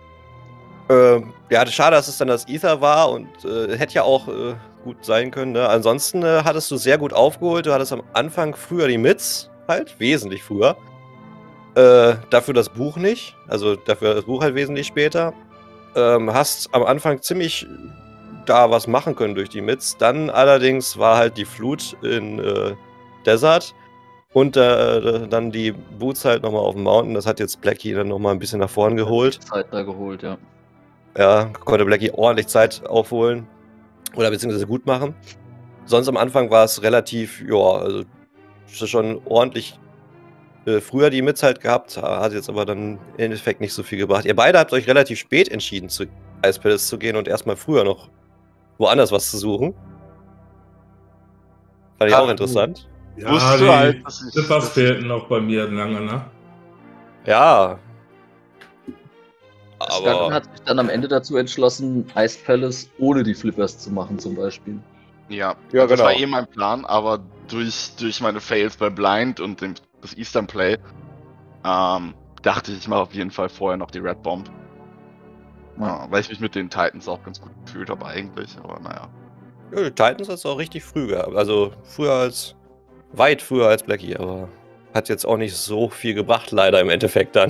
Ja, schade, dass es dann das Ether war und hätte ja auch gut sein können. Ne? Ansonsten hattest du sehr gut aufgeholt. Du hattest am Anfang früher die Mids, halt, wesentlich früher. Dafür das Buch nicht. Also dafür das Buch halt wesentlich später. Hast am Anfang ziemlich da was machen können durch die Mids. Dann allerdings war halt die Flut in Desert. Und dann die Boots halt nochmal auf dem Mountain. Das hat jetzt Blackie dann nochmal ein bisschen nach vorn geholt. Zeit da geholt, ja. Ja, konnte Blackie ordentlich Zeit aufholen. Oder beziehungsweise gut machen. Sonst am Anfang war es relativ, ja, also schon ordentlich früher die Mids halt gehabt. Hat jetzt aber dann im Endeffekt nicht so viel gebracht. Ihr beide habt euch relativ spät entschieden, zu Ice Palace zu gehen und erstmal früher noch woanders was zu suchen. Fand ich auch interessant. Ja, Wusstest du halt, dass ich- Slippers fehlten noch bei mir lange, ne? Ja. Skankner Aber hat sich dann am Ende dazu entschlossen, Ice Palace ohne die Flippers zu machen, zum Beispiel. Ja, Ja, das war genau. mein Plan, aber durch meine Fails bei Blind und das Eastern Play dachte ich mache auf jeden Fall vorher noch die Red Bomb. Ja, weil ich mich mit den Titans auch ganz gut gefühlt habe eigentlich, aber naja. ja, die Titans hat es auch richtig früh gehabt. Also weit früher als Blackie, aber hat jetzt auch nicht so viel gebracht, leider im Endeffekt dann.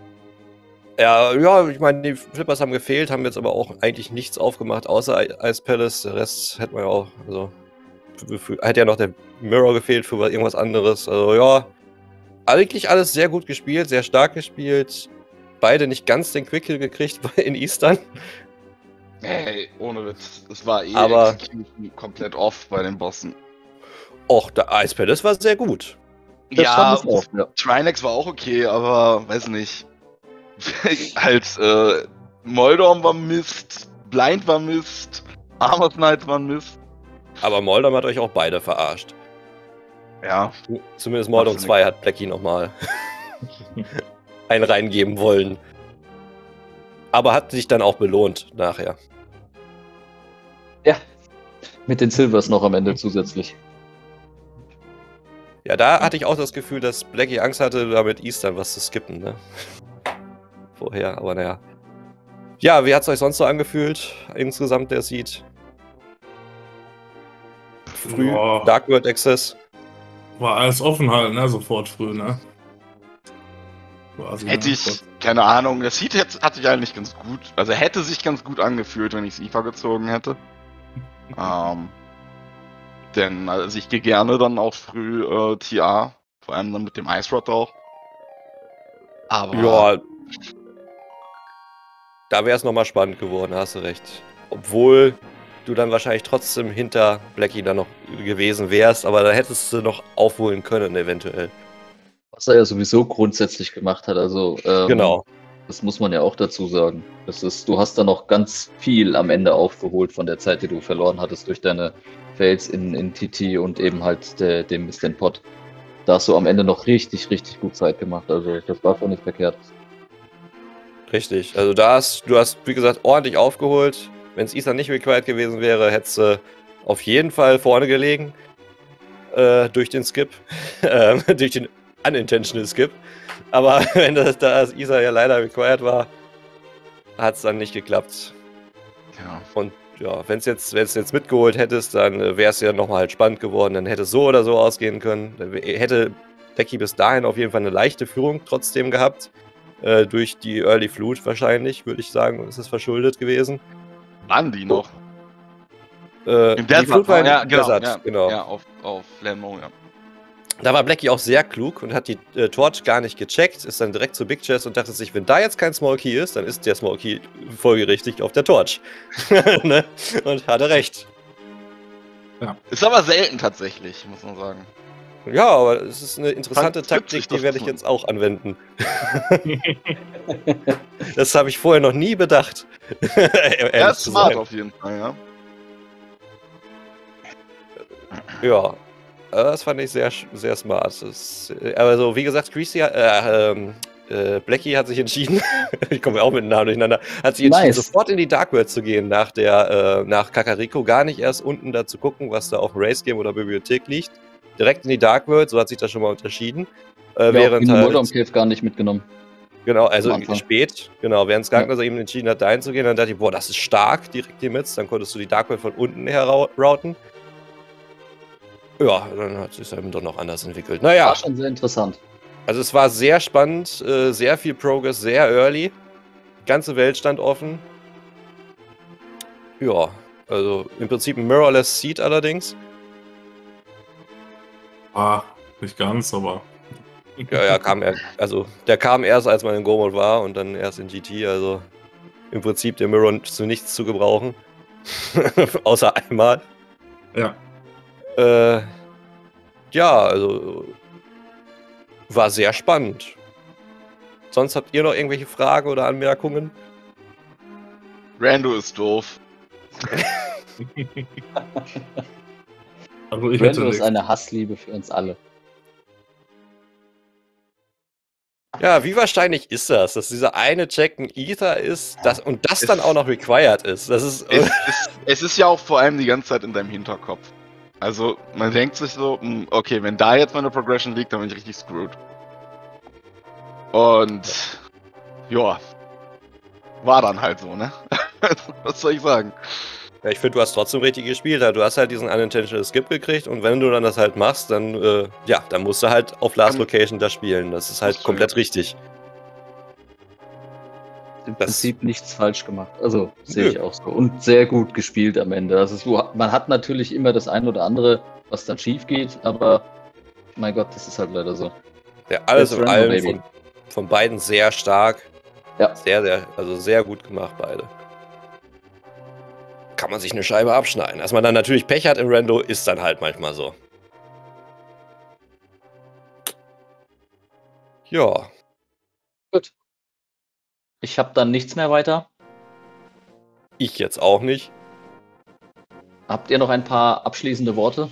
Ja, ich meine, die Flippers haben gefehlt, haben jetzt aber auch eigentlich nichts aufgemacht, außer Ice Palace. Der Rest hätte man ja auch, also hätte ja noch der Mirror gefehlt für irgendwas anderes. Also ja, eigentlich alles sehr gut gespielt, sehr stark gespielt. Beide nicht ganz den Quick Kill gekriegt in Eastern. Ey, ohne Witz. Es war Aber- Execution komplett off bei den Bossen. Och, der Ice Palace war sehr gut. Das Ja, fand ich auch, ja. Trinex war auch okay, aber weiß nicht. Halt, Moldorm war Mist, Blind war Mist, Armor Knight war Mist. Aber Moldom hat euch auch beide verarscht. Ja, Zumindest Moldom Absolut. 2 hat Blackie nochmal einen reingeben wollen. Aber hat sich dann auch belohnt nachher. Ja. Mit den Silvers noch am Ende zusätzlich. Ja, da hatte ich auch das Gefühl, dass Blackie Angst hatte, da mit Eastern was zu skippen, ne? Vorher, aber naja. Ja, wie hat's euch sonst so angefühlt? Insgesamt der Seed? Früh, Ja. Dark World Access. War alles offen halt, ne? Sofort früh, ne? Quasi, hätte ne? ich, keine Ahnung, das Heat hat sich eigentlich ganz gut, also hätte sich ganz gut angefühlt, wenn ich Sifa gezogen hätte. Denn also ich gehe gerne dann auch früh TA, vor allem dann mit dem Ice Rod auch. Aber Ja. Da wäre es nochmal spannend geworden, hast du recht. Obwohl du dann wahrscheinlich trotzdem hinter Blackie dann noch gewesen wärst, aber da hättest du noch aufholen können, eventuell. Was er ja sowieso grundsätzlich gemacht hat, also Genau. das muss man ja auch dazu sagen. Du hast da noch ganz viel am Ende aufgeholt von der Zeit, die du verloren hattest durch deine Fails in TT und eben halt dem Mr. Pot. Da hast du am Ende noch richtig, richtig gut Zeit gemacht. Also das war schon nicht verkehrt. Richtig. Also du hast, wie gesagt, ordentlich aufgeholt. Wenn es Ethan nicht required gewesen wäre, hättest du auf jeden Fall vorne gelegen. Durch den Skip. Durch den unintentional Skip. Aber wenn das Isa ja leider required war, hat es dann nicht geklappt. Ja. Und ja, wenn es jetzt mitgeholt hättest, dann wäre es ja nochmal halt spannend geworden. Dann hätte es so oder so ausgehen können. Dann hätte Becky bis dahin auf jeden Fall eine leichte Führung trotzdem gehabt. Durch die Early Flut wahrscheinlich, würde ich sagen, ist es verschuldet gewesen. Waren die noch? Die Flut war in Desert, genau. Ja, auf Landmo, ja. Da war Blackie auch sehr klug und hat die Torch gar nicht gecheckt, ist dann direkt zu Big Chest und dachte sich, wenn da jetzt kein Small Key ist, dann ist der Small Key folgerichtig auf der Torch. Ne? Und hatte recht. Ja. Ist aber selten tatsächlich, muss man sagen. Ja, aber es ist eine interessante Taktik, die werde ich jetzt auch anwenden. Das habe ich vorher noch nie bedacht. Ja, ist smart auf jeden Fall, ja. Ja, das fand ich sehr, sehr smart. Also, wie gesagt, Blackie hat sich entschieden, ich komme ja auch mit den Namen durcheinander, hat sich entschieden, sofort in die Dark World zu gehen, nach Kakariko, gar nicht erst unten da zu gucken, was da auf dem Race Game oder Bibliothek liegt. Direkt in die Dark World, so hat sich das schon mal unterschieden. Während den Modern Cave gar nicht mitgenommen. Genau, also spät, genau, während Skankner eben entschieden hat, dahin zu gehen, dann dachte ich, boah, das ist stark, direkt hier mit, dann konntest du die Dark World von unten her routen. Ja, dann hat es sich eben doch noch anders entwickelt. Naja. War schon sehr interessant. Also es war sehr spannend, sehr viel Progress, sehr early. Die ganze Welt stand offen. Ja, also im Prinzip ein Mirrorless Seed allerdings. Nicht ganz, aber... Ja, der kam erst, als man in Go-Mode war und dann erst in GT, also im Prinzip der Mirror zu nichts zu gebrauchen. Außer einmal. Ja. Ja, also war sehr spannend. Sonst habt ihr noch irgendwelche Fragen oder Anmerkungen? Rando ist doof. Also Rando ist eine Hassliebe für uns alle. Ja, wie wahrscheinlich ist das, dass dieser eine Check ein Ether ist und das dann auch noch required ist? Es ist ja auch vor allem die ganze Zeit in deinem Hinterkopf. Also, man denkt sich so, okay, wenn da jetzt meine Progression liegt, dann bin ich richtig screwed. Und, ja, war dann halt so, ne? Was soll ich sagen? Ja, ich finde, du hast trotzdem richtig gespielt. Du hast halt diesen unintentional Skip gekriegt und wenn du dann das halt machst, dann, dann musst du halt auf Last Location da spielen. Das ist halt komplett richtig. Im Prinzip nichts falsch gemacht. Also, sehe ich auch so. Und sehr gut gespielt am Ende. Man hat natürlich immer das ein oder andere, was dann schief geht, aber mein Gott, das ist halt leider so. Ja, alles in allem von beiden sehr stark. Ja. Sehr gut gemacht, beide. Kann man sich eine Scheibe abschneiden. Dass man dann natürlich Pech hat in Rando, ist dann halt manchmal so. Ja. Gut. Ich habe dann nichts mehr weiter. Ich jetzt auch nicht. Habt ihr noch ein paar abschließende Worte?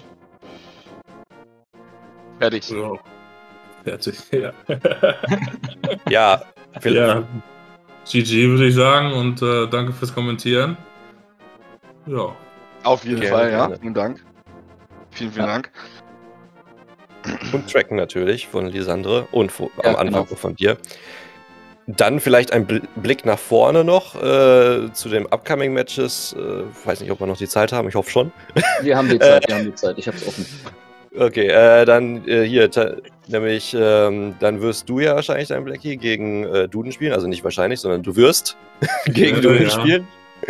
Fertig. Ja. Fertig, ja. Ja, ja. GG würde ich sagen und danke fürs Kommentieren. Ja. Auf jeden Fall, ja. Vielen Dank. Vielen Dank. Und Tracken natürlich von Lisandre und am Anfang von dir. Dann vielleicht ein Blick nach vorne noch zu den Upcoming Matches. Weiß nicht, ob wir noch die Zeit haben. Ich hoffe schon. Wir haben die Zeit, Ich hab's offen. Okay, dann hier, nämlich, dann wirst du ja wahrscheinlich dein Blackie gegen Duden spielen. Also nicht wahrscheinlich, sondern du wirst gegen Duden spielen.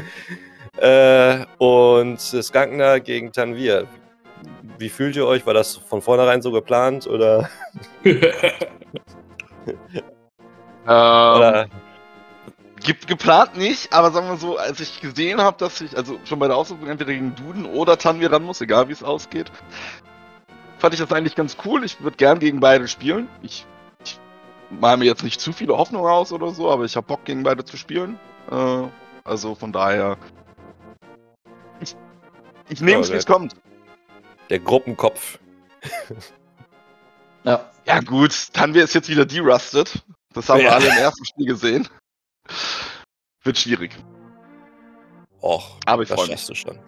Und Skankner gegen Tanvir. Wie fühlt ihr euch? War das von vornherein so geplant oder? Geplant nicht, aber sagen wir so, als ich gesehen habe, dass ich, also schon bei der Aussuchung entweder gegen Duden oder Tanvir ran muss, egal wie es ausgeht, fand ich das eigentlich ganz cool. Ich würde gern gegen beide spielen. Ich mache mir jetzt nicht zu viele Hoffnungen aus oder so, aber ich habe Bock gegen beide zu spielen. Also von daher, ich nehme es, wie es kommt. Der Gruppenkopf. Ja. Ja gut, Tanvir ist jetzt wieder derustet. Das haben wir alle im ersten Spiel gesehen. Wird schwierig. Och, aber ich freue mich. Du schon.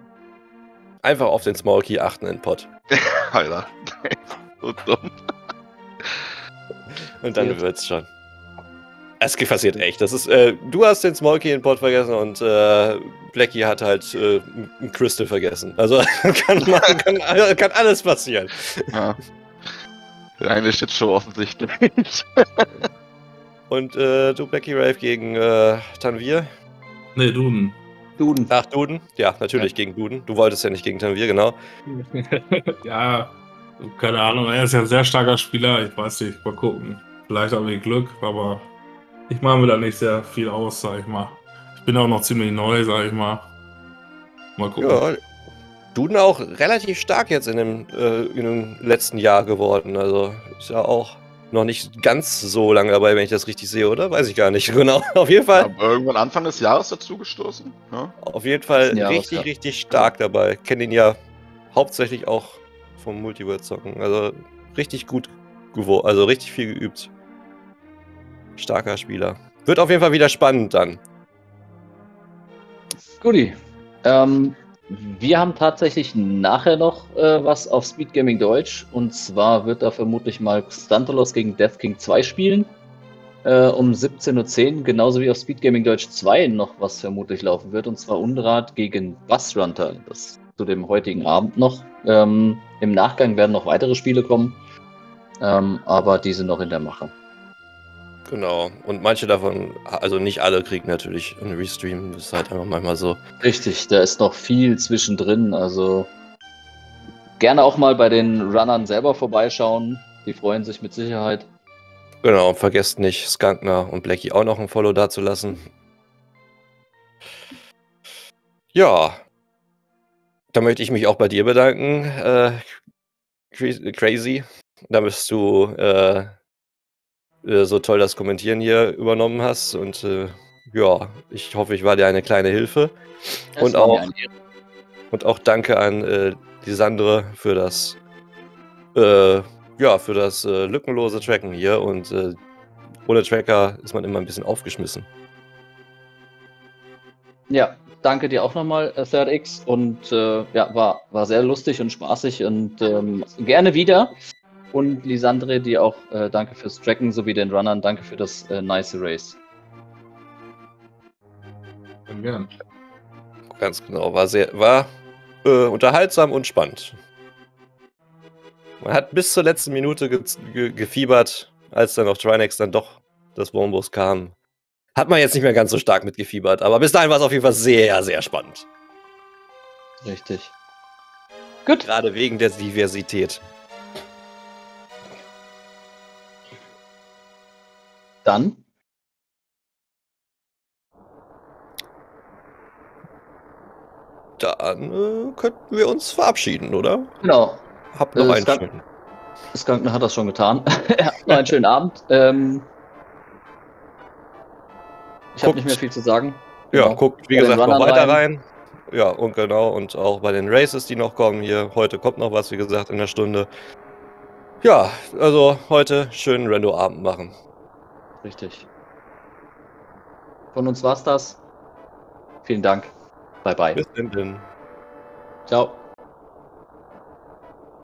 Einfach auf den Small Key achten in Pot. Alter. So dumm. Und dann wird's schon. Es passiert echt. Das ist, du hast den Smolky in Pot vergessen und Blackie hat halt ein Crystal vergessen. Also kann alles passieren. Ja. Der eine ist jetzt schon offensichtlich. Und du, Blackie Rave gegen Tanvir? Nee, Duden. Duden. Ach, Duden? Ja, natürlich gegen Duden. Du wolltest ja nicht gegen Tanvir, genau. Ja, keine Ahnung. Er ist ja ein sehr starker Spieler. Ich weiß nicht, mal gucken. Vielleicht habe ich Glück, aber ich mache mir da nicht sehr viel aus, sag ich mal. Ich bin auch noch ziemlich neu, sag ich mal. Mal gucken. Ja, Duden auch relativ stark jetzt in dem letzten Jahr geworden. Also ist ja auch noch nicht ganz so lange dabei, wenn ich das richtig sehe, oder? Weiß ich gar nicht. Genau. Auf jeden Fall. Aber irgendwann Anfang des Jahres dazugestoßen. Ja? Auf jeden Fall Ja, richtig, richtig stark dabei. Kenne ihn ja hauptsächlich auch vom Multiworld-Zocken. Also richtig gut also richtig viel geübt. Starker Spieler. Wird auf jeden Fall wieder spannend dann. Guti. Wir haben tatsächlich nachher noch was auf Speed Gaming Deutsch. Und zwar wird da vermutlich mal Stantalos gegen Death King 2 spielen. Um 17:10 Uhr, genauso wie auf Speed Gaming Deutsch 2 noch was vermutlich laufen wird. Und zwar Unrat gegen Buzzrunter. Das zu dem heutigen Abend noch. Im Nachgang werden noch weitere Spiele kommen. Aber die sind noch in der Mache. Genau. Und manche davon, also nicht alle, kriegen natürlich einen Restream. Das ist halt einfach manchmal so. Richtig, da ist noch viel zwischendrin. Also gerne auch mal bei den Runnern selber vorbeischauen. Die freuen sich mit Sicherheit. Genau, und vergesst nicht, Skunkner und Blackie auch noch ein Follow dazulassen. Ja. Da möchte ich mich auch bei dir bedanken, Crazy. Da bist du so toll das Kommentieren hier übernommen hast. Und ja, ich hoffe, ich war dir eine kleine Hilfe. Und auch danke an Lisandre für das lückenlose Tracken hier. Und ohne Tracker ist man immer ein bisschen aufgeschmissen. Ja, danke dir auch nochmal, ThirdX. Und ja, war sehr lustig und spaßig und gerne wieder. Und Lisandre, dir auch danke fürs Tracken sowie den Runnern. Danke für das nice Race. Gern. Ganz genau, war unterhaltsam und spannend. Man hat bis zur letzten Minute gefiebert, als dann auf Trinex dann doch das Wombos kam. Hat man jetzt nicht mehr ganz so stark mitgefiebert, aber bis dahin war es auf jeden Fall sehr, sehr spannend. Richtig. Gut. Gerade wegen der Diversität. Dann. Dann könnten wir uns verabschieden, oder? Genau. Habt noch einen schönen. Skunkner hat das schon getan. Noch einen schönen Abend. Ich habe nicht mehr viel zu sagen. Ja, Genau. guckt, wie gesagt, noch weiter rein. Ja, und genau, und auch bei den Races, die noch kommen hier. Heute kommt noch was, wie gesagt, in der Stunde. Ja, also heute schönen Rando-Abend machen. Richtig. Von uns war's das. Vielen Dank. Bye bye. Bis dann. Ciao.